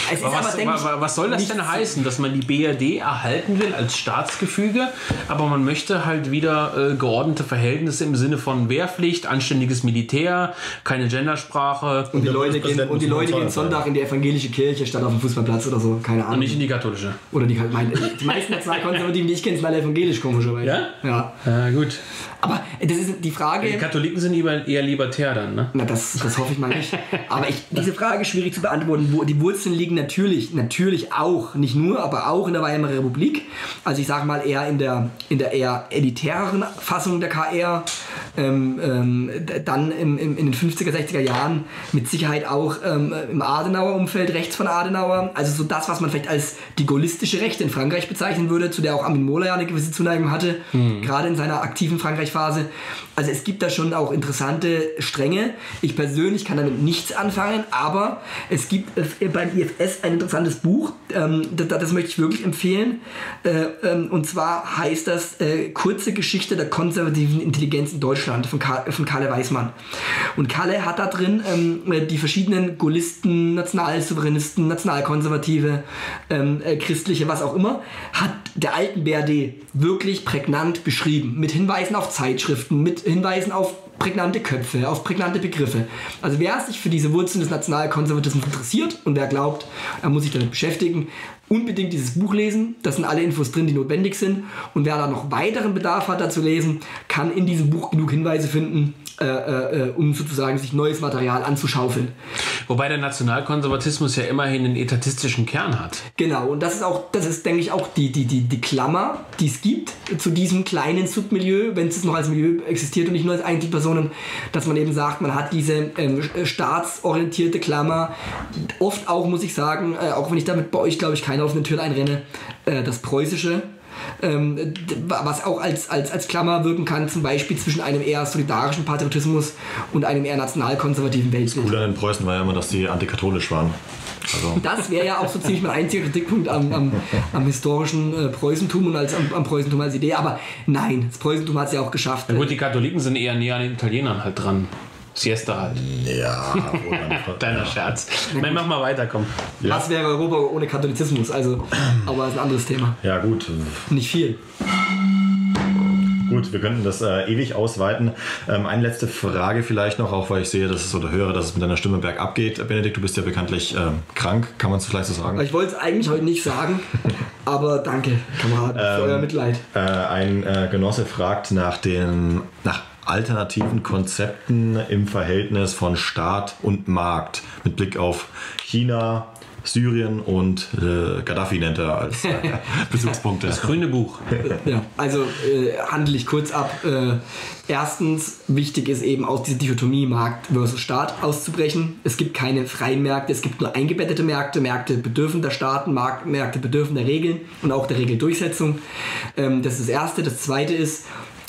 Es ist aber aber, was, denke ich, wa- was soll das nicht denn so- heißen, dass man die B R D erhalten will als Staatsgefüge, aber man möchte halt wieder äh, geordnete Verhältnisse im Sinne von Wehrpflicht, anständiges Militär, keine Gendersprache Und die der Leute gehen, Bundespräsident und die muss Leute neutral gehen Sonntag in die evangelische Kirche statt auf dem Fußballplatz oder so, keine Ahnung. und nicht in die katholische. Oder die, meine, die meisten Nationalkonservativen, die ich kenne, sind alle evangelisch, komischerweise. Ja? Ja. Ja, gut. Aber das ist die Frage... Die Katholiken sind lieber, eher libertär dann, ne? Na, das, das hoffe ich mal nicht. Aber ich, diese Frage ist schwierig zu beantworten. Wo, die Wurzeln liegen natürlich, natürlich auch, nicht nur, aber auch in der Weimarer Republik. Also ich sage mal eher in der, in der eher elitäreren Fassung der K R. Ähm, ähm, dann im, im, in den fünfziger, sechziger Jahren mit Sicherheit auch ähm, im Adenauer-Umfeld, rechts von Adenauer. Also so das, was man vielleicht als die gaullistische Rechte in Frankreich bezeichnen würde, zu der auch Armin Mohler ja eine gewisse Zuneigung hatte, mhm. gerade in seiner aktiven Frankreich-Phase. Also es gibt da schon auch interessante Stränge. Ich persönlich kann damit nichts anfangen, aber es gibt äh, beim I F S ein interessantes Buch, ähm, das, das möchte ich wirklich empfehlen. Äh, ähm, und zwar heißt das äh, Kurze Geschichte der konservativen Intelligenz in Deutschland von, Karl, von Kalle Weismann. Und Kalle hat da drin ähm, die verschiedenen Gaullisten, Nationalsouveränisten, Nationalkonservative, ähm, äh, Christliche, was auch immer, hat der alten B R D wirklich prägnant beschrieben. Mit Hinweisen auf Zeitschriften, mit Hinweisen auf prägnante Köpfe, auf prägnante Begriffe. Also wer sich für diese Wurzeln des Nationalkonservatismus interessiert und wer glaubt, er muss sich damit beschäftigen, unbedingt dieses Buch lesen. Da sind alle Infos drin, die notwendig sind. Und wer da noch weiteren Bedarf hat, da zu lesen, kann in diesem Buch genug Hinweise finden, äh, äh, um sozusagen sich neues Material anzuschaufeln. Wobei der Nationalkonservatismus ja immerhin einen etatistischen Kern hat. Genau, und das ist auch, das ist, denke ich, auch die, die, die, die Klammer, die es gibt zu diesem kleinen Submilieu, wenn es noch als Milieu existiert und nicht nur als Einzelpersonen, dass man eben sagt, man hat diese ähm, staatsorientierte Klammer. Oft auch, muss ich sagen, äh, auch wenn ich damit bei euch, glaube ich, keine offene Tür einrenne, äh, das Preußische. Ähm, was auch als, als, als Klammer wirken kann, zum Beispiel zwischen einem eher solidarischen Patriotismus und einem eher nationalkonservativen Weltbild. Cool an den Preußen war ja immer, dass die antikatholisch waren. Also. Das wäre ja auch so ziemlich mein einziger Kritikpunkt am, am, am historischen äh, Preußentum und als, am, am Preußentum als Idee. Aber nein, das Preußentum hat es ja auch geschafft. Na gut, die Katholiken sind eher näher an den Italienern halt dran. Siesta halt. Ja, Deiner Scherz. Nein, mach mal weiter, komm. Ja. Was wäre Europa ohne Katholizismus? Also, aber das ist ein anderes Thema. Ja, gut. Nicht viel. Gut, wir könnten das äh, ewig ausweiten. Ähm, eine letzte Frage vielleicht noch, auch weil ich sehe, dass es oder höre, dass es mit deiner Stimme bergab geht. Benedikt, du bist ja bekanntlich ähm, krank, kann man es vielleicht so sagen? Ich wollte es eigentlich heute nicht sagen, aber danke, Kameraden, für Ähm, euer Mitleid. Äh, ein äh, Genosse fragt nach den nach alternativen Konzepten im Verhältnis von Staat und Markt mit Blick auf China, Syrien und äh, Gaddafi nennt er als äh, Bezugspunkte. Das grüne Buch. Ja, also äh, handle ich kurz ab. Äh, erstens, wichtig ist eben aus dieser Dichotomie Markt versus Staat auszubrechen. Es gibt keine freien Märkte, es gibt nur eingebettete Märkte. Märkte bedürfen der Staaten, Markt, Märkte bedürfen der Regeln und auch der Regeldurchsetzung. Ähm, das ist das Erste. Das Zweite ist,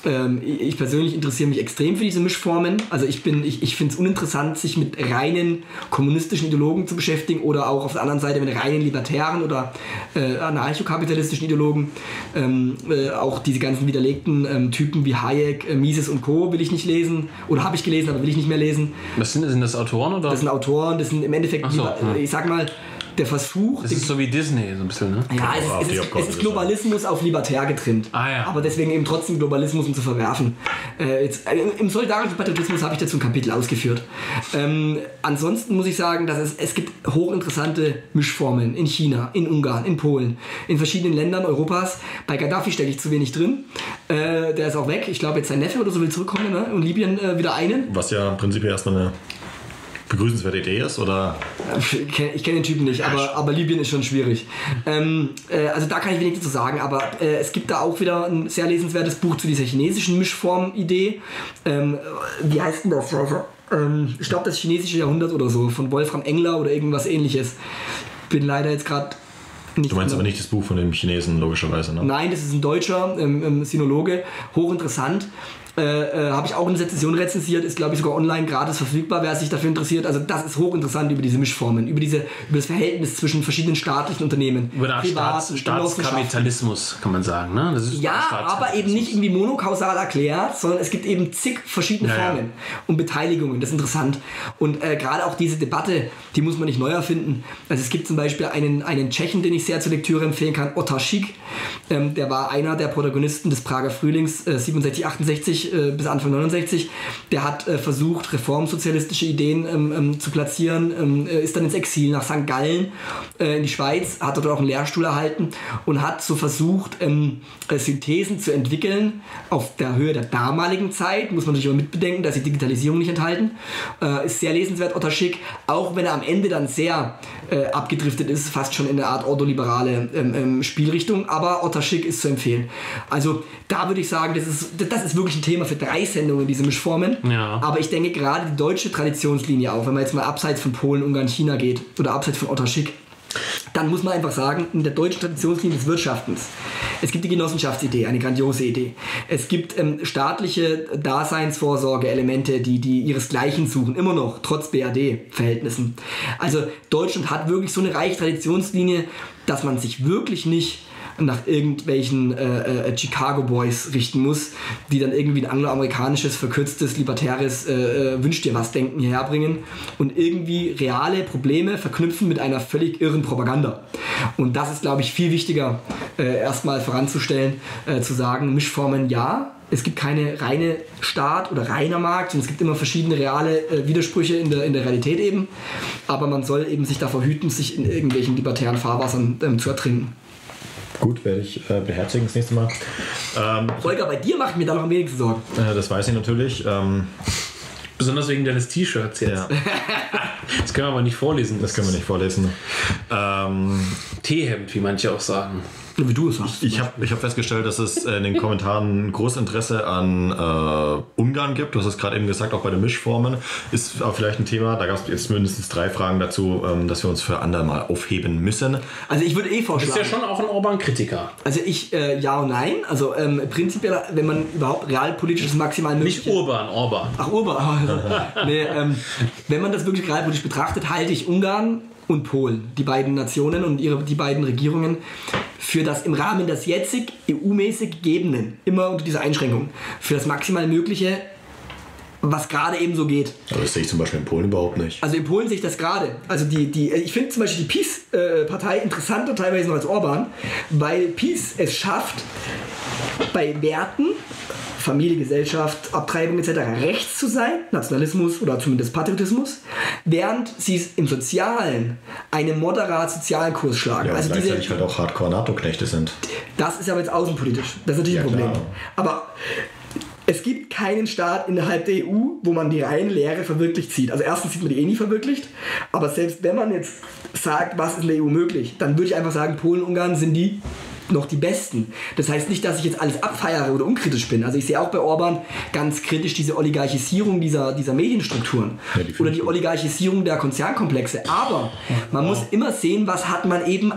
ich persönlich interessiere mich extrem für diese Mischformen. Also ich bin, ich, ich finde es uninteressant, sich mit reinen kommunistischen Ideologen zu beschäftigen oder auch auf der anderen Seite mit reinen libertären oder äh, anarchokapitalistischen Ideologen. Ähm, äh, auch diese ganzen widerlegten ähm, Typen wie Hayek, äh, Mises und Co. will ich nicht lesen oder habe ich gelesen, aber will ich nicht mehr lesen. Was sind, sind das Autoren oder? Das sind Autoren, das sind im Endeffekt, Ach so, lieber, ja. ich sag mal, der Versuch... Das ist so wie Disney, so ein bisschen, ne? Ja, es ist, es, ist, es ist Globalismus auf libertär getrimmt. Ah, ja. Aber deswegen eben trotzdem Globalismus, um zu verwerfen. Äh, jetzt, äh, Im solidarischen Patriotismus habe ich dazu ein Kapitel ausgeführt. Ähm, ansonsten muss ich sagen, dass es, es gibt hochinteressante Mischformen in China, in Ungarn, in Polen, in verschiedenen Ländern Europas. Bei Gaddafi stecke ich zu wenig drin. Äh, der ist auch weg. Ich glaube, jetzt sein Neffe oder so will zurückkommen, ne? Und Libyen äh, wieder einen. Was ja im Prinzip erstmal eine begrüßenswerte Idee ist, oder? Ich kenne kenn den Typen nicht, aber, aber Libyen ist schon schwierig. Ähm, äh, also da kann ich wenig dazu sagen, aber äh, es gibt da auch wieder ein sehr lesenswertes Buch zu dieser chinesischen Mischform-Idee. Ähm, wie heißt denn das? Ähm, ich glaube, das chinesische Jahrhundert oder so, von Wolfram Engler oder irgendwas ähnliches. Bin leider jetzt gerade nicht... Du meinst aber nicht das Buch von dem Chinesen, logischerweise, ne? Nein, das ist ein Deutscher ähm, ähm, Sinologe, hochinteressant. Äh, äh, habe ich auch eine Sezession rezensiert, ist glaube ich sogar online gratis verfügbar, wer sich dafür interessiert. Also das ist hochinteressant über diese Mischformen, über, diese, über das Verhältnis zwischen verschiedenen staatlichen Unternehmen. Über den Staats, Staatskapitalismus kann man sagen. Ne? Das ist ja, aber eben nicht irgendwie monokausal erklärt, sondern es gibt eben zig verschiedene ja, Formen ja. und Beteiligungen. Das ist interessant. Und äh, gerade auch diese Debatte, die muss man nicht neu erfinden. Also es gibt zum Beispiel einen, einen Tschechen, den ich sehr zur Lektüre empfehlen kann, Otar Schick. Ähm, der war einer der Protagonisten des Prager Frühlings äh, siebenundsechzig, achtundsechzig äh, bis Anfang neunundsechzig. Der hat äh, versucht, reformsozialistische Ideen ähm, ähm, zu platzieren, ähm, ist dann ins Exil nach Sankt Gallen äh, in die Schweiz, hat dort auch einen Lehrstuhl erhalten und hat so versucht, ähm, äh, Synthesen zu entwickeln auf der Höhe der damaligen Zeit. Muss man natürlich aber mitbedenken, dass die Digitalisierung nicht enthalten. Äh, ist sehr lesenswert, Otar Schick, auch wenn er am Ende dann sehr äh, abgedriftet ist, fast schon in eine Art ordoliberale ähm, ähm, Spielrichtung, aber Otar Schick ist zu empfehlen. Also da würde ich sagen, das ist, das ist wirklich ein Thema für drei Sendungen, diese Mischformen. Ja. Aber ich denke gerade die deutsche Traditionslinie auch, wenn man jetzt mal abseits von Polen, Ungarn, China geht oder abseits von Otar Schick, dann muss man einfach sagen, in der deutschen Traditionslinie des Wirtschaftens, es gibt die Genossenschaftsidee, eine grandiose Idee. Es gibt ähm, staatliche Daseinsvorsorge-Elemente, die, die ihresgleichen suchen, immer noch, trotz B R D-Verhältnissen. Also Deutschland hat wirklich so eine reiche Traditionslinie, dass man sich wirklich nicht nach irgendwelchen äh, äh, Chicago Boys richten muss, die dann irgendwie ein angloamerikanisches, verkürztes, libertäres äh, äh, Wünsch dir was Denken hierher bringen und irgendwie reale Probleme verknüpfen mit einer völlig irren Propaganda. Und das ist, glaube ich, viel wichtiger, äh, erstmal voranzustellen, äh, zu sagen, Mischformen ja, es gibt keine reine Staat oder reiner Markt, sondern es gibt immer verschiedene reale äh, Widersprüche in der, in der Realität eben, aber man soll eben sich davor hüten, sich in irgendwelchen libertären Fahrwassern ähm, zu ertrinken. Gut, werde ich äh, beherzigen das nächste Mal. Ähm, Holger, bei dir mache ich mir da noch am wenigsten Sorgen. äh, das weiß ich natürlich. Ähm, Besonders wegen deines T-Shirts jetzt. ja, Das können wir aber nicht vorlesen. das können wir nicht vorlesen. Ähm, T-Hemd, wie manche auch sagen. Wie du es sagst. Ich habe ich hab festgestellt, dass es in den Kommentaren großes Interesse an äh, Ungarn gibt. Du hast es gerade eben gesagt, auch bei den Mischformen. Ist auch vielleicht ein Thema, da gab es jetzt mindestens drei Fragen dazu, ähm, dass wir uns für andere mal aufheben müssen. Also ich würde eh Du vorschlagen. bist ja schon auch ein Orban-Kritiker. Also ich, äh, ja und nein. Also ähm, prinzipiell, wenn man überhaupt realpolitisches maximal möglich Nicht Urban, Orban. Ach, Urban. Also, nee, ähm, wenn man das wirklich realpolitisch betrachtet, halte ich Ungarn und Polen, die beiden Nationen und ihre, die beiden Regierungen, für das im Rahmen des jetzig E U-mäßig Gegebenen, immer unter dieser Einschränkung, für das maximal Mögliche, was gerade eben so geht. Aber das sehe ich zum Beispiel in Polen überhaupt nicht. Also in Polen sehe ich das gerade. Also die, die, ich finde zum Beispiel die PiS-Partei interessanter teilweise noch als Orban, weil PiS es schafft, bei Werten, Familie, Gesellschaft, Abtreibung et cetera rechts zu sein, Nationalismus oder zumindest Patriotismus, während sie es im Sozialen einen moderat sozialen Kurs schlagen. Ja, also gleichzeitig diese, halt auch Hardcore-NATO-Knechte sind. das ist aber jetzt außenpolitisch. Das ist natürlich Ja, ein Problem. klar. Aber es gibt keinen Staat innerhalb der E U, wo man die reine Lehre verwirklicht sieht. Also erstens sieht man die eh nie verwirklicht, aber selbst wenn man jetzt sagt, was ist in der E U möglich, dann würde ich einfach sagen, Polen, Ungarn sind die noch die Besten. Das heißt nicht, dass ich jetzt alles abfeiere oder unkritisch bin. Also ich sehe auch bei Orban ganz kritisch diese Oligarchisierung dieser, dieser Medienstrukturen Ja, die oder die Oligarchisierung der Konzernkomplexe. Aber man muss immer sehen, was hat man eben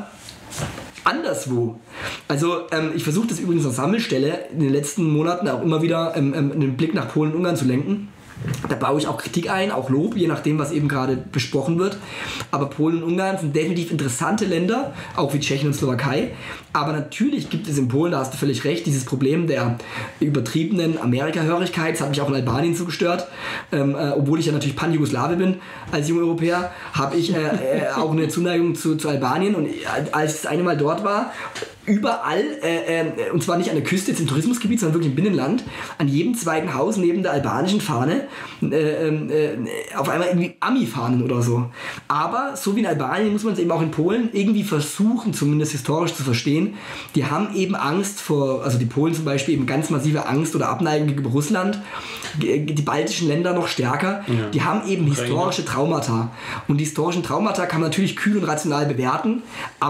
anderswo. Also ähm, ich versuche das übrigens als Sammelstelle in den letzten Monaten auch immer wieder ähm, ähm, einen Blick nach Polen und Ungarn zu lenken. Da baue ich auch Kritik ein, auch Lob, je nachdem, was eben gerade besprochen wird. Aber Polen und Ungarn sind definitiv interessante Länder, auch wie Tschechien und Slowakei. Aber natürlich gibt es in Polen, da hast du völlig recht, dieses Problem der übertriebenen Amerika-Hörigkeit. Das hat mich auch in Albanien so gestört. Ähm, äh, obwohl ich ja natürlich Pan-Jugoslawe bin als junger Europäer, habe ich äh, äh, auch eine Zuneigung zu, zu Albanien. Und als ich das eine Mal dort war, überall, äh, äh, und zwar nicht an der Küste, jetzt im Tourismusgebiet, sondern wirklich im Binnenland, an jedem zweiten Haus neben der albanischen Fahne äh, äh, auf einmal irgendwie Ami-Fahnen oder so. Aber so wie in Albanien muss man es eben auch in Polen irgendwie versuchen, zumindest historisch zu verstehen. Die haben eben Angst vor, also die Polen zum Beispiel, eben ganz massive Angst oder Abneigung gegenüber Russland, die baltischen Länder noch stärker. Ja. Die haben eben historische Traumata. Und die historischen Traumata kann man natürlich kühl und rational bewerten, aber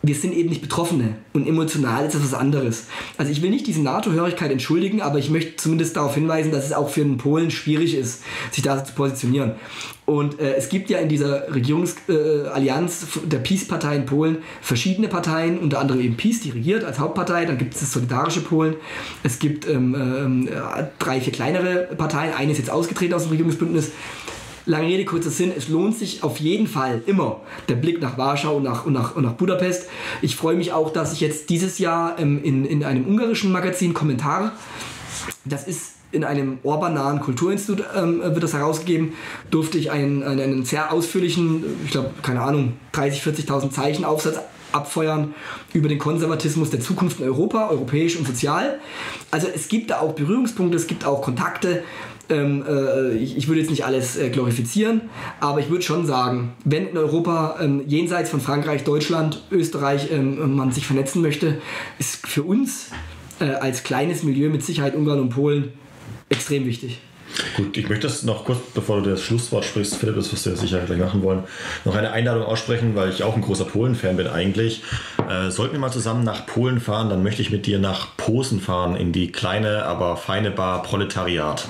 wir sind eben nicht Betroffene und emotional ist das was anderes. Also ich will nicht diese NATO-Hörigkeit entschuldigen, aber ich möchte zumindest darauf hinweisen, dass es auch für einen Polen schwierig ist, sich da zu positionieren. Und äh, es gibt ja in dieser Regierungsallianz äh, der PiS-Partei in Polen verschiedene Parteien, unter anderem eben PiS, die regiert als Hauptpartei, dann gibt es das Solidarische Polen, es gibt ähm, ähm, drei, vier kleinere Parteien, eine ist jetzt ausgetreten aus dem Regierungsbündnis. Lange Rede, kurzer Sinn, es lohnt sich auf jeden Fall immer der Blick nach Warschau und nach, und nach, und nach Budapest. Ich freue mich auch, dass ich jetzt dieses Jahr ähm, in, in einem ungarischen Magazin Kommentar, das ist in einem Orban-nahen Kulturinstitut ähm, wird das herausgegeben, durfte ich einen, einen, einen sehr ausführlichen, ich glaube, keine Ahnung, dreißigtausend, vierzigtausend Zeichen Aufsatz abfeuern über den Konservatismus der Zukunft in Europa, europäisch und sozial. Also es gibt da auch Berührungspunkte, es gibt auch Kontakte. Ähm, äh, ich, ich würde jetzt nicht alles äh, glorifizieren, aber ich würde schon sagen, wenn in Europa ähm, jenseits von Frankreich, Deutschland, Österreich ähm, man sich vernetzen möchte, ist für uns äh, als kleines Milieu mit Sicherheit Ungarn und Polen extrem wichtig. Gut, ich möchte das noch kurz, bevor du das Schlusswort sprichst, Philipp, das wirst du ja sicher gleich machen wollen, noch eine Einladung aussprechen, weil ich auch ein großer Polen-Fan bin eigentlich. Äh, sollten wir mal zusammen nach Polen fahren, dann möchte ich mit dir nach Posen fahren, in die kleine, aber feine Bar Proletariat.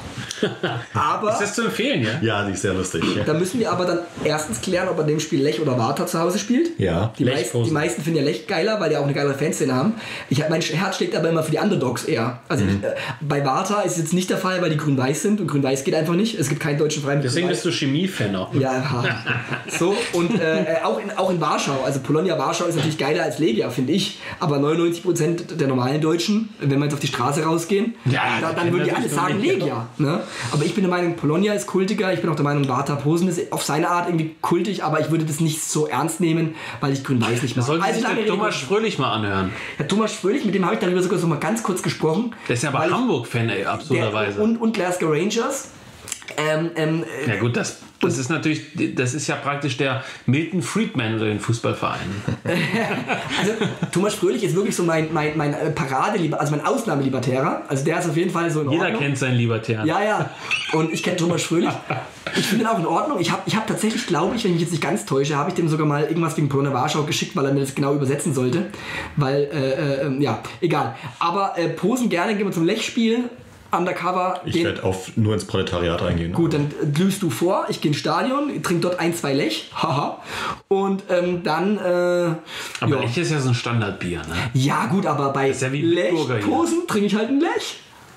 Aber, ist das zu empfehlen, ja? Ja, die ist sehr lustig. Da müssen wir aber dann erstens klären, ob er dem Spiel Lech oder Warta zu Hause spielt. Ja. Die, meisten, die meisten finden ja Lech geiler, weil die auch eine geile Fanszene haben. Ich, mein Herz schlägt aber immer für die Underdogs eher. Also mhm. ich, äh, bei Warta ist es jetzt nicht der Fall, weil die grün-weiß sind und grün-weiß geht einfach nicht. Es gibt keinen deutschen Verein. Deswegen bist du Chemie-Fan auch. Ja, so und äh, auch, in, auch in Warschau. Also Polonia Warschau ist natürlich geiler als Legia, finde ich. Aber neunundneunzig Prozent der normalen Deutschen, wenn wir jetzt auf die Straße rausgehen, ja, da, dann würden die alle sagen Legia. Ne? Aber ich bin der Meinung, Polonia ist kultiger. Ich bin auch der Meinung, Warta Posen ist auf seine Art irgendwie kultig, aber ich würde das nicht so ernst nehmen, weil ich grün-weiß nicht mag. Sollte also sich Thomas Fröhlich mal anhören. Ja, Thomas Fröhlich, mit dem habe ich darüber sogar so mal ganz kurz gesprochen. Der ist ja aber Hamburg-Fan, ey, absurderweise. Der, und, und Glasgow Rangers. Ähm, ähm, ja gut, das, das ist natürlich, das ist ja praktisch der Milton Friedman unter den Fußballvereinen. Also Thomas Fröhlich ist wirklich so mein, mein, mein Parade, also mein Ausnahmelibertärer. Also der ist auf jeden Fall so in Jeder Ordnung. kennt seinen Libertären. Ja, ja. Und ich kenne Thomas Fröhlich. Ich finde ihn auch in Ordnung. Ich habe ich hab tatsächlich, glaube ich, wenn ich mich jetzt nicht ganz täusche, habe ich dem sogar mal irgendwas wegen Polonia Warschau geschickt, weil er mir das genau übersetzen sollte. Weil, äh, äh, ja, egal. Aber äh, Posen gerne, gehen wir zum Lech-Spiel. Undercover. Ich werde auf nur ins Proletariat reingehen. Gut, dann glühst du vor, ich gehe ins Stadion, trinke dort ein, zwei Lech, haha, und ähm, dann, äh, aber ja. Lech ist ja so ein Standardbier, ne? Ja gut, aber bei ja Lech, Posen trinke ich halt ein Lech.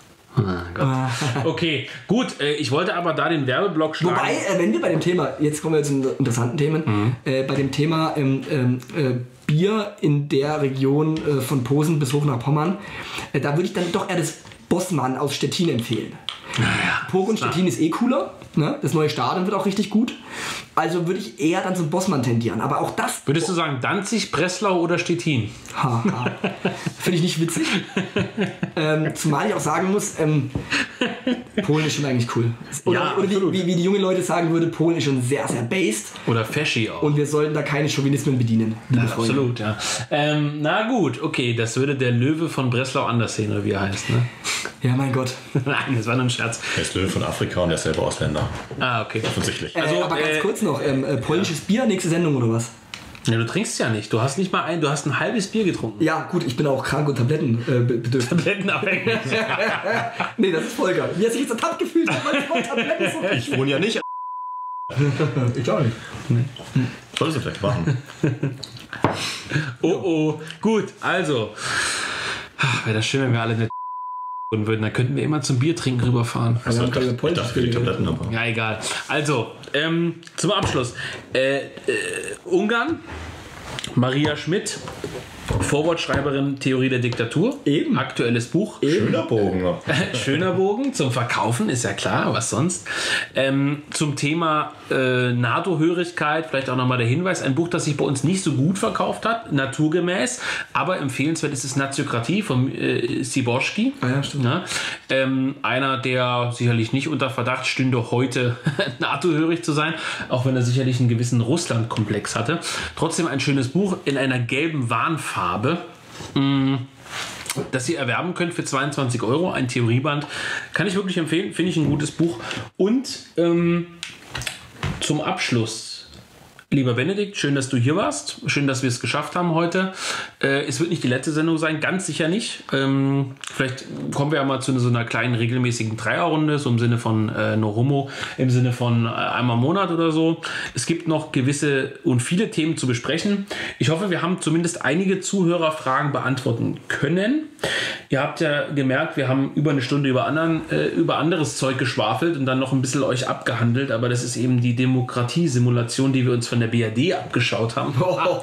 Oh okay, gut, äh, ich wollte aber da den Werbeblock schlagen. Wobei, äh, wenn wir bei dem Thema, jetzt kommen wir zu interessanten Themen, mhm. äh, bei dem Thema ähm, ähm, äh, Bier in der Region äh, von Posen bis hoch nach Pommern, äh, da würde ich dann doch eher das Bossmann aus Stettin empfehlen. Naja, Pog und Stettin ist eh cooler. Ne? Das neue Stadion wird auch richtig gut. Also würde ich eher dann zum Bossmann tendieren. Aber auch das... Würdest du sagen Danzig, Breslau oder Stettin? Haha. Finde ich nicht witzig. ähm, zumal ich auch sagen muss, ähm, Polen ist schon eigentlich cool. Oder, ja, oder wie, wie, wie die jungen Leute sagen würden, Polen ist schon sehr, sehr based. Oder Feschi auch. Und wir sollten da keine Chauvinismen bedienen. Ja, absolut, ja. Ähm, na gut, okay, das würde der Löwe von Breslau anders sehen, oder wie er heißt, ne? Ja, mein Gott. Nein, das war nur ein Scherz. Er ist Löwe von Afrika und er ist selber Ausländer. Ah, okay. Offensichtlich. Äh, also, aber ganz äh, kurz noch, ähm, äh, polnisches Bier, nächste Sendung oder was? Ja, du trinkst ja nicht. Du hast nicht mal ein, du hast ein halbes Bier getrunken. Ja, gut, ich bin auch krank und Tabletten äh, bedürftig. Tablettenabhängig. Nee, das ist Volker. Wie hat sich jetzt ertappt gefühlt? Tabletten so. Ich wohne ja nicht. Ich auch nicht. Nee. Solltest du vielleicht machen. Oh oh. Gut, also. Wäre das schön, wenn wir alle nicht würden, dann könnten wir immer zum Bier trinken rüberfahren. Also, ich dachte für die Tabletten aber. Ja, egal. Also, ähm, zum Abschluss. Äh, äh, Ungarn, Maria Schmidt, Vorwortschreiberin Theorie der Diktatur. Eben. Aktuelles Buch. Eben. Schöner Bogen. Schöner Bogen. Zum Verkaufen, ist ja klar, was sonst. Ähm, zum Thema äh, NATO-Hörigkeit, vielleicht auch nochmal der Hinweis, ein Buch, das sich bei uns nicht so gut verkauft hat, naturgemäß, aber empfehlenswert ist es Naziokratie von äh, Siborski. Ah ja, stimmt. Ja, ähm, einer, der sicherlich nicht unter Verdacht stünde, heute NATO-hörig zu sein, auch wenn er sicherlich einen gewissen Russland-Komplex hatte. Trotzdem ein schönes Buch in einer gelben Warnfarbe. Farbe, das ihr erwerben könnt für zweiundzwanzig Euro, ein Theorieband. Kann ich wirklich empfehlen, finde ich ein gutes Buch. Und ähm, zum Abschluss Lieber Benedikt, schön, dass du hier warst. Schön, dass wir es geschafft haben heute. Äh, es wird nicht die letzte Sendung sein, ganz sicher nicht. Ähm, vielleicht kommen wir ja mal zu so einer kleinen regelmäßigen Dreierrunde, so im Sinne von äh, No Homo, im Sinne von äh, einmal im Monat oder so. Es gibt noch gewisse und viele Themen zu besprechen. Ich hoffe, wir haben zumindest einige Zuhörerfragen beantworten können. Ihr habt ja gemerkt, wir haben über eine Stunde über, anderen, äh, über anderes Zeug geschwafelt und dann noch ein bisschen euch abgehandelt, aber das ist eben die Demokratiesimulation, die wir uns von der B R D abgeschaut haben.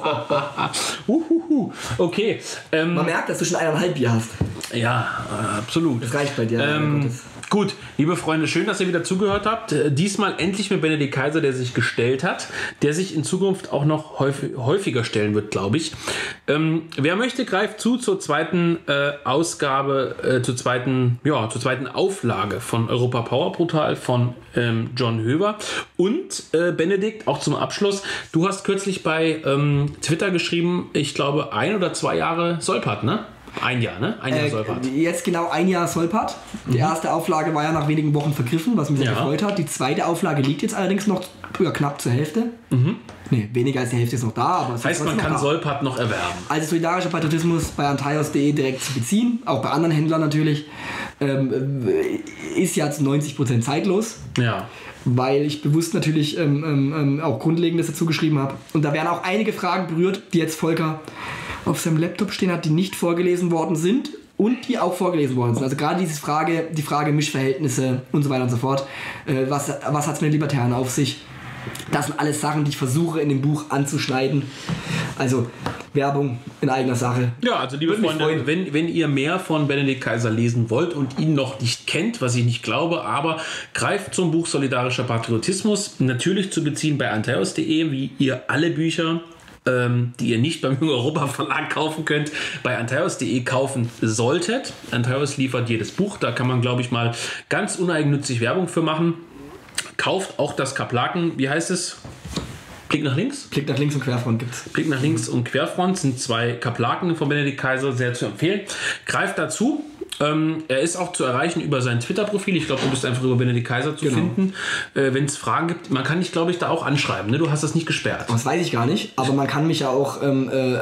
Uhuhu. Okay. Ähm, Man merkt, dass du schon eineinhalb Bier hast. Ja, äh, absolut. Das reicht bei dir. Ähm, gut, liebe Freunde, schön, dass ihr wieder zugehört habt. Äh, diesmal endlich mit Benedikt Kaiser, der sich gestellt hat, der sich in Zukunft auch noch häufig, häufiger stellen wird, glaube ich. Ähm, wer möchte, greift zu zur zweiten äh, Ausgabe, äh, zur zweiten, ja, zur zweiten Auflage von Europa Power Brutal von ähm, John Höver. Und äh, Benedikt, auch zum Abschluss, du hast kürzlich bei ähm, Twitter geschrieben, ich glaube, ein oder zwei Jahre Solpat, ne? Ein Jahr, ne? Ein Jahr äh, Solpat. Jetzt genau ein Jahr Solpat. Die mhm. erste Auflage war ja nach wenigen Wochen vergriffen, was mich sehr ja. gefreut hat. Die zweite Auflage liegt jetzt allerdings noch ja, knapp zur Hälfte. Mhm. Nee, weniger als die Hälfte ist noch da. Aber das heißt, man kann Solpat noch erwerben. Also solidarischer Patriotismus bei antaios punkt de direkt zu beziehen, auch bei anderen Händlern natürlich, ähm, ist ja zu neunzig Prozent zeitlos. Ja. Weil ich bewusst natürlich ähm, ähm, auch Grundlegendes dazu geschrieben habe. Und da werden auch einige Fragen berührt, die jetzt Volker auf seinem Laptop stehen hat, die nicht vorgelesen worden sind und die auch vorgelesen worden sind. Also gerade diese Frage, die Frage Mischverhältnisse und so weiter und so fort. Äh, was was hat es mit den Libertären auf sich? Das sind alles Sachen, die ich versuche in dem Buch anzuschneiden. Also Werbung in eigener Sache. Ja, also liebe Freunde, wenn, wenn ihr mehr von Benedikt Kaiser lesen wollt und ihn noch nicht kennt, was ich nicht glaube, aber greift zum Buch Solidarischer Patriotismus, natürlich zu beziehen bei antaios punkt de, wie ihr alle Bücher, ähm, die ihr nicht beim Junge Europa Verlag kaufen könnt, bei antaios punkt de kaufen solltet. Antaios liefert jedes Buch, da kann man, glaube ich, mal ganz uneigennützig Werbung für machen. Kauft auch das Kaplaken, wie heißt es? Blick nach links? Blick nach links und Querfront gibt's. Blick nach links und Querfront sind zwei Kaplaken von Benedikt Kaiser, sehr zu empfehlen. Greift dazu. Ähm, er ist auch zu erreichen über sein Twitter-Profil. Ich glaube, du bist einfach über Benedikt Kaiser zu genau. finden. Äh, wenn es Fragen gibt, man kann dich, glaube ich, da auch anschreiben. Ne? Du hast das nicht gesperrt. Das weiß ich gar nicht, aber man kann mich ja auch, ähm, äh,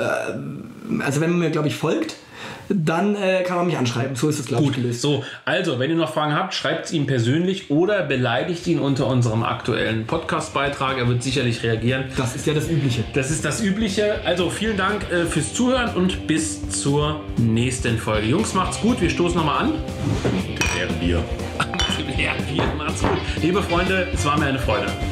also wenn man mir, glaube ich, folgt, dann äh, kann man mich anschreiben. So ist es, glaube ich, gelöst. So, also, wenn ihr noch Fragen habt, schreibt es ihm persönlich oder beleidigt ihn unter unserem aktuellen Podcast-Beitrag. Er wird sicherlich reagieren. Das ist ja das Übliche. Das ist das Übliche. Also, vielen Dank äh, fürs Zuhören und bis zur nächsten Folge. Jungs, macht's gut. Wir stoßen nochmal an. Leeren Bier. Leeren Bier. Macht's gut. Liebe Freunde, es war mir eine Freude.